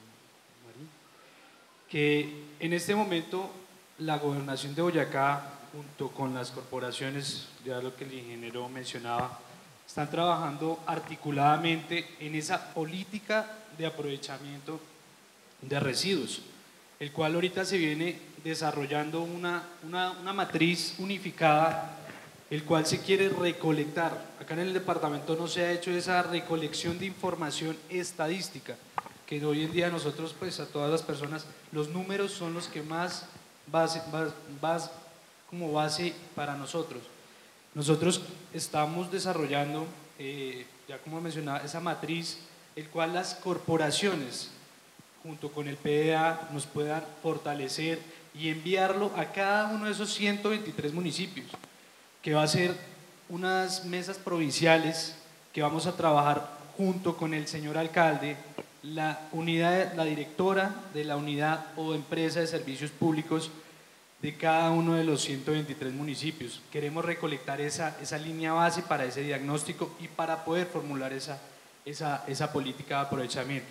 que en este momento la Gobernación de Boyacá, junto con las corporaciones, ya lo que el ingeniero mencionaba, están trabajando articuladamente en esa política de aprovechamiento de residuos, el cual ahorita se viene desarrollando una, una, una matriz unificada, el cual se quiere recolectar. Acá en el departamento no se ha hecho esa recolección de información estadística, que hoy en día nosotros, pues a todas las personas, los números son los que más base, base, base como base para nosotros. Nosotros estamos desarrollando, eh, ya como mencionaba, esa matriz, el cual las corporaciones, junto con el P D A, nos puedan fortalecer y enviarlo a cada uno de esos ciento veintitrés municipios, que va a ser unas mesas provinciales que vamos a trabajar junto con el señor alcalde, la unidad, la directora de la unidad o empresa de servicios públicos de cada uno de los ciento veintitrés municipios. Queremos recolectar esa, esa línea base para ese diagnóstico y para poder formular esa, esa, esa política de aprovechamiento.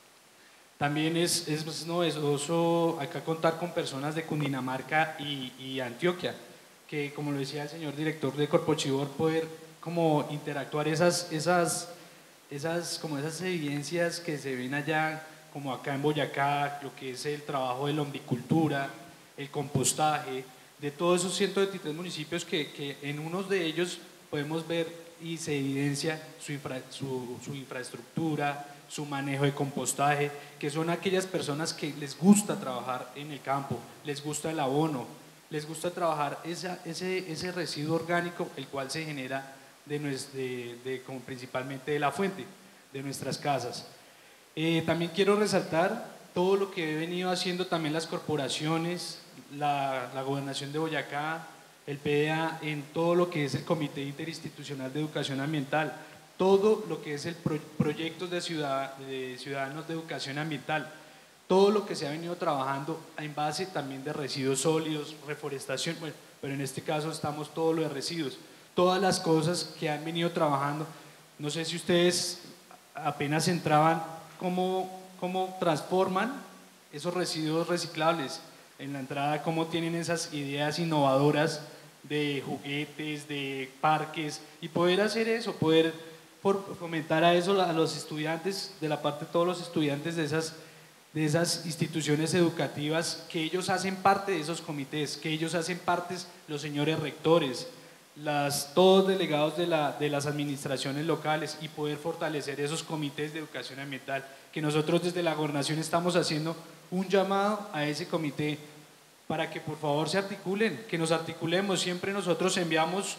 También es, es novedoso acá contar con personas de Cundinamarca y, y Antioquia, que como lo decía el señor director de Corpochivor, poder como interactuar esas, esas, esas, como esas evidencias que se ven allá, como acá en Boyacá, lo que es el trabajo de la hombricultura, el compostaje, de todos esos ciento veintitrés municipios que, que en unos de ellos podemos ver y se evidencia su, infra, su, su infraestructura, su manejo de compostaje, que son aquellas personas que les gusta trabajar en el campo, les gusta el abono, les gusta trabajar esa, ese, ese residuo orgánico, el cual se genera de, de, de, como principalmente de la fuente, de nuestras casas. Eh, también quiero resaltar todo lo que he venido haciendo también las corporaciones, la, la Gobernación de Boyacá, el P D A, en todo lo que es el Comité Interinstitucional de Educación Ambiental, todo lo que es el pro, proyectos de, ciudad, de ciudadanos de educación ambiental, todo lo que se ha venido trabajando en base también de residuos sólidos, reforestación, bueno, pero en este caso estamos todo lo de residuos, todas las cosas que han venido trabajando. No sé si ustedes apenas entraban, cómo, cómo transforman esos residuos reciclables en la entrada, cómo tienen esas ideas innovadoras de juguetes, de parques, y poder hacer eso, poder fomentar a eso a los estudiantes, de la parte de todos los estudiantes de esas, de esas instituciones educativas, que ellos hacen parte de esos comités, que ellos hacen parte los señores rectores, las, todos delegados de, la, de las administraciones locales, y poder fortalecer esos comités de educación ambiental, que nosotros desde la gobernación estamos haciendo un llamado a ese comité para que por favor se articulen, que nos articulemos. Siempre nosotros enviamos,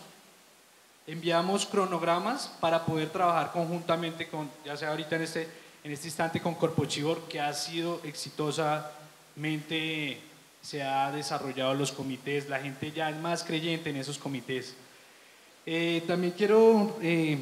enviamos cronogramas para poder trabajar conjuntamente con, ya sea ahorita en este, en este instante con Corpochivor, que ha sido exitosamente, se ha desarrollado los comités, la gente ya es más creyente en esos comités. Eh, también quiero eh,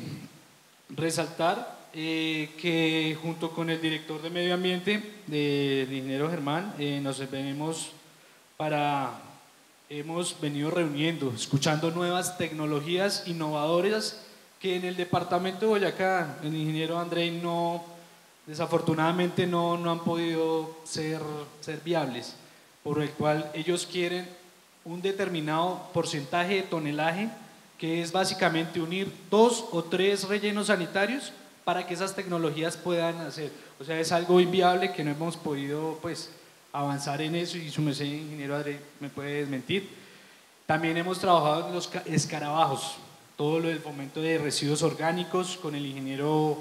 resaltar eh, que junto con el director de Medio Ambiente, del ingeniero Germán, eh, nos venimos para, hemos venido reuniendo, escuchando nuevas tecnologías innovadoras que en el departamento de Boyacá, el ingeniero André, no, desafortunadamente no, no han podido ser, ser viables, por el cual ellos quieren un determinado porcentaje de tonelaje, que es básicamente unir dos o tres rellenos sanitarios para que esas tecnologías puedan hacer. O sea, es algo inviable que no hemos podido pues avanzar en eso, y su merced, ingeniero André, me puede desmentir. También hemos trabajado en los escarabajos, todo lo del fomento de residuos orgánicos con el ingeniero,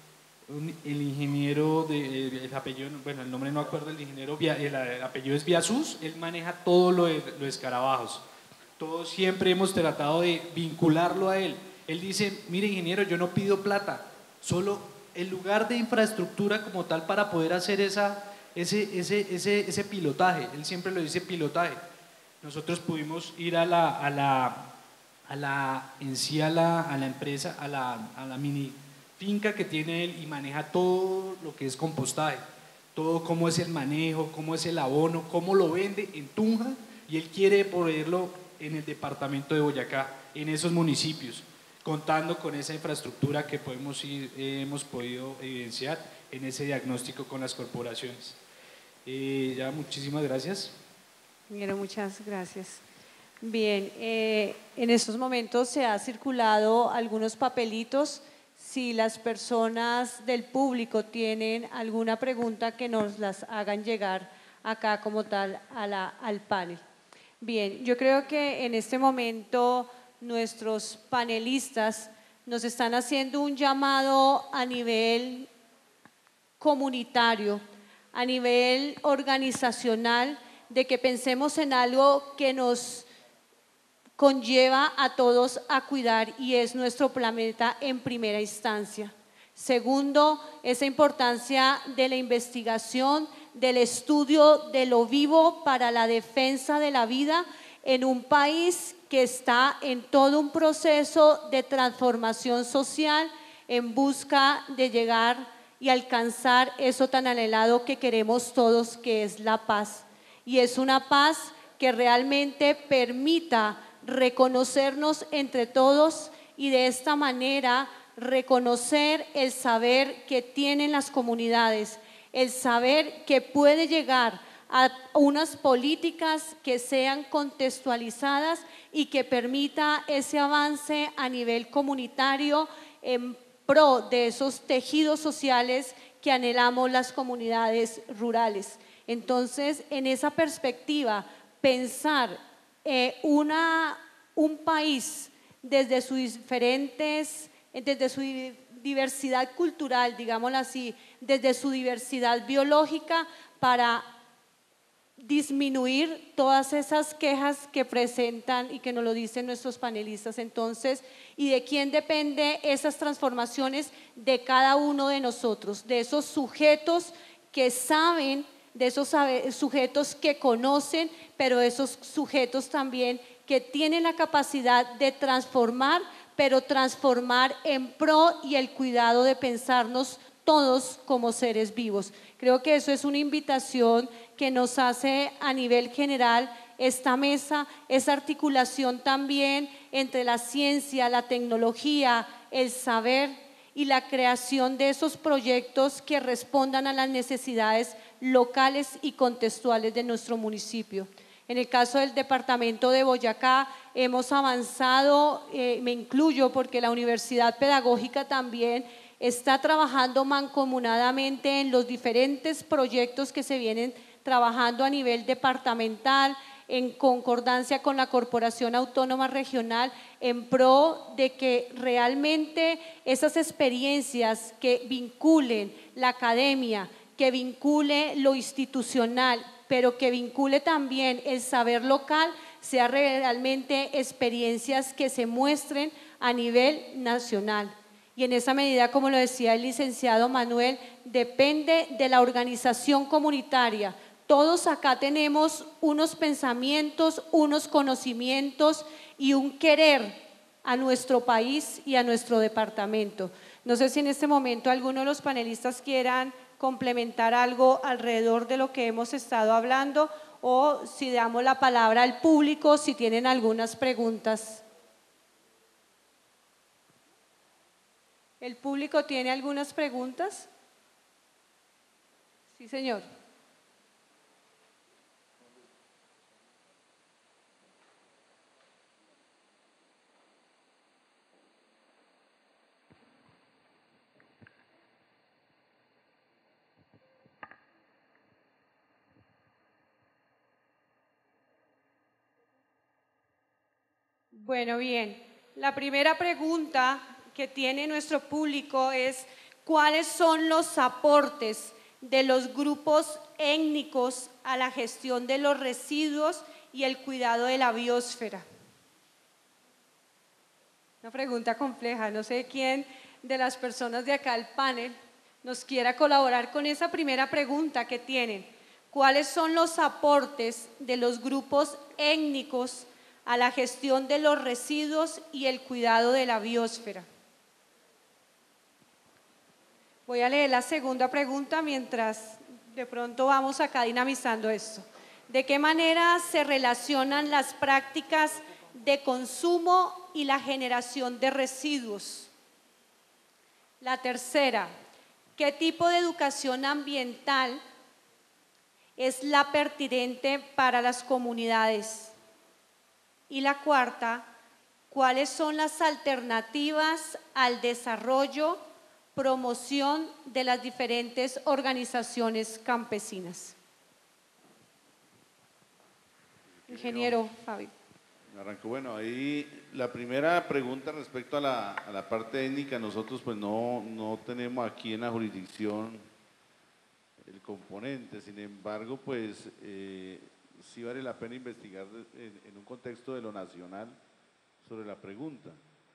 el ingeniero de, el apellido, bueno, el nombre no acuerdo, el ingeniero, el, el apellido es Viasus, él maneja todo lo de los escarabajos. Todos siempre hemos tratado de vincularlo a él. Él dice, mire ingeniero, yo no pido plata, solo el lugar de infraestructura como tal para poder hacer esa, ese, ese, ese, ese pilotaje. Él siempre lo dice pilotaje. Nosotros pudimos ir a la, a la, a la, en sí a la, a la empresa, a la, a la mini finca que tiene él, y maneja todo lo que es compostaje. todo cómo es el manejo, cómo es el abono, cómo lo vende en Tunja, y él quiere ponerlo en el departamento de Boyacá, en esos municipios, contando con esa infraestructura que podemos ir, eh, hemos podido evidenciar en ese diagnóstico con las corporaciones. Eh, ya, muchísimas gracias. Ingeniero, muchas gracias. Bien, eh, en estos momentos se ha circulado algunos papelitos. Si las personas del público tienen alguna pregunta, que nos las hagan llegar acá como tal a la, al panel. Bien, yo creo que en este momento nuestros panelistas nos están haciendo un llamado a nivel comunitario, a nivel organizacional, de que pensemos en algo que nos conlleva a todos a cuidar, y es nuestro planeta en primera instancia. Segundo, esa importancia de la investigación, del estudio de lo vivo para la defensa de la vida en un país que está en todo un proceso de transformación social en busca de llegar y alcanzar eso tan anhelado que queremos todos, que es la paz. Y es una paz que realmente permita reconocernos entre todos y de esta manera reconocer el saber que tienen las comunidades, el saber que puede llegar a unas políticas que sean contextualizadas y que permita ese avance a nivel comunitario en pro de esos tejidos sociales que anhelamos las comunidades rurales. Entonces, en esa perspectiva, pensar eh, una, un país desde sus diferentes, desde su diversidad cultural, digámoslo así, desde su diversidad biológica, para disminuir todas esas quejas que presentan y que nos lo dicen nuestros panelistas. Entonces, ¿y de quién depende esas transformaciones? De cada uno de nosotros, de esos sujetos que saben, de esos sujetos que conocen, pero esos sujetos también que tienen la capacidad de transformar, pero transformar en pro y el cuidado de pensarnos todos como seres vivos. Creo que eso es una invitación que nos hace a nivel general esta mesa, esa articulación también entre la ciencia, la tecnología, el saber y la creación de esos proyectos que respondan a las necesidades locales y contextuales de nuestro municipio. En el caso del departamento de Boyacá hemos avanzado, eh, me incluyo porque la Universidad Pedagógica también está trabajando mancomunadamente en los diferentes proyectos que se vienen trabajando a nivel departamental, en concordancia con la Corporación Autónoma Regional, en pro de que realmente esas experiencias que vinculen la academia, que vincule lo institucional, pero que vincule también el saber local, sean realmente experiencias que se muestren a nivel nacional. Y en esa medida, como lo decía el licenciado Manuel, depende de la organización comunitaria. Todos acá tenemos unos pensamientos, unos conocimientos y un querer a nuestro país y a nuestro departamento. No sé si en este momento alguno de los panelistas quieran complementar algo alrededor de lo que hemos estado hablando, o si damos la palabra al público, si tienen algunas preguntas. ¿El público tiene algunas preguntas? Sí, señor. Bueno, bien. La primera pregunta que tiene nuestro público es: ¿cuáles son los aportes de los grupos étnicos a la gestión de los residuos y el cuidado de la biosfera? Una pregunta compleja, no sé quién de las personas de acá del panel nos quiera colaborar con esa primera pregunta que tienen. ¿Cuáles son los aportes de los grupos étnicos a la gestión de los residuos y el cuidado de la biosfera? Voy a leer la segunda pregunta mientras de pronto vamos acá dinamizando esto. ¿De qué manera se relacionan las prácticas de consumo y la generación de residuos? La tercera, ¿qué tipo de educación ambiental es la pertinente para las comunidades? Y la cuarta, ¿cuáles son las alternativas al desarrollo, promoción de las diferentes organizaciones campesinas? Ingeniero Fabio. Arranco. Bueno, ahí la primera pregunta respecto a la, a la parte étnica, nosotros pues no, no tenemos aquí en la jurisdicción el componente, sin embargo pues eh, sí vale la pena investigar en, en un contexto de lo nacional sobre la pregunta.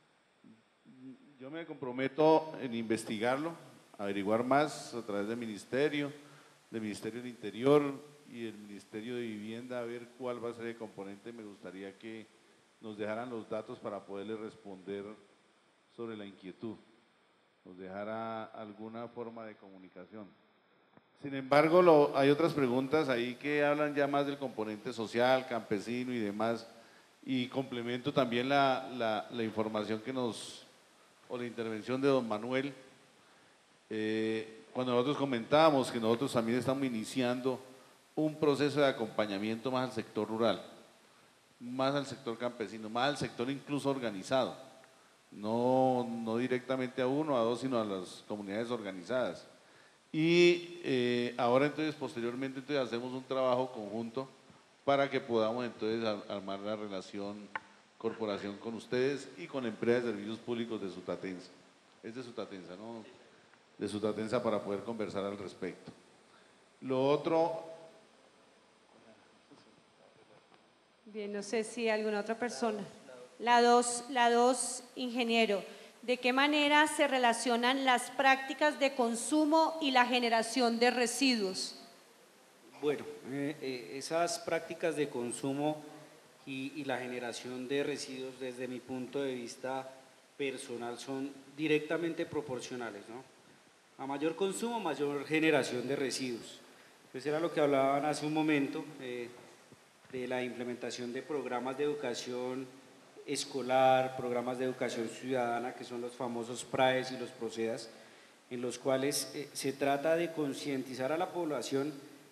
Yo me comprometo en investigarlo, averiguar más a través del Ministerio, del Ministerio del Interior y el Ministerio de Vivienda, a ver cuál va a ser el componente. Me gustaría que nos dejaran los datos para poderle responder sobre la inquietud, nos dejara alguna forma de comunicación. Sin embargo, lo, hay otras preguntas ahí que hablan ya más del componente social, campesino y demás, y complemento también la, la, la información que nos, o la intervención de don Manuel, eh, cuando nosotros comentábamos que nosotros también estamos iniciando un proceso de acompañamiento más al sector rural, más al sector campesino, más al sector incluso organizado, no, no directamente a uno, a dos, sino a las comunidades organizadas. Y eh, ahora entonces, posteriormente, entonces hacemos un trabajo conjunto para que podamos entonces armar la relación corporación con ustedes y con la empresa de servicios públicos de Sutatensa. Es de Sutatensa, ¿no? De Sutatensa, para poder conversar al respecto. Lo otro… Bien, no sé si alguna otra persona. La dos, la dos, ingeniero. ¿De qué manera se relacionan las prácticas de consumo y la generación de residuos? Bueno, eh, eh, esas prácticas de consumo y, y la generación de residuos, desde mi punto de vista personal, son directamente proporcionales, ¿no? A mayor consumo, mayor generación de residuos. Pues era lo que hablaban hace un momento, eh, de la implementación de programas de educación escolar, programas de educación ciudadana, que son los famosos PRAES y los PROCEDAS, en los cuales eh, se trata de concientizar a la población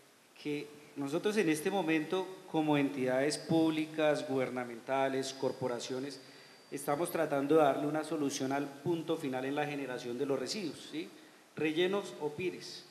que nosotros en este momento, como entidades públicas, gubernamentales, corporaciones, estamos tratando de darle una solución al punto final en la generación de los residuos, ¿sí? Rellenos o PIRES,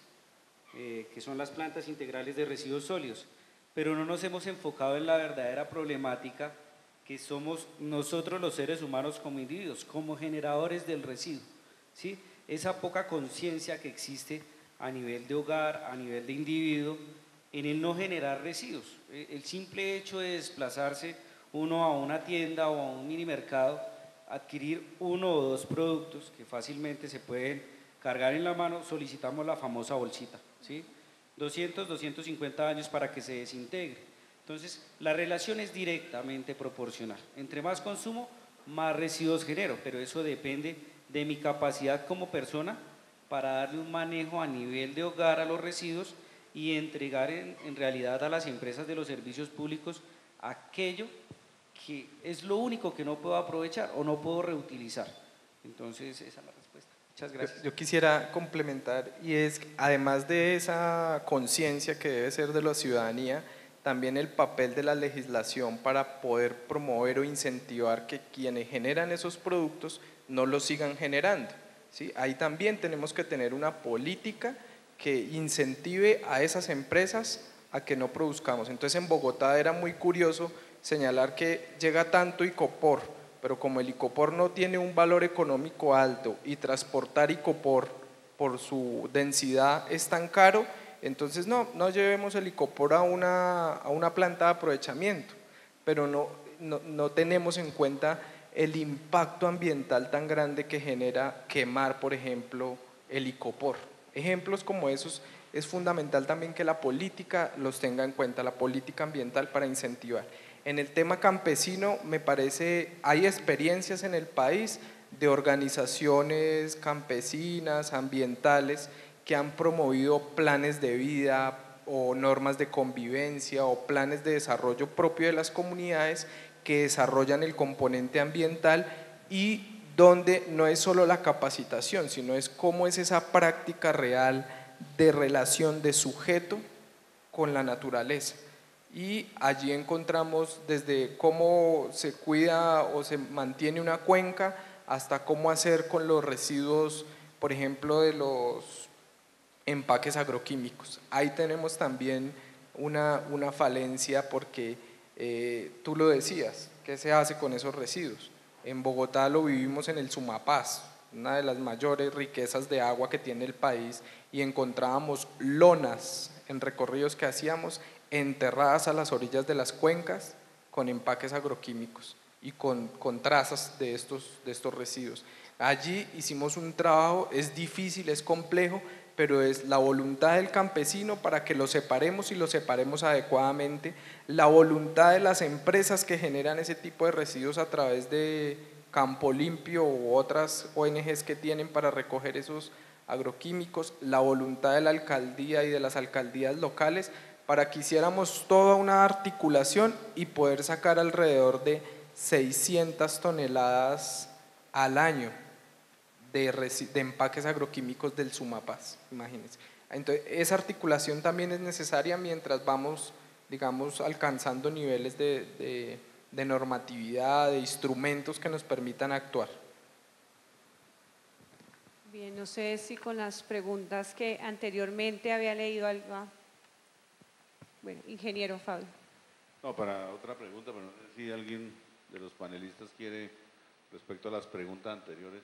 eh, que son las plantas integrales de residuos sólidos, pero no nos hemos enfocado en la verdadera problemática que somos nosotros los seres humanos como individuos, como generadores del residuo, ¿sí? Esa poca conciencia que existe a nivel de hogar, a nivel de individuo, en el no generar residuos. El simple hecho de desplazarse uno a una tienda o a un mini mercado, adquirir uno o dos productos que fácilmente se pueden cargar en la mano, solicitamos la famosa bolsita, ¿sí? doscientos, doscientos cincuenta años para que se desintegre. Entonces, la relación es directamente proporcional. Entre más consumo, más residuos genero, pero eso depende de mi capacidad como persona para darle un manejo a nivel de hogar a los residuos y entregar en, en realidad a las empresas de los servicios públicos aquello que es lo único que no puedo aprovechar o no puedo reutilizar. Entonces, esa es la respuesta. Muchas gracias. Yo, yo quisiera complementar, y es que además de esa conciencia que debe ser de la ciudadanía, también el papel de la legislación para poder promover o incentivar que quienes generan esos productos no los sigan generando, ¿sí? Ahí también tenemos que tener una política que incentive a esas empresas a que no produzcamos. Entonces, en Bogotá era muy curioso señalar que llega tanto icopor, pero como el icopor no tiene un valor económico alto y transportar icopor por su densidad es tan caro, entonces no, no llevemos el icopor a una, a una planta de aprovechamiento, pero no, no, no tenemos en cuenta el impacto ambiental tan grande que genera quemar, por ejemplo, el icopor. Ejemplos como esos es fundamental también que la política los tenga en cuenta, la política ambiental, para incentivar. En el tema campesino, me parece, hay experiencias en el país de organizaciones campesinas, ambientales, que han promovido planes de vida o normas de convivencia o planes de desarrollo propio de las comunidades que desarrollan el componente ambiental y donde no es solo la capacitación, sino es cómo es esa práctica real de relación de sujeto con la naturaleza. Y allí encontramos desde cómo se cuida o se mantiene una cuenca hasta cómo hacer con los residuos, por ejemplo, de los empaques agroquímicos. Ahí tenemos también una, una falencia porque eh, tú lo decías, ¿qué se hace con esos residuos? En Bogotá lo vivimos en el Sumapaz, una de las mayores riquezas de agua que tiene el país, y encontrábamos lonas en recorridos que hacíamos enterradas a las orillas de las cuencas con empaques agroquímicos y con, con trazas de estos, de estos residuos. Allí hicimos un trabajo, es difícil, es complejo, pero es la voluntad del campesino para que lo separemos y lo separemos adecuadamente, la voluntad de las empresas que generan ese tipo de residuos a través de Campo Limpio u otras O N Ges que tienen para recoger esos agroquímicos, la voluntad de la alcaldía y de las alcaldías locales para que hiciéramos toda una articulación y poder sacar alrededor de seiscientas toneladas al año de, de empaques agroquímicos del Sumapaz, imagínense. Entonces, esa articulación también es necesaria mientras vamos, digamos, alcanzando niveles de, de, de normatividad, de instrumentos que nos permitan actuar. Bien, no sé si con las preguntas que anteriormente había leído algo. Bueno, ingeniero Fabio. No, para otra pregunta, pero no sé si alguien de los panelistas quiere respecto a las preguntas anteriores.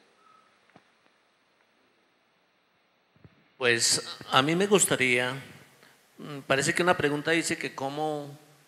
Pues a mí me gustaría, parece que una pregunta dice que cómo,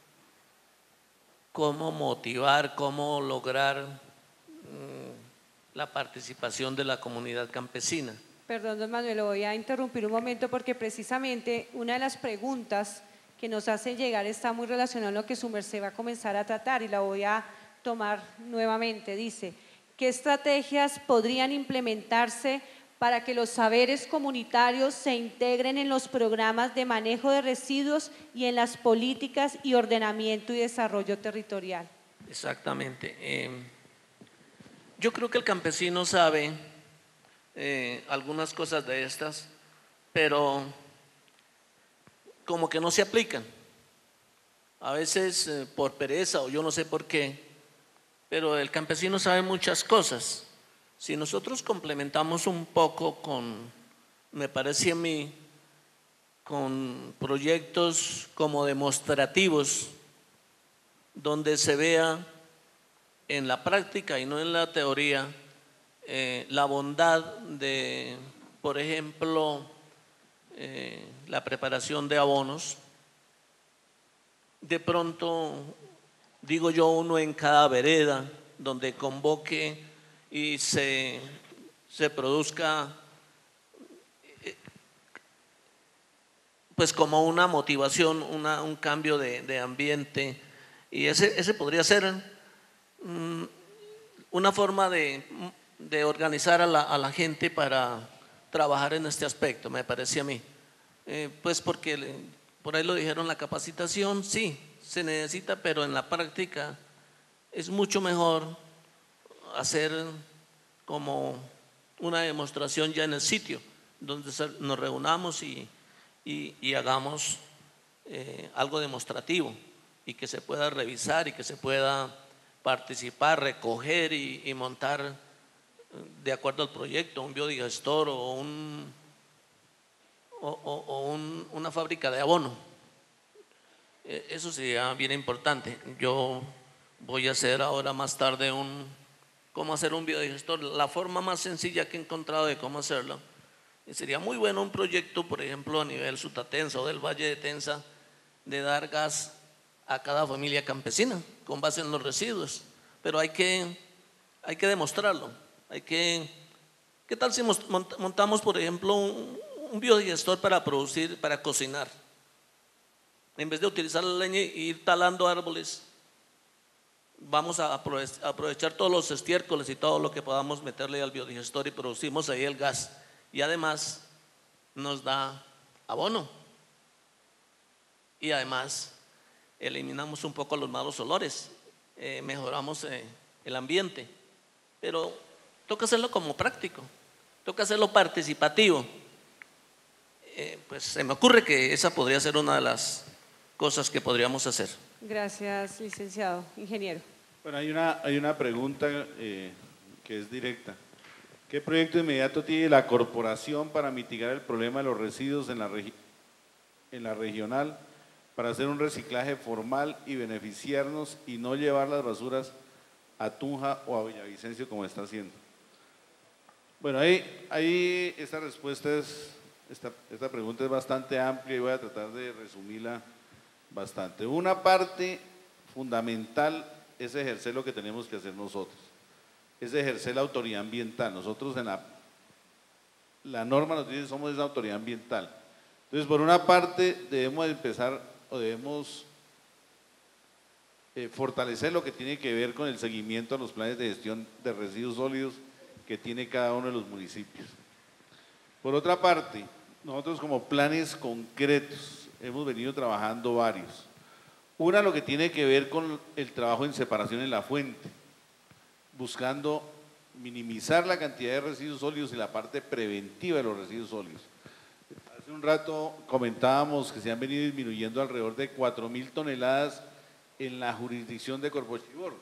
cómo motivar, cómo lograr mmm, la participación de la comunidad campesina. Perdón, don Manuel, lo voy a interrumpir un momento porque precisamente una de las preguntas que nos hacen llegar está muy relacionada a lo que su merced va a comenzar a tratar y la voy a tomar nuevamente. Dice, ¿qué estrategias podrían implementarse para que los saberes comunitarios se integren en los programas de manejo de residuos y en las políticas y ordenamiento y desarrollo territorial? Exactamente. Eh, yo creo que el campesino sabe eh, algunas cosas de estas, pero como que no se aplican. A veces eh, por pereza o yo no sé por qué, pero el campesino sabe muchas cosas. Si nosotros complementamos un poco con, me parece a mí, con proyectos como demostrativos, donde se vea en la práctica y no en la teoría eh, la bondad de, por ejemplo, eh, la preparación de abonos, de pronto, digo yo, uno en cada vereda, donde convoque y se, se produzca pues como una motivación, una, un cambio de, de ambiente, y ese, ese podría ser um, una forma de, de organizar a la, a la gente para trabajar en este aspecto, me parece a mí. Eh, pues porque por ahí lo dijeron, la capacitación sí se necesita, pero en la práctica es mucho mejor hacer como una demostración ya en el sitio, donde nos reunamos y, y, y hagamos eh, algo demostrativo y que se pueda revisar y que se pueda participar, recoger y, y montar de acuerdo al proyecto, un biodigestor o, un, o, o, o un, una fábrica de abono. Eso sería bien importante. Yo voy a hacer ahora más tarde un cómo hacer un biodigestor, la forma más sencilla que he encontrado de cómo hacerlo. Y sería muy bueno un proyecto, por ejemplo, a nivel Sutatensa o del Valle de Tensa, de dar gas a cada familia campesina con base en los residuos. Pero hay que, hay que demostrarlo. Hay que, ¿qué tal si montamos, por ejemplo, un, un biodigestor para producir, para cocinar? En vez de utilizar la leña y ir talando árboles, vamos a aprovechar todos los estiércoles y todo lo que podamos meterle al biodigestor y producimos ahí el gas. Y además nos da abono y además eliminamos un poco los malos olores, eh, mejoramos eh, el ambiente, pero toca hacerlo como práctico, toca hacerlo participativo. Eh, pues se me ocurre que esa podría ser una de las cosas que podríamos hacer. Gracias, licenciado. Ingeniero. Bueno, hay una, hay una pregunta eh, que es directa. ¿Qué proyecto inmediato tiene la corporación para mitigar el problema de los residuos en la, regi en la regional, para hacer un reciclaje formal y beneficiarnos y no llevar las basuras a Tunja o a Villavicencio como está haciendo? Bueno, ahí, ahí esta respuesta es, esta, esta pregunta es bastante amplia y voy a tratar de resumirla bastante. Una parte fundamental es ejercer lo que tenemos que hacer nosotros, es ejercer la autoridad ambiental. Nosotros en la, la norma nos dice que somos esa autoridad ambiental. Entonces, por una parte debemos empezar o debemos eh, fortalecer lo que tiene que ver con el seguimiento a los planes de gestión de residuos sólidos que tiene cada uno de los municipios. Por otra parte, nosotros como planes concretos hemos venido trabajando varios. Una, lo que tiene que ver con el trabajo en separación en la fuente, buscando minimizar la cantidad de residuos sólidos y la parte preventiva de los residuos sólidos. Hace un rato comentábamos que se han venido disminuyendo alrededor de cuatro mil toneladas en la jurisdicción de Corpochivor.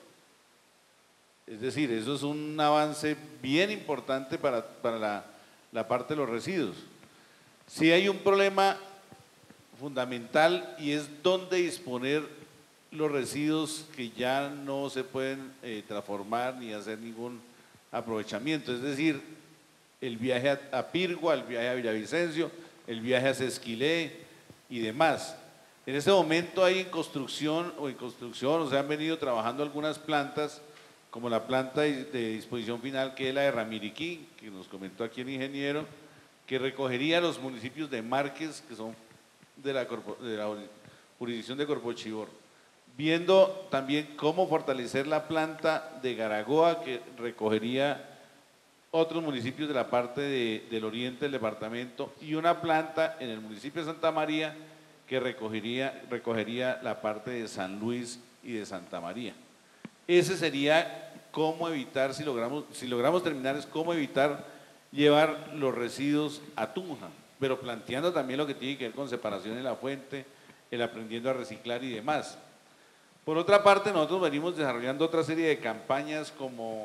Es decir, eso es un avance bien importante para, para la, la parte de los residuos. Sí hay un problema fundamental y es dónde disponer los residuos que ya no se pueden eh, transformar ni hacer ningún aprovechamiento. Es decir, el viaje a, a Pirgua, el viaje a Villavicencio, el viaje a Sesquilé y demás. En este momento hay en construcción o en construcción, o se han venido trabajando algunas plantas, como la planta de disposición final que es la de Ramiriquí, que nos comentó aquí el ingeniero, que recogería los municipios de Márquez, que son de la, de la jurisdicción de Corpochivor, viendo también cómo fortalecer la planta de Garagoa, que recogería otros municipios de la parte de, del oriente del departamento, y una planta en el municipio de Santa María que recogería, recogería la parte de San Luis y de Santa María. Ese sería cómo evitar, si logramos, si logramos terminar, es cómo evitar llevar los residuos a Tunja, pero planteando también lo que tiene que ver con separación en la fuente, el aprendiendo a reciclar y demás. Por otra parte, nosotros venimos desarrollando otra serie de campañas como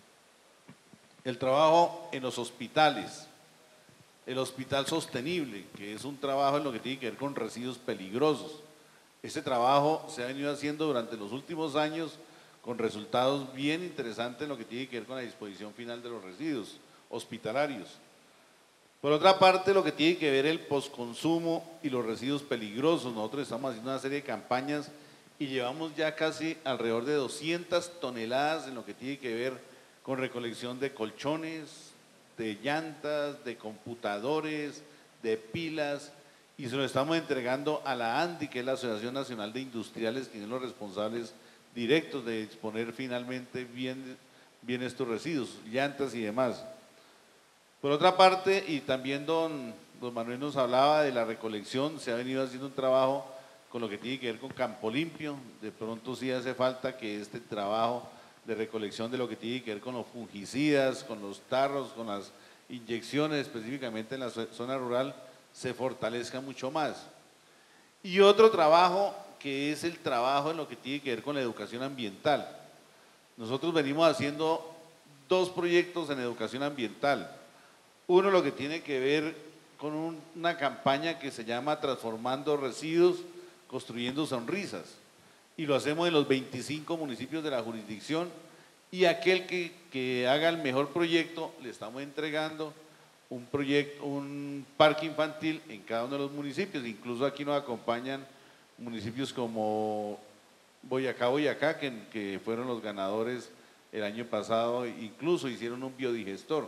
el trabajo en los hospitales, el hospital sostenible, que es un trabajo en lo que tiene que ver con residuos peligrosos. Ese trabajo se ha venido haciendo durante los últimos años con resultados bien interesantes en lo que tiene que ver con la disposición final de los residuos hospitalarios. Por otra parte, lo que tiene que ver el postconsumo y los residuos peligrosos, nosotros estamos haciendo una serie de campañas y llevamos ya casi alrededor de doscientas toneladas en lo que tiene que ver con recolección de colchones, de llantas, de computadores, de pilas, y se lo estamos entregando a la ANDI, que es la Asociación Nacional de Industriales, quienes son los responsables directos de disponer finalmente bien, bien estos residuos, llantas y demás. Por otra parte, y también don, don Manuel nos hablaba de la recolección, se ha venido haciendo un trabajo con lo que tiene que ver con Campo Limpio. De pronto sí hace falta que este trabajo de recolección de lo que tiene que ver con los fungicidas, con los tarros, con las inyecciones específicamente en la zona rural, se fortalezca mucho más. Y otro trabajo que es el trabajo en lo que tiene que ver con la educación ambiental. Nosotros venimos haciendo dos proyectos en educación ambiental. Uno, lo que tiene que ver con un, una campaña que se llama Transformando Residuos, Construyendo Sonrisas, y lo hacemos en los veinticinco municipios de la jurisdicción, y aquel que, que haga el mejor proyecto le estamos entregando un proyecto, un parque infantil en cada uno de los municipios. Incluso aquí nos acompañan municipios como Boyacá, Boyacá, que, que fueron los ganadores el año pasado, incluso hicieron un biodigestor.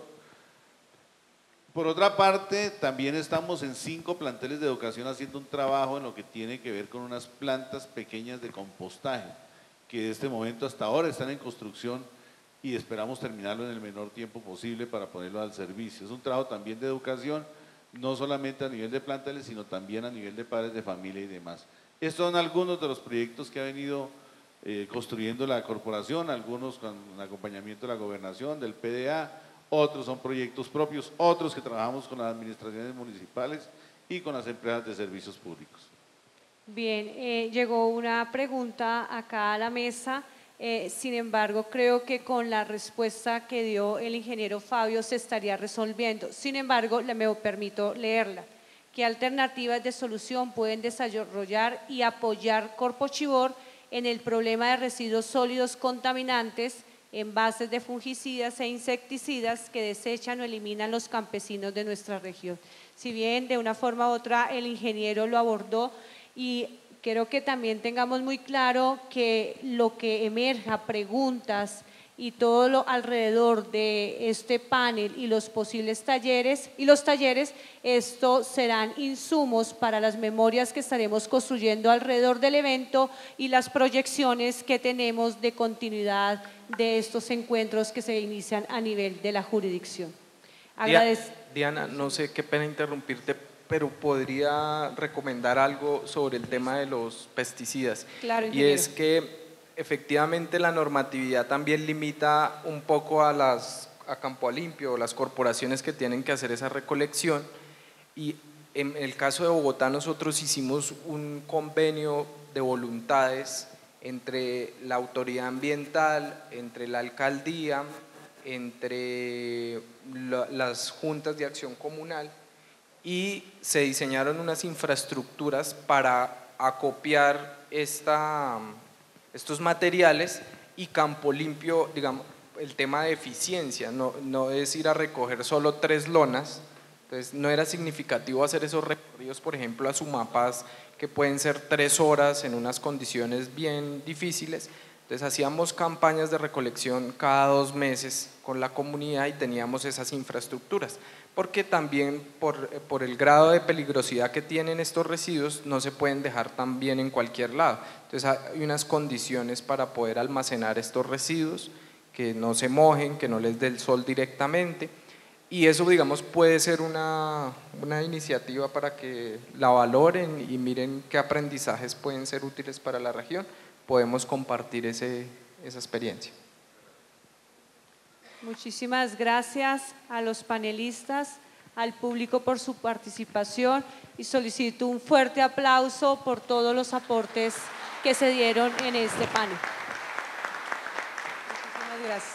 Por otra parte, también estamos en cinco planteles de educación haciendo un trabajo en lo que tiene que ver con unas plantas pequeñas de compostaje, que de este momento hasta ahora están en construcción y esperamos terminarlo en el menor tiempo posible para ponerlo al servicio. Es un trabajo también de educación no solamente a nivel de planteles, sino también a nivel de padres de familia y demás. Estos son algunos de los proyectos que ha venido eh, construyendo la corporación, algunos con acompañamiento de la gobernación, del P D A, otros son proyectos propios, otros que trabajamos con las administraciones municipales y con las empresas de servicios públicos. Bien, eh, llegó una pregunta acá a la mesa, eh, sin embargo creo que con la respuesta que dio el ingeniero Fabio se estaría resolviendo. Sin embargo, le, me permito leerla. ¿Qué alternativas de solución pueden desarrollar y apoyar Corpo Chivor en el problema de residuos sólidos contaminantes, envases de fungicidas e insecticidas que desechan o eliminan los campesinos de nuestra región? Si bien de una forma u otra el ingeniero lo abordó, y quiero que también tengamos muy claro que lo que emerja, preguntas y todo lo alrededor de este panel y los posibles talleres y los talleres, esto serán insumos para las memorias que estaremos construyendo alrededor del evento y las proyecciones que tenemos de continuidad de estos encuentros que se inician a nivel de la jurisdicción. Agradec- Diana, no sé, qué pena interrumpirte, pero podría recomendar algo sobre el tema de los pesticidas. Claro, y ingeniero. es que efectivamente la normatividad también limita un poco a las a Campo Limpio o las corporaciones que tienen que hacer esa recolección, y en el caso de Bogotá nosotros hicimos un convenio de voluntades entre la autoridad ambiental, entre la alcaldía, entre la, las juntas de acción comunal, y se diseñaron unas infraestructuras para acopiar esta, estos materiales, y Campo Limpio, digamos, el tema de eficiencia, no, no es ir a recoger solo tres lonas, entonces no era significativo hacer esos recorridos, por ejemplo, a Sumapaz, que pueden ser tres horas en unas condiciones bien difíciles. Entonces hacíamos campañas de recolección cada dos meses con la comunidad y teníamos esas infraestructuras, porque también por, por el grado de peligrosidad que tienen estos residuos no se pueden dejar tan bien en cualquier lado. Entonces hay unas condiciones para poder almacenar estos residuos, que no se mojen, que no les dé el sol directamente, y eso, digamos, puede ser una, una iniciativa para que la valoren y miren qué aprendizajes pueden ser útiles para la región. Podemos compartir ese, esa experiencia. Muchísimas gracias a los panelistas, al público por su participación, y solicito un fuerte aplauso por todos los aportes que se dieron en este panel. Muchísimas gracias.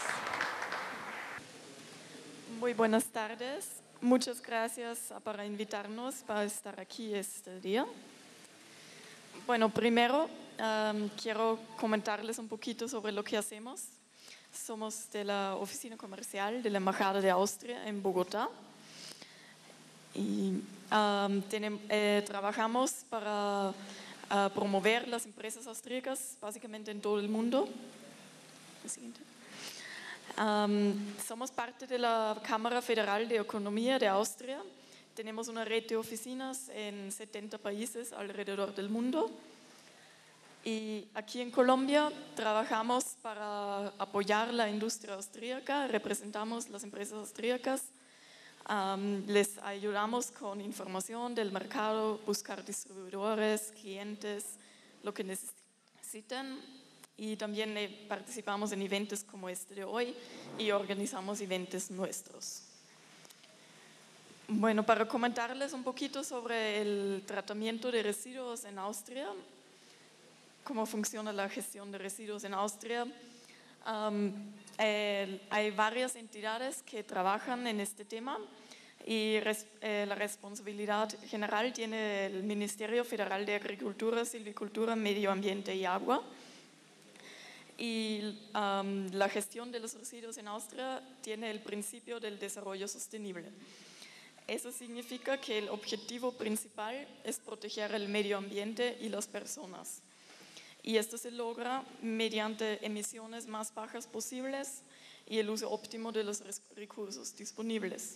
Muy buenas tardes. Muchas gracias por invitarnos para estar aquí este día. Bueno, primero um, quiero comentarles un poquito sobre lo que hacemos. Somos de la oficina comercial de la Embajada de Austria en Bogotá y um, tenem, eh, trabajamos para uh, promover las empresas austríacas básicamente en todo el mundo. Um, somos parte de la Cámara Federal de Economía de Austria. Tenemos una red de oficinas en setenta países alrededor del mundo. Y aquí en Colombia trabajamos para apoyar la industria austríaca, representamos las empresas austríacas, um, les ayudamos con información del mercado, buscar distribuidores, clientes, lo que necesiten, y también eh, participamos en eventos como este de hoy y organizamos eventos nuestros. Bueno, para comentarles un poquito sobre el tratamiento de residuos en Austria, cómo funciona la gestión de residuos en Austria. Um, eh, hay varias entidades que trabajan en este tema y res, eh, la responsabilidad general tiene el Ministerio Federal de Agricultura, Silvicultura, Medio Ambiente y Agua. Y um, la gestión de los residuos en Austria tiene el principio del desarrollo sostenible. Eso significa que el objetivo principal es proteger el medio ambiente y las personas. Y esto se logra mediante emisiones más bajas posibles y el uso óptimo de los recursos disponibles.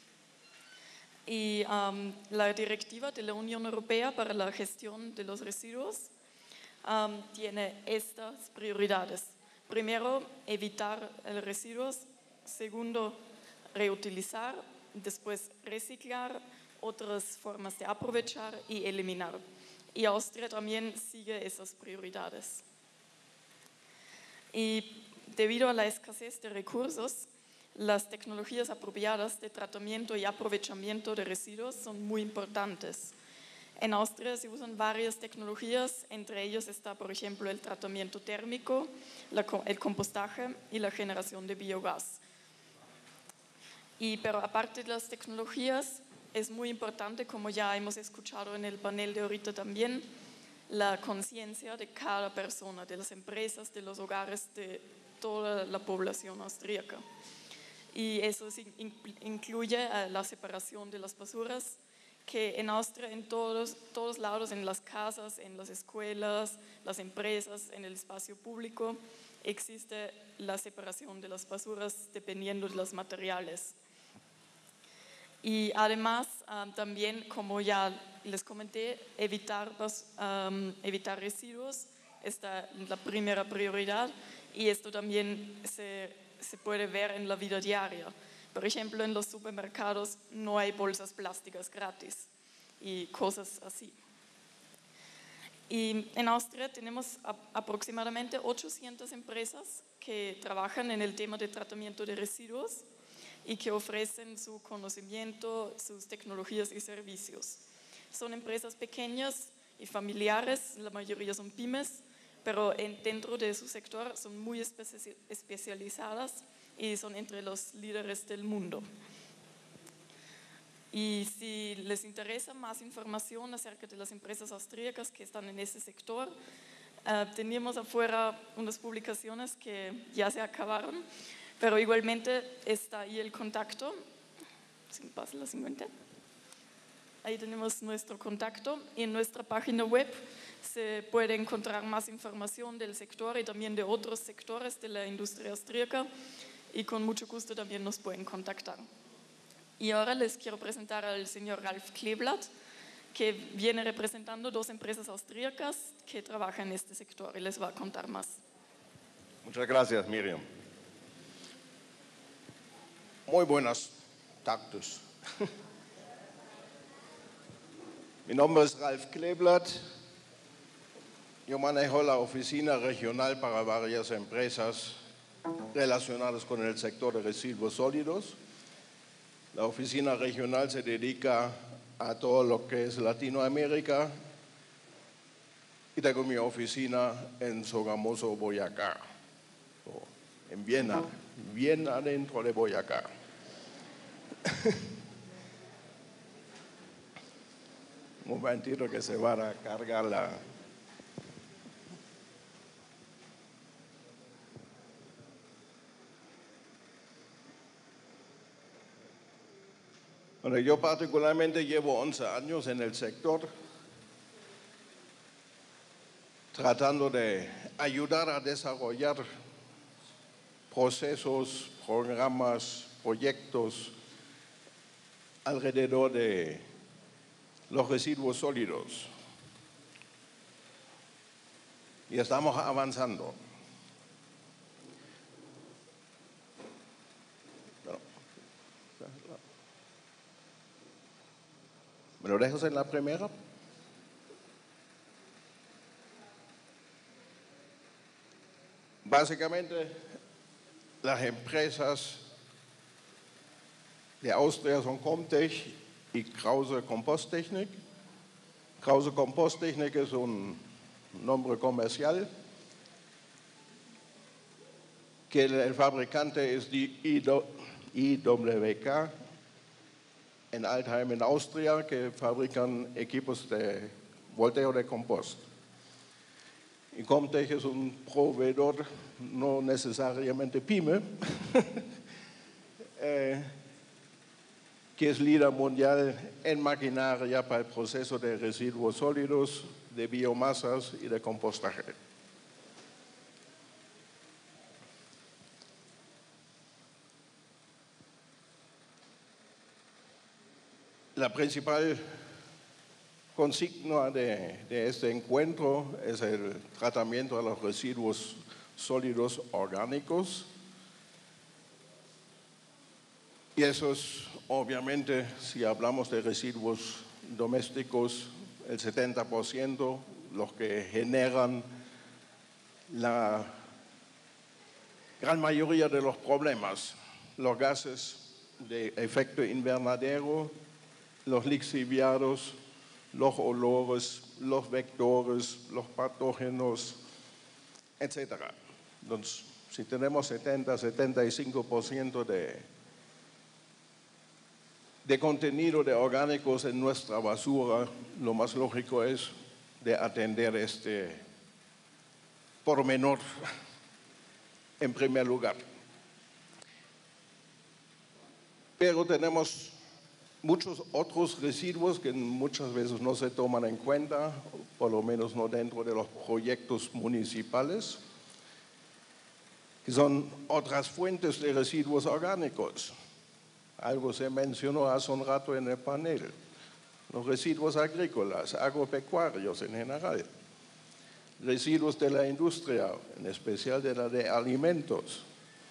Y um, la directiva de la Unión Europea para la gestión de los residuos um, tiene estas prioridades. Primero, evitar el residuos. Segundo, reutilizar. Después, reciclar. otras formas de aprovechar y eliminar. Y Austria también sigue esas prioridades. Y debido a la escasez de recursos, las tecnologías apropiadas de tratamiento y aprovechamiento de residuos son muy importantes. En Austria se usan varias tecnologías, entre ellos está, por ejemplo, el tratamiento térmico, la, el compostaje y la generación de biogás. Y, pero aparte de las tecnologías, es muy importante, como ya hemos escuchado en el panel de ahorita también, la conciencia de cada persona, de las empresas, de los hogares, de toda la población austríaca. Y eso incluye la separación de las basuras, que en Austria, en todos, todos lados, en las casas, en las escuelas, las empresas, en el espacio público, existe la separación de las basuras dependiendo de los materiales. Y además, um, también, como ya les comenté, evitar, um, evitar residuos está la primera prioridad, y esto también se, se puede ver en la vida diaria. Por ejemplo, en los supermercados no hay bolsas plásticas gratis y cosas así. Y en Austria tenemos a, aproximadamente ochocientas empresas que trabajan en el tema de tratamiento de residuos y que ofrecen su conocimiento, sus tecnologías y servicios. Son empresas pequeñas y familiares, la mayoría son pymes, pero en, dentro de su sector son muy espe- especializadas y son entre los líderes del mundo. Y si les interesa más información acerca de las empresas austríacas que están en ese sector, uh, teníamos afuera unas publicaciones que ya se acabaron, pero igualmente está ahí el contacto. Si me pasa la cincuenta. Ahí tenemos nuestro contacto y en nuestra página web se puede encontrar más información del sector y también de otros sectores de la industria austríaca, y con mucho gusto también nos pueden contactar. Y ahora les quiero presentar al señor Ralf Kleeblatt, que viene representando dos empresas austríacas que trabajan en este sector y les va a contar más. Muchas gracias, Miriam. Muy buenas tardes. Mi nombre es Ralf Kleeblatt. Yo manejo la oficina regional para varias empresas relacionadas con el sector de residuos sólidos. La oficina regional se dedica a todo lo que es Latinoamérica y tengo mi oficina en Sogamoso, Boyacá, en Viena, bien adentro de Boyacá. Un momentito que se va a cargar la... Bueno, yo particularmente llevo once años en el sector tratando de ayudar a desarrollar procesos, programas, proyectos alrededor de los residuos sólidos. Y estamos avanzando. ¿Me lo dejas en la primera? Básicamente, las empresas de Austria son Comtech y Krause Komposttechnik. Krause Komposttechnik es un nombre comercial, que el, el fabricante es I W K en Altheim, en Austria, que fabrican equipos de volteo de compost. Y Comtech es un proveedor, no necesariamente pyme, eh, que es líder mundial en maquinaria para el proceso de residuos sólidos, de biomasas y de compostaje. La principal consigna de, de este encuentro es el tratamiento de los residuos sólidos orgánicos. Y eso es, obviamente, si hablamos de residuos domésticos, el setenta por ciento, los que generan la gran mayoría de los problemas, los gases de efecto invernadero, los lixiviados, los olores, los vectores, los patógenos, etcétera. Entonces, si tenemos setenta a setenta y cinco por ciento de, de contenido de orgánicos en nuestra basura, lo más lógico es de atender este pormenor en primer lugar. Pero tenemos muchos otros residuos que muchas veces no se toman en cuenta, por lo menos no dentro de los proyectos municipales, que son otras fuentes de residuos orgánicos. Algo se mencionó hace un rato en el panel. Los residuos agrícolas, agropecuarios en general. Residuos de la industria, en especial de la de alimentos.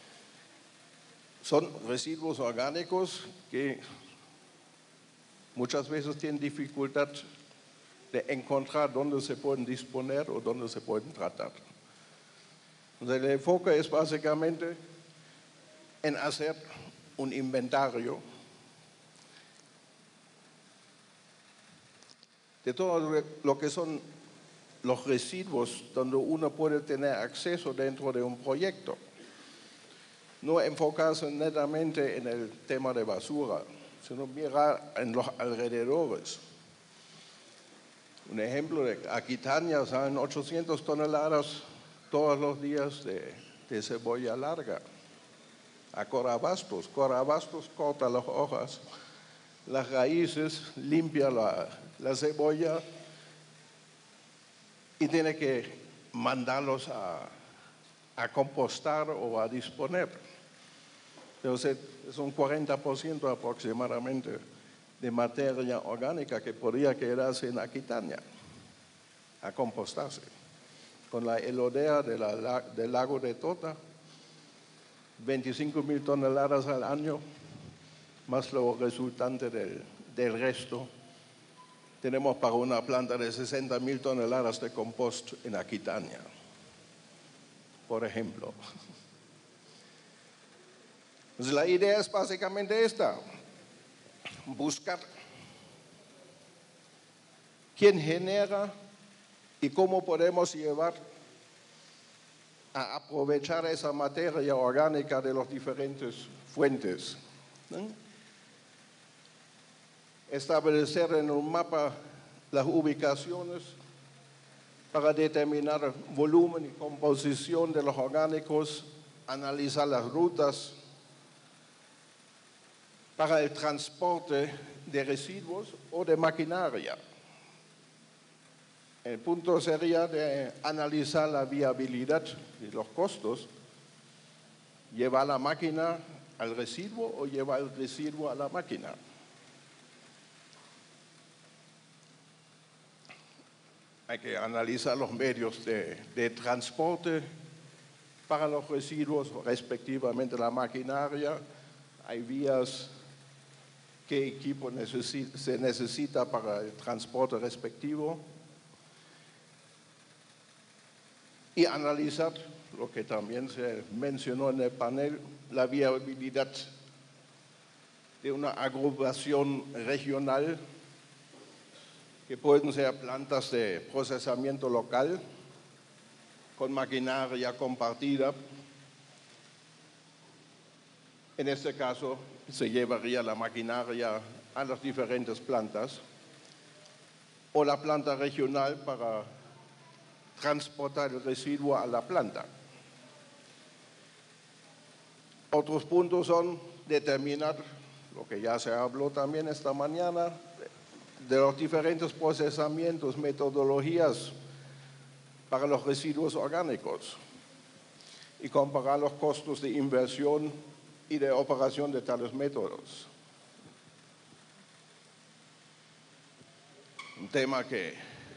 Son residuos orgánicos que muchas veces tienen dificultad de encontrar dónde se pueden disponer o dónde se pueden tratar. Entonces, el enfoque es básicamente en hacer un inventario de todo lo que son los residuos donde uno puede tener acceso dentro de un proyecto. No enfocarse netamente en el tema de basura, sino mirar en los alrededores. Un ejemplo, de Aquitania salen ochocientas toneladas todos los días de, de cebolla larga. A Corabastos, Corabastos corta las hojas, las raíces, limpia la, la cebolla y tiene que mandarlos a, a compostar o a disponer. Entonces, es un cuarenta por ciento aproximadamente de materia orgánica que podría quedarse en Aquitania a compostarse. Con la elodea de la, del lago de Tota, veinticinco mil toneladas al año, más lo resultante del, del resto. Tenemos para una planta de sesenta mil toneladas de compost en Aquitania, por ejemplo. Entonces, la idea es básicamente esta: buscar quién genera y cómo podemos llevar a aprovechar esa materia orgánica de las diferentes fuentes, ¿no? Establecer en un mapa las ubicaciones para determinar volumen y composición de los orgánicos, analizar las rutas para el transporte de residuos o de maquinaria. El punto sería de analizar la viabilidad y los costos, llevar la máquina al residuo o llevar el residuo a la máquina. Hay que analizar los medios de, de transporte para los residuos, respectivamente la maquinaria. Hay vías, qué equipo necesi- se necesita para el transporte respectivo. Y analizar lo que también se mencionó en el panel, la viabilidad de una agrupación regional, que pueden ser plantas de procesamiento local, con maquinaria compartida. En este caso, se llevaría la maquinaria a las diferentes plantas, o la planta regional para transportar el residuo a la planta. Otros puntos son determinar, lo que ya se habló también esta mañana, de los diferentes procesamientos, metodologías para los residuos orgánicos y comparar los costos de inversión y de operación de tales métodos. Un tema que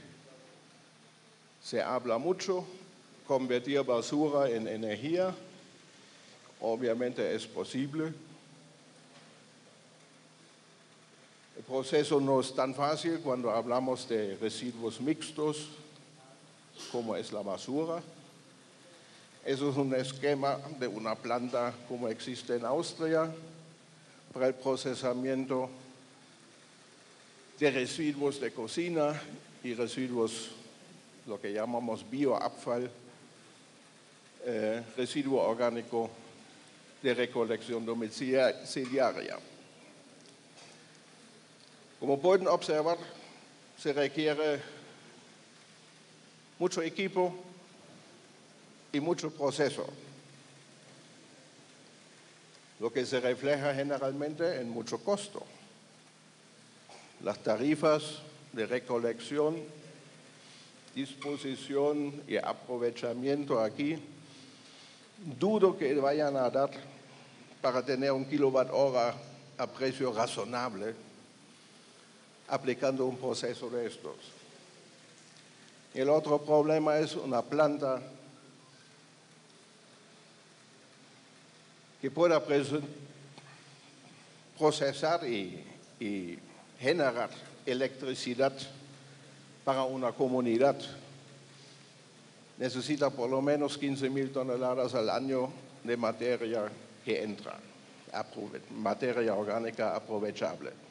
se habla mucho, convertir basura en energía, obviamente es posible. proceso no es tan fácil cuando hablamos de residuos mixtos, como es la basura. Eso es un esquema de una planta como existe en Austria para el procesamiento de residuos de cocina y residuos, lo que llamamos bioabfall, eh, residuo orgánico de recolección domiciliaria. Como pueden observar, se requiere mucho equipo y mucho proceso, lo que se refleja generalmente en mucho costo. Las tarifas de recolección, disposición y aprovechamiento aquí, dudo que vayan a dar para tener un kilowatt hora a precio razonable aplicando un proceso de estos. El otro problema es una planta que pueda procesar y, y generar electricidad para una comunidad. Necesita por lo menos quince mil toneladas al año de materia que entra, materia orgánica aprovechable.